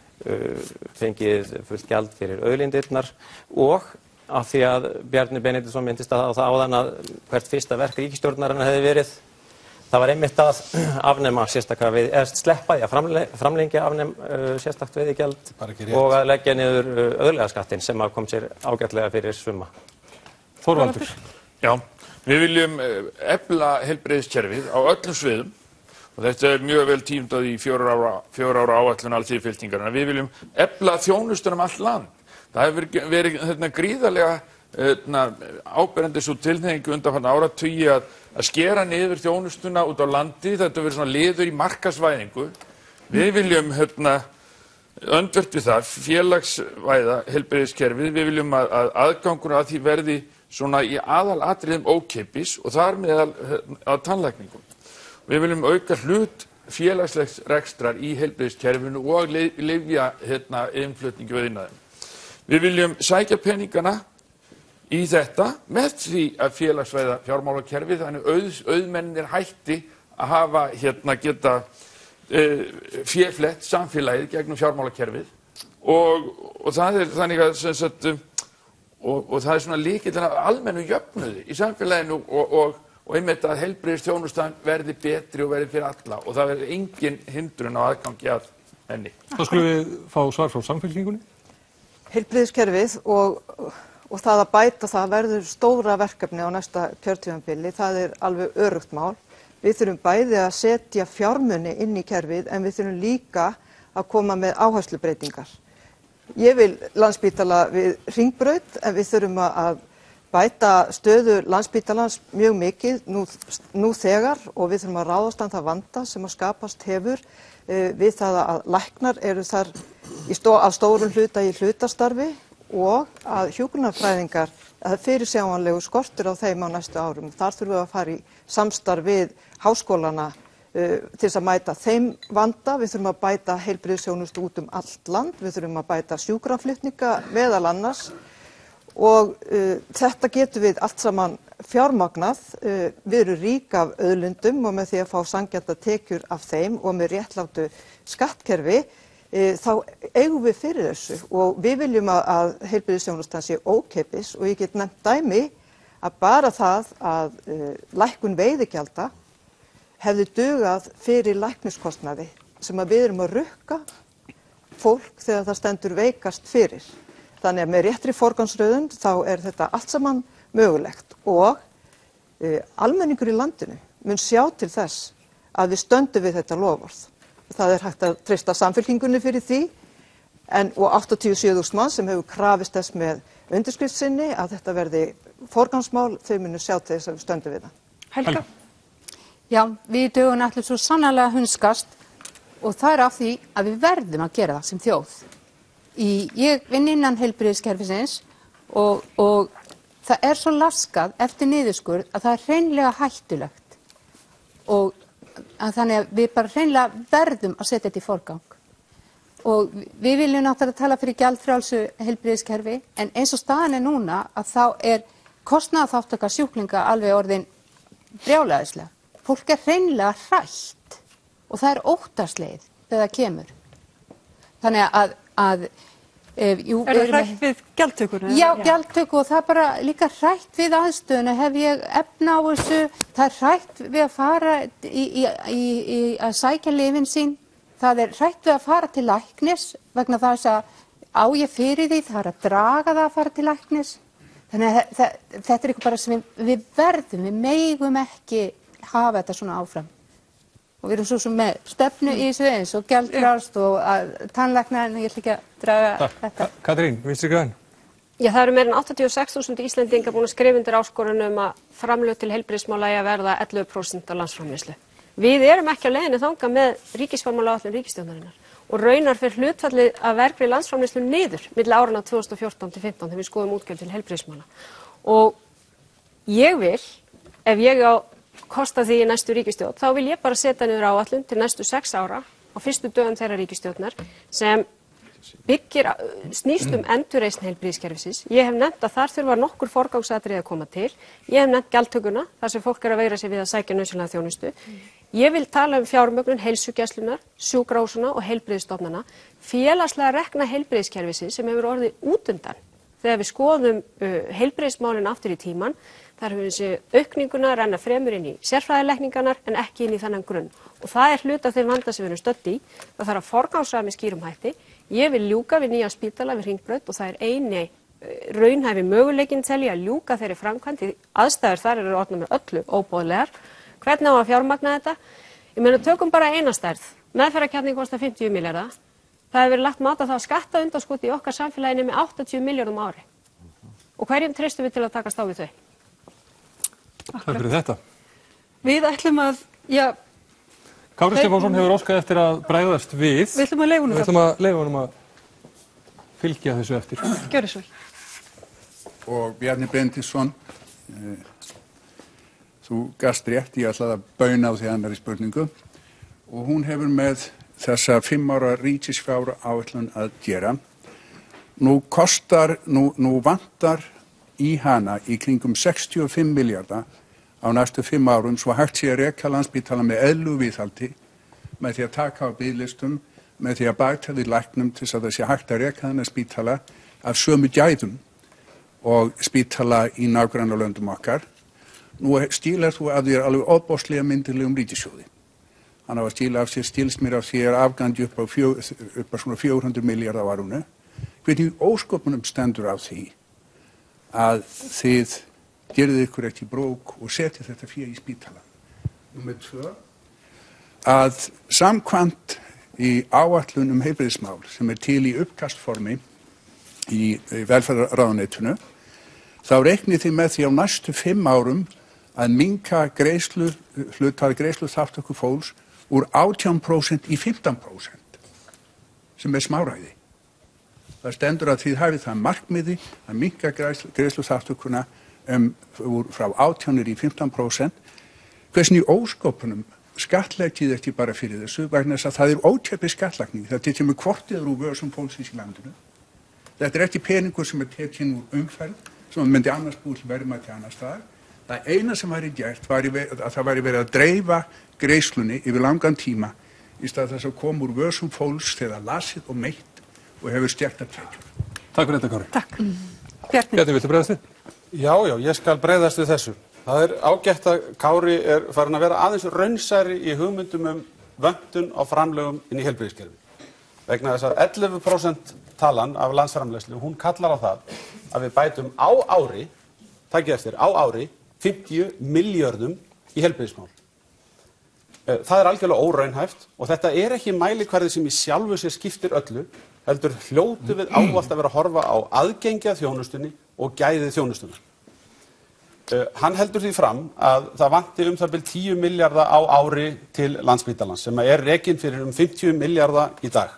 fengið fullt gjald fyrir auðlindirnar og af því að Bjarni Benediktsson minntist á það áðan að hvert fyrsta verk ríkisstjórnarinnar hefði verið, það var einmitt að afnema sleppa því að framlengja sérstakt veiðigjald og að leggja niður auðlegðarskattinn sem kom sér ágætlega fyrir summa. Þorvaldur. Já, við viljum efla heilbrigðiskerfið á öllum sviðum og þetta mjög vel tímdað í 4 ára áætlun alþýðufylkingarinnar. Við viljum efla þjónustuna um allt land. Það hefur verið gríðarlega áberandi svo tilhneigingu undanfarna áratugi að skera niður þjónustuna út á landi. Þetta hefur verið svona liður í markaðsvæðingu. Við viljum öndvert við það, félagsvæða heilbrigðiskerfið. Við viljum að aðgangur að því verði svona í aðalatriðum ókeypis og þar meðal að tannlækningum. Við viljum auka hlut félagslegs rekstrar í heilbrigðiskerfinu og lyfja innflutningi við iðnaðinn. Við viljum sækja peningana í þetta með því að félagsvæða fjármálakerfið, þannig auðmennir hætti að hafa geta féflett samfélagið gegnum fjármálakerfið og það er þannig að og það er svona lykillinn að almennu jöfnuði í samfélaginu og einmitt að heilbrigðisþjónustan verði betri og verði fyrir alla og það verði engin hindrun á aðgangi að henni. Þá skulum við fá svar frá Samfylkingunni. Heilbrigðiskerfið og það að bæta það verður stóra verkefni á næsta kjörtímabili, það er alveg öruggt mál. Við þurfum bæði að setja fjármuni inn í kerfið en við þurfum líka að koma með áherslubreytingar. Ég vil Landspítala við Hringbraut en við þurfum að bæta stöðu Landspítalans mjög mikið nú þegar og við þurfum að ráðast að það vanda sem að skapast hefur við það að læknar eru þar að stórum hluta í hlutastarfi og að hjúkrunarfræðingar fyrirsjáanlegu skortur á þeim á næstu árum. Þar þurfum við að fara í samstarf við háskólana til þess að mæta þeim vanda. Við þurfum að bæta heilbrigðisþjónustu út allt land, við þurfum að bæta sjúkraflutninga meðal annars og þetta getum við allt saman fjármagnað. Við erum rík af auðlindum og með því að fá sanngjarnar tekjur af þeim og með réttlátu skattkerfi þá eigum við fyrir þessu og við viljum að heilbrigðisþjónustan sé ókeypis og ég get nefnt dæmi að bara það að lækkun veiðigjalda hefði dugað fyrir lækniskostnaði sem að við erum að rukka fólk þegar það stendur veikast fyrir. Þannig að með réttri forgangsröðun þá er þetta allt saman mögulegt og almenningur í landinu mun sjá til þess að við stöndum við þetta loforð. Það er hægt að treysta Samfylkingunni fyrir því og 87.000 manns sem hefur krafist þess með undirskrift sinni að þetta verði forgangsmál, þau munu sjá til þess að við stöndum við það. Helga? Já, við dögum allir svo sannarlega hunskast og það er af því að við verðum að gera það sem þjóð. Ég vinn innan heilbrigðiskerfisins og það er svo laskað eftir niðurskurð að það er hreinlega hættulegt og þannig að við bara hreinlega verðum að setja þetta í forgang. Og við viljum náttúrulega tala fyrir gjaldfrjálsu heilbrigðiskerfi en eins og staðan er núna að þá er kostnaðarþátttaka sjúklinga alveg orðin brjálæðislega. Fólk er hreinlega hrætt og það er óttaslegið þegar það kemur. Þannig að jú, er það hrætt við gjaldtökuna? Já, gjaldtöku og það er bara líka hrætt við aðstöðuna, hef ég efna á þessu, það er hrætt við að fara að sækja lyfin sín, það er hrætt við að fara til læknis vegna þess að á ég fyrir því, það er að draga það að fara til læknis. Þannig að þetta er eitthvað bara sem við verðum, við megum ekki hafa þetta svona áfram. Og við erum svo með stefnu í þessu eins og gjaldfrjálst og tannlækna en ég ætla ekki að draga þetta. Katrín, Vinstri græn? Já, það eru meira en 86.000 Íslendingar búin að skrifa undir áskorun að framlög til heilbrigðismála eigi að verða 11% af landsframleiðslu. Við erum ekki á leiðinni þangað með ríkisfjármálaáætlun ríkisstjórnarinnar og raunar fer hlutfallið af vergri landsframleiðslu niður milli áranna 2014 til 2015 þegar við skoðum útgjöld til heilbrigðismála. Og ég vil, ef ég á kosta því í næstu ríkisstjórn, þá vil ég bara setja niður áætlun til næstu 6 ára á fyrstu dögum þeirra ríkisstjórnar sem snýst endurreisn heilbrigðiskerfisins. Ég hef nefnt að þar þurfa nokkur forgangsatriði að koma til. Ég hef nefnt gjaldtökuna, þar sem fólk að veigra sig við að sækja nauðsynlega þjónustu. Ég vil tala fjármögnun heilsugæslunnar, sjúkrahúsanna og heilbrigðisstofnana, félagslega rekna heilbrigðiskerfisins sem hefur orðið útundan. Þegar við skoðum heilbrigðismálin aftur í tíman, þar hefur þessi aukninguna renna fremur inn í sérfræðilækningarnar en ekki inn í þennan grunn. Og það er hluti af þeim vanda sem við erum stödd í. Það þarf að forgangsraða með skýrum hætti. Ég vil ljúka við nýja spítala við Hringbraut og það er eini raunhæfi möguleikinn tel ég að ljúka þeirri framkvæmd því aðstæður þar eru orðnar með öllu óboðlegar. Hvernig á að fjármagna þetta? Ég meina tökum bara eina stærð. Meðferðarkjarnir kostar 50 milljarða. Það hefur verið lagt mat á það að skattaundanskot í okkar samfélaginu með 80 milljörðum á ári. Og hverjum treystum við til að takast á við þau? Takk fyrir þetta. Við ætlum að, Kári Stefánsson hefur óskað eftir að bregðast við. Við ætlum að leyfa honum það. Við ætlum að leyfa honum að fylgja þessu eftir. Gjörðu svo. Og Bjarni Benediktsson, þú gast rétt, ég ætlaði að bauna á því annarri spurningu og hún hefur með þessa 5 ára ríkisfjármálaáætlun að gera. Nú vantar í hana í kringum 65 milljarða á næstu 5 árum svo hægt sé að reka Landspítala með eðlilegu viðhaldi með því að taka á biðlistum, með því að bæta við læknum til þess að það sé hægt að reka þennan spítala af sömu gæðum og spítala í nágrannalöndum okkar. Nú stílar þú að þér alveg ofboðslega myndarlegum ríkissjóði. Hann á að stíla af sér, stílst mér af sér afgangi upp á svona 400 milljarða á árinu. Hvernig ósköpunum stendur á því að þið gerðið ykkur ekki brók og setið þetta fé í spítala. Númer 2, að samkvæmt í áætlun heilbrigðismál sem til í uppkastformi í velferðarráðuneytinu, þá reiknið þið með því á næstu 5 árum að minnka hlutfall greiðsluþátttöku fólks úr 18% í 15%, sem smáræði. Það stendur að þið hafið það markmiði að minnka greiðsluþátttökuna frá 18% í 15%. Hversni óskopunum skattleggið ekki bara fyrir þessu, vegna þess að það er ókeypis skattlagning. Það kemur hvort eður úr vörsum fólksins í landinu. Þetta er ekki peningur sem tekinn úr umferð, sem myndi annars búið til verðmæti annars staðar. Það eina sem væri gert var að það væri verið að dreifa greiðslunni yfir langan tíma í stað þess að koma úr vörsum fólks þegar lasið og meitt og hefur stjækta tekjur. Takk fyrir þetta, Kári. Takk. Bjarni, viltu bregðast við? Já, ég skal bregðast við þessu. Það er ágætt að Kári er farin að vera aðeins raunsæri í hugmyndum vöntun á framlögum inn í heilbrigðiskerfi. Vegna þess að 11% talan af landsframleiðslu, hún kallar á það að við bætum á ári, takið eftir, á ári, 50 milljörðum í heilbrigðismál. Það er algjörlega óraunhæft og þetta er ekki mælikvarði sem í sjálfu sér skiptir öllu, heldur hljótu við ávallt að vera að horfa á aðgengi að þjónustunni og gæði þjónustunnar. Hann heldur því fram að það vanti það bil 10 milljarða á ári til Landspítalans sem er rekinn fyrir 50 milljarða í dag.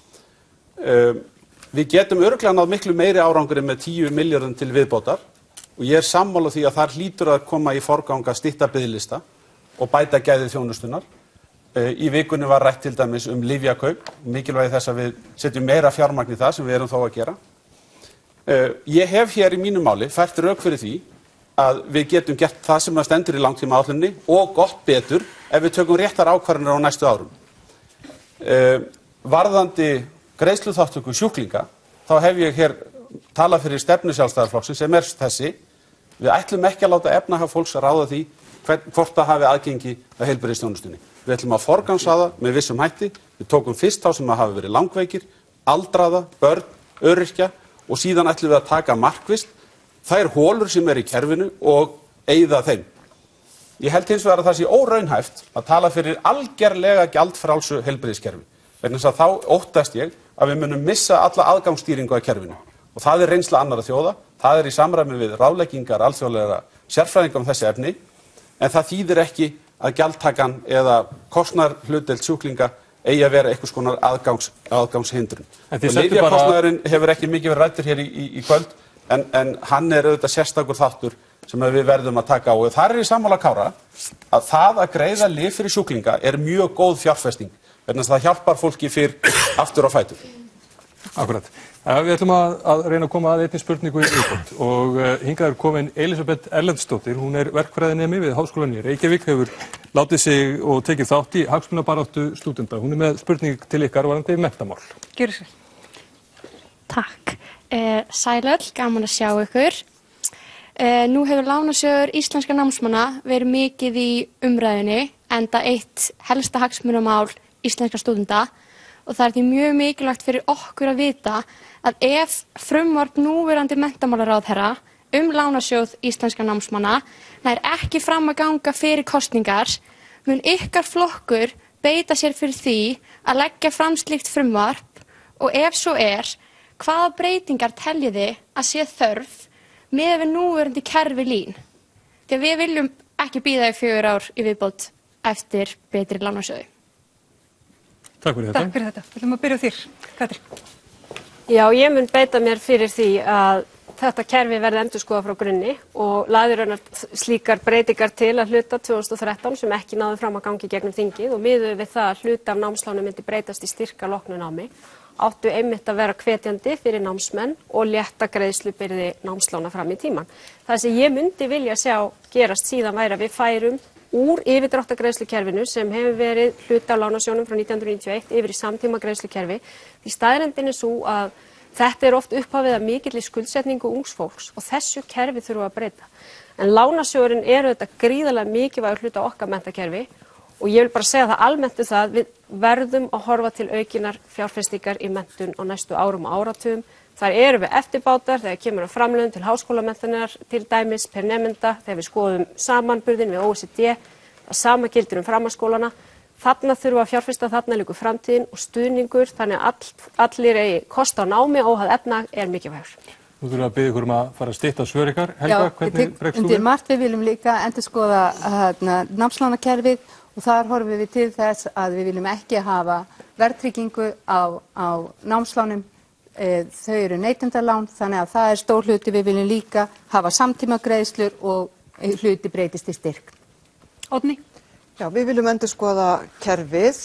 Við getum örugglega náð miklu meiri árangri með 10 milljörðum til viðbótar og ég er sammála því að þar hlýtur að koma í forgang að stytta biðlista og bæta gæði þjónustunnar. Í vikunni var rætt til dæmis lyfjakaup, mikilvægi þess að við setjum meira fjármagn í það sem við erum þó að gera. Ég hef hér í mínu máli fært rök fyrir því að við getum gert það sem stendur í langtímaáætluninni og gott betur ef við tökum réttar ákvarðanir á næstu árum. Varðandi greiðsluþátttöku sjúklinga, þá hef ég hér talað fyrir stefnu Sjálfstæðisflokksins sem þessi. Við ætlum ekki að láta efnahag fólks ráða því hvort það hafi aðgengi að heilbrigðisþjónustunni. Við ætlum að forgangsraða með vissum hætti. Við tókum fyrst þá sem hafa verið langveikir, aldraða, börn, öryrkja og síðan ætlum við að taka markvisst þær holur sem í kerfinu og eyða þeim. Ég held hins vegar að það sé óraunhæft að tala fyrir algerlega gjaldfrjálsu heilbrigðiskerfi. Vegna þess að þá óttast ég að við munum missa alla aðgangsstýringu að kerfinu. og það reynsla annarra þjóða, það í samræmi við ráðleggingar alþjóðlegra sérfræðinga þessi efni, en það þýðir ekki að gjaldtakan eða kostnaðarhlutdeild sjúklinga eigi að vera einhvers konar aðgangshindrun. Lyfjakostnaðurinn hefur ekki mikið verið ræddur hér í kvöld, en hann auðvitað sérstakur þáttur sem við verðum að taka á. Og þar í sammála Kára að það að greiða lyf fyrir sjúklinga mjög góð fjárfesting, vegna þess að það hjálpar fólki fyrr aftur á fætur. Akkurat. Við ætlum að reyna að koma að einni spurningu í viðbót og hingað komin Elísabet Erlendsdóttir, hún verkfræðinemi við Háskólann í Reykjavík, hefur látið sig og tekið þátt í hagsmunabaráttu stúdenta. Hún með spurning til ykkar varðandi menntamál. Gjörðu svo. Takk. Sælöll, gaman að sjá ykkur. Nú hefur Lánasjóður íslenska námsmanna verið mikið í umræðunni, enda eitt helsta hagsmunamál íslenska stúdenta. Og það því mjög mikilvægt fyrir okkur að vita að ef frumvarp núverandi menntamálaráðherra Lánasjóð íslenska námsmanna nær ekki fram að ganga fyrir kosningar, mun ykkar flokkur beita sér fyrir því að leggja fram slíkt frumvarp og ef svo hvaða breytingar teljiði að sé þörf með við núverandi kerfi LÍN? Því að við viljum ekki bíða í 4 ár í viðbót eftir betri lánasjóði. Takk fyrir þetta. Takk fyrir þetta. Við ætlum að byrja á þér, Katrín. Já, ég mun beita mér fyrir því að þetta kerfi verði endurskoðað frá grunni og lagði raunar slíkar breytingar til að hluta 2013 sem ekki náðu fram að gangi gegnum þingið og miðuð við það að hluta af námsláni myndi breytast í styrka loknu námi, áttu einmitt að vera hvetjandi fyrir námsmenn og létta greiðslubyrði námslána fram í tíman. Það sem ég myndi vilja sjá gerast síðan væri að við færum úr yfirdráttargreiðslukerfinu sem hefur verið hluti af lánasjóðnum frá 1991 yfir í samtíma greiðslukerfi. Því staðreyndin sú að þetta oft upphafið að mikilli skuldsetningu ungs fólks og þessu kerfi þurfum að breyta. En lánasjóðurinn þetta gríðarlega mikilvægur hluti af okkar menntakerfi og ég vil bara segja það almennt það við verðum að horfa til aukinnar fjárfestingar í menntun á næstu árum og áratugum. Þar erum við eftirbátar þegar kemur að framlögum til háskólamenntunar til dæmis per nemenda þegar við skoðum samanburðin við OECD, það sama gildir framhaldsskólana. Þarna þurfa að fjárfesta, þarna liggur framtíðin og stuðningur, þannig að allir eigi kost á námi óháð efnahag mikilvægur. Nú þurfum við að biðja ykkur að fara að stytta svör ykkar. Helga, hvernig bregst þú við? Undir margt við viljum líka endurskoða námslánakerfið og þar horfum við til þess að við viljum ekki hafa verðtryggingu á námslánum. Þau eru neytendalán, þannig að það stór hluti. Við viljum líka hafa samtímagreiðslur og hluti breytist í styrk. Oddný? Já, við viljum endurskoða kerfið.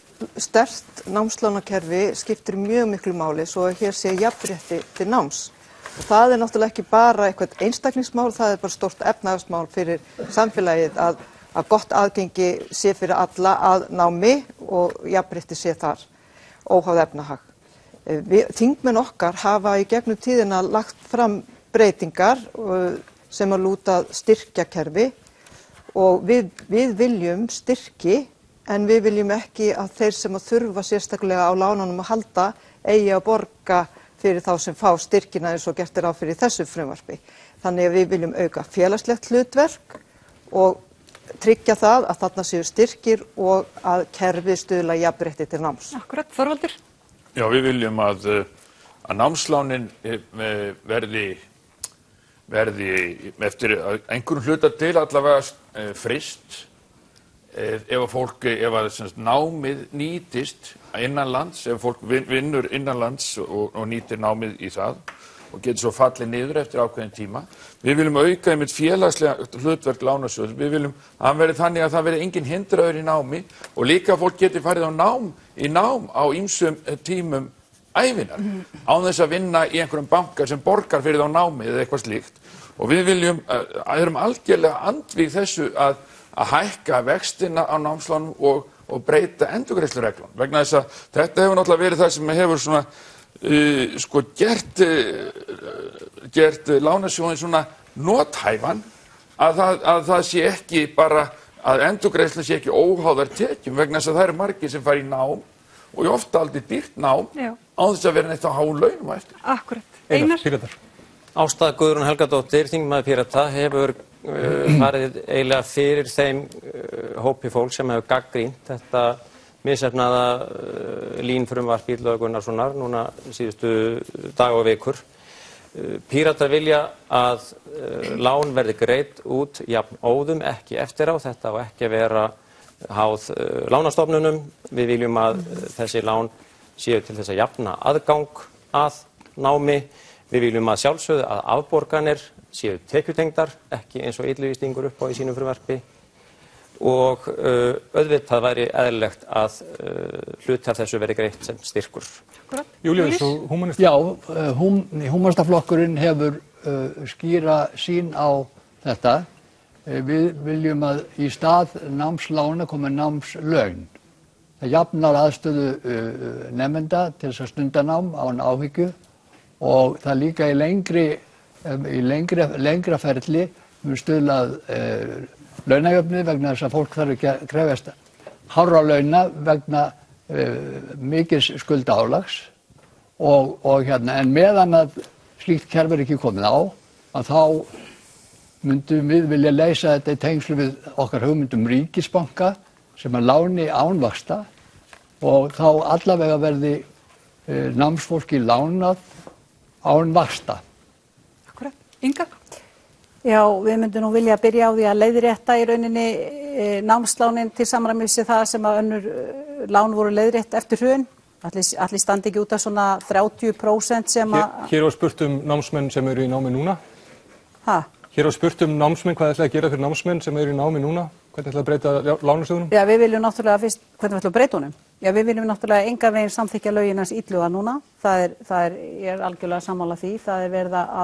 Sterkt námslánakerfi skiptir mjög miklu máli svo að hér sé jafnrétti til náms. Og það náttúrulega ekki bara eitthvað einstaklingsmál, það bara stórt efnahagsmál fyrir samfélagið að gott aðgengi sé fyrir alla að námi og jafnrétti sé þar óháð efnahag. Þingmenn okkar hafa í gegnum tíðina lagt fram breytingar sem að lúta styrkjakerfi og við viljum styrki en við viljum ekki að þeir sem að þurfa sérstaklega á lánunum að halda eigi að borga fyrir þá sem fá styrkina eins og gert ráð fyrir þessu frumvarpi. Þannig að við viljum auka félagslegt hlutverk og tryggja það að þarna séu styrkir og að kerfið stuðla jafnrétti til náms. Akkurat, Þorvaldur? Já, við viljum að námslánin verði eftir einhverjum hluta til allavega frist ef námið nýtist innanlands, ef fólk vinnur innanlands og nýtir námið í það og getur svo fallið niður eftir ákveðin tíma. Við viljum auka einmitt félagslega hlutverk lánasjóðs. Við viljum að hann verði þannig að það verði engin hindraður í námi og líka fólk geti farið á nám á ýmsum tímum ævinar án þess að vinna í einhverjum banka sem borgar fyrir þá námi eða eitthvað slíkt. Og við erum algjörlega andvíg þessu að hækka vextina á námslánum og breyta endurgreiðslureglum. Vegna þess að þetta hefur náttúrulega verið það sem hefur svona gert lánasjóðin svona nothæfan að það sé ekki bara að endurgreiðsla sé ekki óháðar tekjum vegna þess að það eru margir sem fara í nám og í ofta aldrei dýrt nám án þess að vera neitt á háum launum á eftir. Akkurat. Einar? Ásta Guðrún Helgadóttir, þingmaður Pírata, hefur farið eiginlega fyrir þeim hópi fólk sem hefur gagnrýnt þetta misheppnaða LÍN frumvarp Illuga Gunnarssonar núna síðustu daga og vikur. Píratar vilja að lán verði greidd út jafn óðum, ekki eftir á. Þetta á ekki að vera háð lánastofnunum. Við viljum að þessi lán séu til þess að jafna aðgang að námi. Við viljum að sjálfsögðu að afborganir séu tekjutengdar, ekki eins og Illugi stingur upp á í sínum frumvarpi. Og auðvitað væri eðlilegt að hluti af þessu verði greitt sem styrkur. Júlíus og húmanista? Já, húmanistaflokkurinn hefur skýra sýn á þetta. Við viljum að í stað námslána komi námslaun. Það jafnar aðstöðu nemenda til þess að stunda nám án áhyggju og það líka í lengra ferli mun stuðlað launajöfnuði vegna þess að fólk þarf ekki að krefjast hárra launa vegna mikils skuldaálags en meðan að slíkt kerfi er ekki komið á að þá myndum við vilja leysa þetta í tengslu við okkar hugmyndum ríkisbanka sem að láni án vaxta og þá allavega verði námsfólki lánað án vaxta. Akkurat. Inga? Já, við myndum nú vilja byrja á því að leiðrétta í rauninni námslánin til samræmis við það sem að önnur lán voru leiðrétt eftir hrun. Allir standi ekki út af svona 30% sem að... Hér var spurt námsmenn sem eru í námi núna. Hæ? Hér var spurt námsmenn, hvað ætlaði að gera fyrir námsmenn sem eru í námi núna? Hvernig ætlaði að breyta lánasjóðunum? Já, við viljum náttúrulega fyrst, hvernig ætlaði að breyta honum? Já, við viljum náttúrulega engan veginn samþykkja lögin hans Illuga núna. Ég er algjörlega sammála því. Það er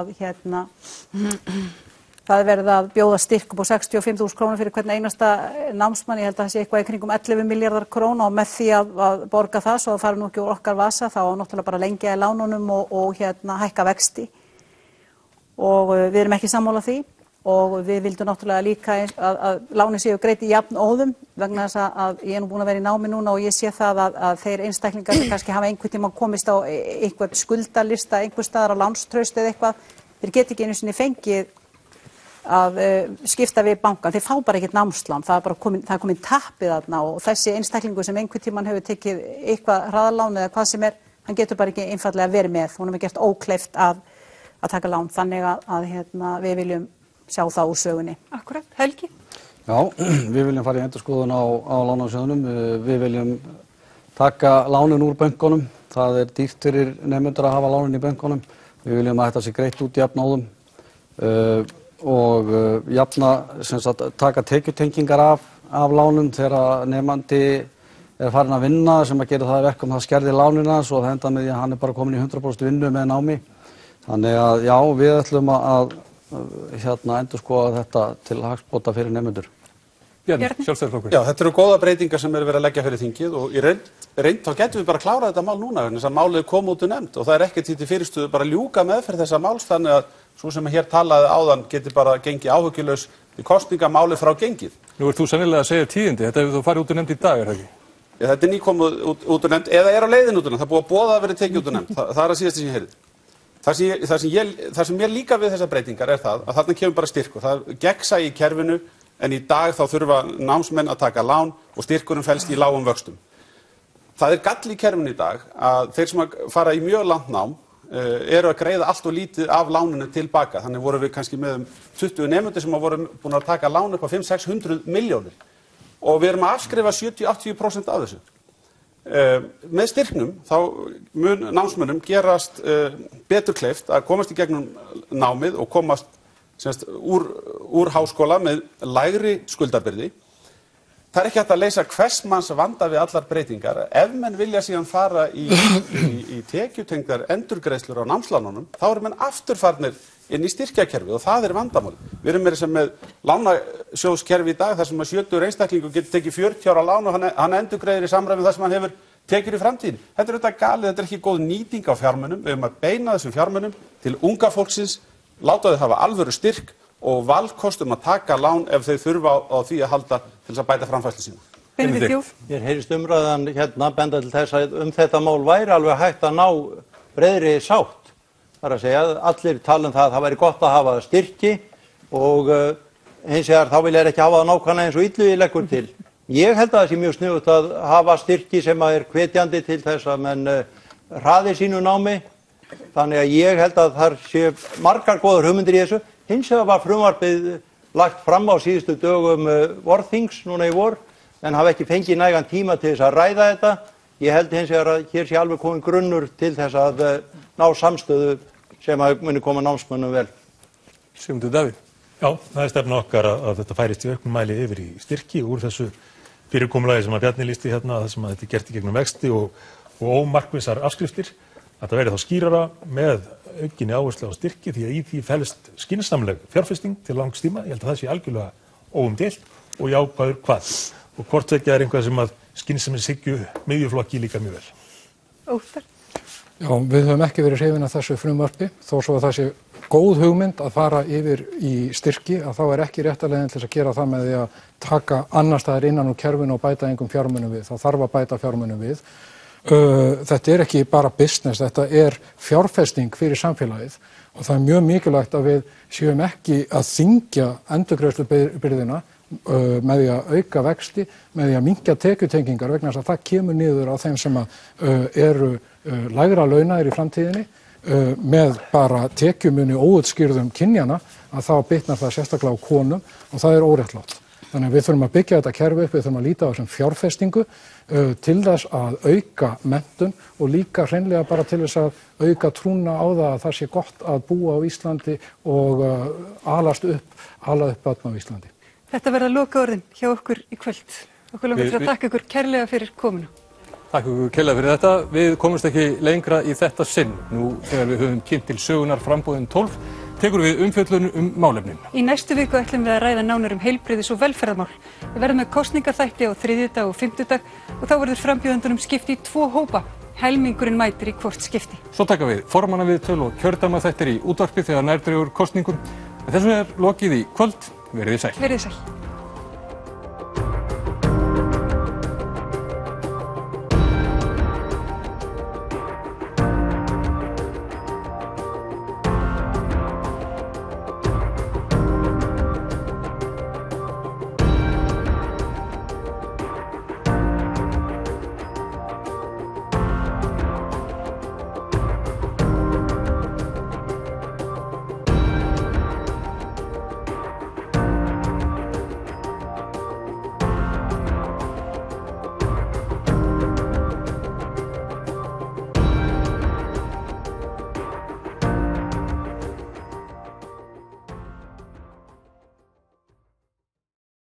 verið að bjóða styrk upp á 65.000 krónur fyrir hvern einasta námsmann. Ég held að það sé eitthvað í kringum 11 milljarðar króna og með því að borga það svo að fara nú ekki úr okkar vasa þá náttúrulega bara lengja í lánunum og hækka vexti. Og við erum ekki sammála því og við vildum náttúrulega líka að lánin séu greidd í jafn óðum vegna þess að ég er nú búin að vera í námi núna og ég sé það að þeir einstaklingar sem kannski hafa einhvern tíma komist á einhvern skuldalista, einhver staðar á lánstraust eða eitthvað, þeir geta ekki einu sinni fengið að skipta við bankan, þeir fá bara ekkert námslán, það er komin tappið þarna og þessi einstaklingur sem einhvern tíman hefur tekið eitthvað hraðalán eða hvað sem er, hann getur bara ekki einfallega verið með, honum er gert ókleift að taka lán, þannig að við viljum sjá það úr sögunni. Akkurat, Helgi? Já, við viljum fara í endurskoðun á lánasjóðunum, við viljum taka lánin úr bönkunum, það er dýrt fyrir nemendur að hafa lánin í bönkunum, við viljum að þetta sé greitt út jafnóðum og taka tekjutengingar af lánum þegar nemandi er farin að vinna sem að gera það verkum það skerðir lánina svo það enda með því að hann er bara komin í 100% vinnu með námi. Þannig að já, við ætlum að endurskoða þetta til hagsbóta fyrir nemendur. Bjarni, Sjálfstæðisflokkur. Já, þetta eru góða breytingar sem verið að leggja fyrir þingið og í reynd þá getum við bara klárað þetta mál núna þess að málið kom út nefnd og það er ekkert því til fyrirstöðu bara ljúka meðferð þessa máls þannig að svo sem hér talaði áðan geti bara gengið áhyggjulaus í kosningamálið frá gengið. Nú ert þú sennilega að segja tíðindi, þetta hefur þú farið út nefnd í dag, er það ekki? Já, þetta er nýkomið út nefnd eða er á leiðin út nefnd, það er búið að boða að verið tekið út nefnd, það er að síðast sem ég heyrði. Það sem ég líka við þessar breytingar er það að þarna kemur bara styrkur. Það er gegnsæi í kerfinu en í dag þá þurfa námsmenn að taka lán og styrkurinn felst í lágum vöxtum. Það er gall í kerfinu í dag að þeir sem fara í mjög langt nám eru að greiða allt og lítið af láninu tilbaka. Þannig vorum við kannski með 20 nemendur sem voru búin að taka lán upp á 500-600 milljónir og við erum að afskrifa 70-80% af þessu. Með styrknum þá mun námsmönnum gerast betur kleift að komast í gegnum námið og komast úr háskóla með lægri skuldabyrði. Það er ekki hægt að leysa hvers manns vanda við allar breytingar. Ef menn vilja síðan fara í tekjutengdar endurgreiðslur á námslánunum, þá eru menn afturfarnir inn í styrkjakerfið og það er vandamál. Við erum með lánasjóðskerfi í dag þar sem að 70 einstaklingur getur tekið 40 ára lán og hann endurgreiðir í samræmi þar sem hann hefur tekjur í framtíðin. Þetta er auðvitað galið, þetta er ekki góð nýting á fjármunum. Við höfum að beina þessum fjármunum til unga fólksins, láta þau hafa alvöru styrk og valkostum að taka lán ef þau þurfa á því að halda til þess að bæta framfærslu sína. Mér heyrist umræðan benda til þess að þetta mál væri alveg hægt að ná breiðri sátt. Það er að segja, allir tala það að það væri gott að hafa styrki og hins vegar þá vilja ekki hafa það nákvæmlega eins og Illugi leggur til. Ég held að það sé mjög sniðugt að hafa styrki sem er hvetjandi til þess að menn hraði sínu námi Þannig að ég held að þar sé margar góðar hugmyndir í þessu. Hins vegar var frumvarpið lagt fram á síðustu dögum vorþings núna í vor, en hafa ekki fengið nægan tíma til þess að ræða þetta. Ég held hins vegar að hér sé alveg komin grunnur til þess að ná samstöðu sem að muni koma námsmönnum vel. Sigmundur Davíð. Já, það er stefna okkar að þetta færist í auknum mæli yfir í styrki úr þessu fyrirkomulagi sem að Bjarni lýsti hérna, það sem að þetta er gert í gegnum vexti og ómarkvissar afskriftir. Þetta verði þá skýrara með aukinni áherslu á styrki því að í því felst skynsamleg fjárfesting til langs tíma. Ég held að það sé algjörlega óumdeilt og jákvæður hvað. Og hvort vekja eitthvað sem að skynsemishyggju miðjuflokki líka mjög vel. Óttar. Já, við höfum ekki verið hrifin af þessu frumvarpi, þó svo að það sé góð hugmynd að fara yfir í styrki, að þá er ekki rétta leiðin til að gera það með því að taka annar staðar innan úr kerfinu og bæta engum fjármunum við. Það þarf að bæta fjármunum við. Þetta er ekki bara business, þetta er fjárfesting fyrir samfélagið og það er mjög mikilvægt að við séum ekki að þyngja endurgreiðslubyrðina með því að auka vexti, með því að minnka tekjutengingar vegna þess að það kemur niður á þeim sem eru lægra launaðir í framtíðinni með bara tekjumunni óútskýrðum kynjana, að þá bitnar það sérstaklega á konum og það er óréttlátt. Þannig að við þurfum að byggja þetta kerfi upp, við þurfum að líta á þessum fjárfestingu til þess að auka menntun og líka hreinlega bara til þess að auka trúna á það að það sé gott að búa á Íslandi og ala upp börn á Íslandi. Þetta verða lokaorðin hjá okkur í kvöld. Okkur langar til að þakka ykkur kærlega fyrir komuna. Takk ykkur kærlega fyrir þetta. Við komumst ekki lengra í þetta sinn. Nú þegar við höfum kynnt til sögunar framboðin 12, tekur við umfjöllun málefnin. Í næstu viku ætlum við að ræða nánar heilbrigðis- og velferðarmál. Við verðum með kosningaþætti á þriðjudag og fimmtudag og þá verður frambjóðendunum skipt í 2 hópa. Helmingurinn mætir í hvort skipti. Svo taka við formannaviðtöl og kjördæmaþættir í útvarpi þegar nær dregur kosningum. Þessu er lokið í kvöld. Verið sæl.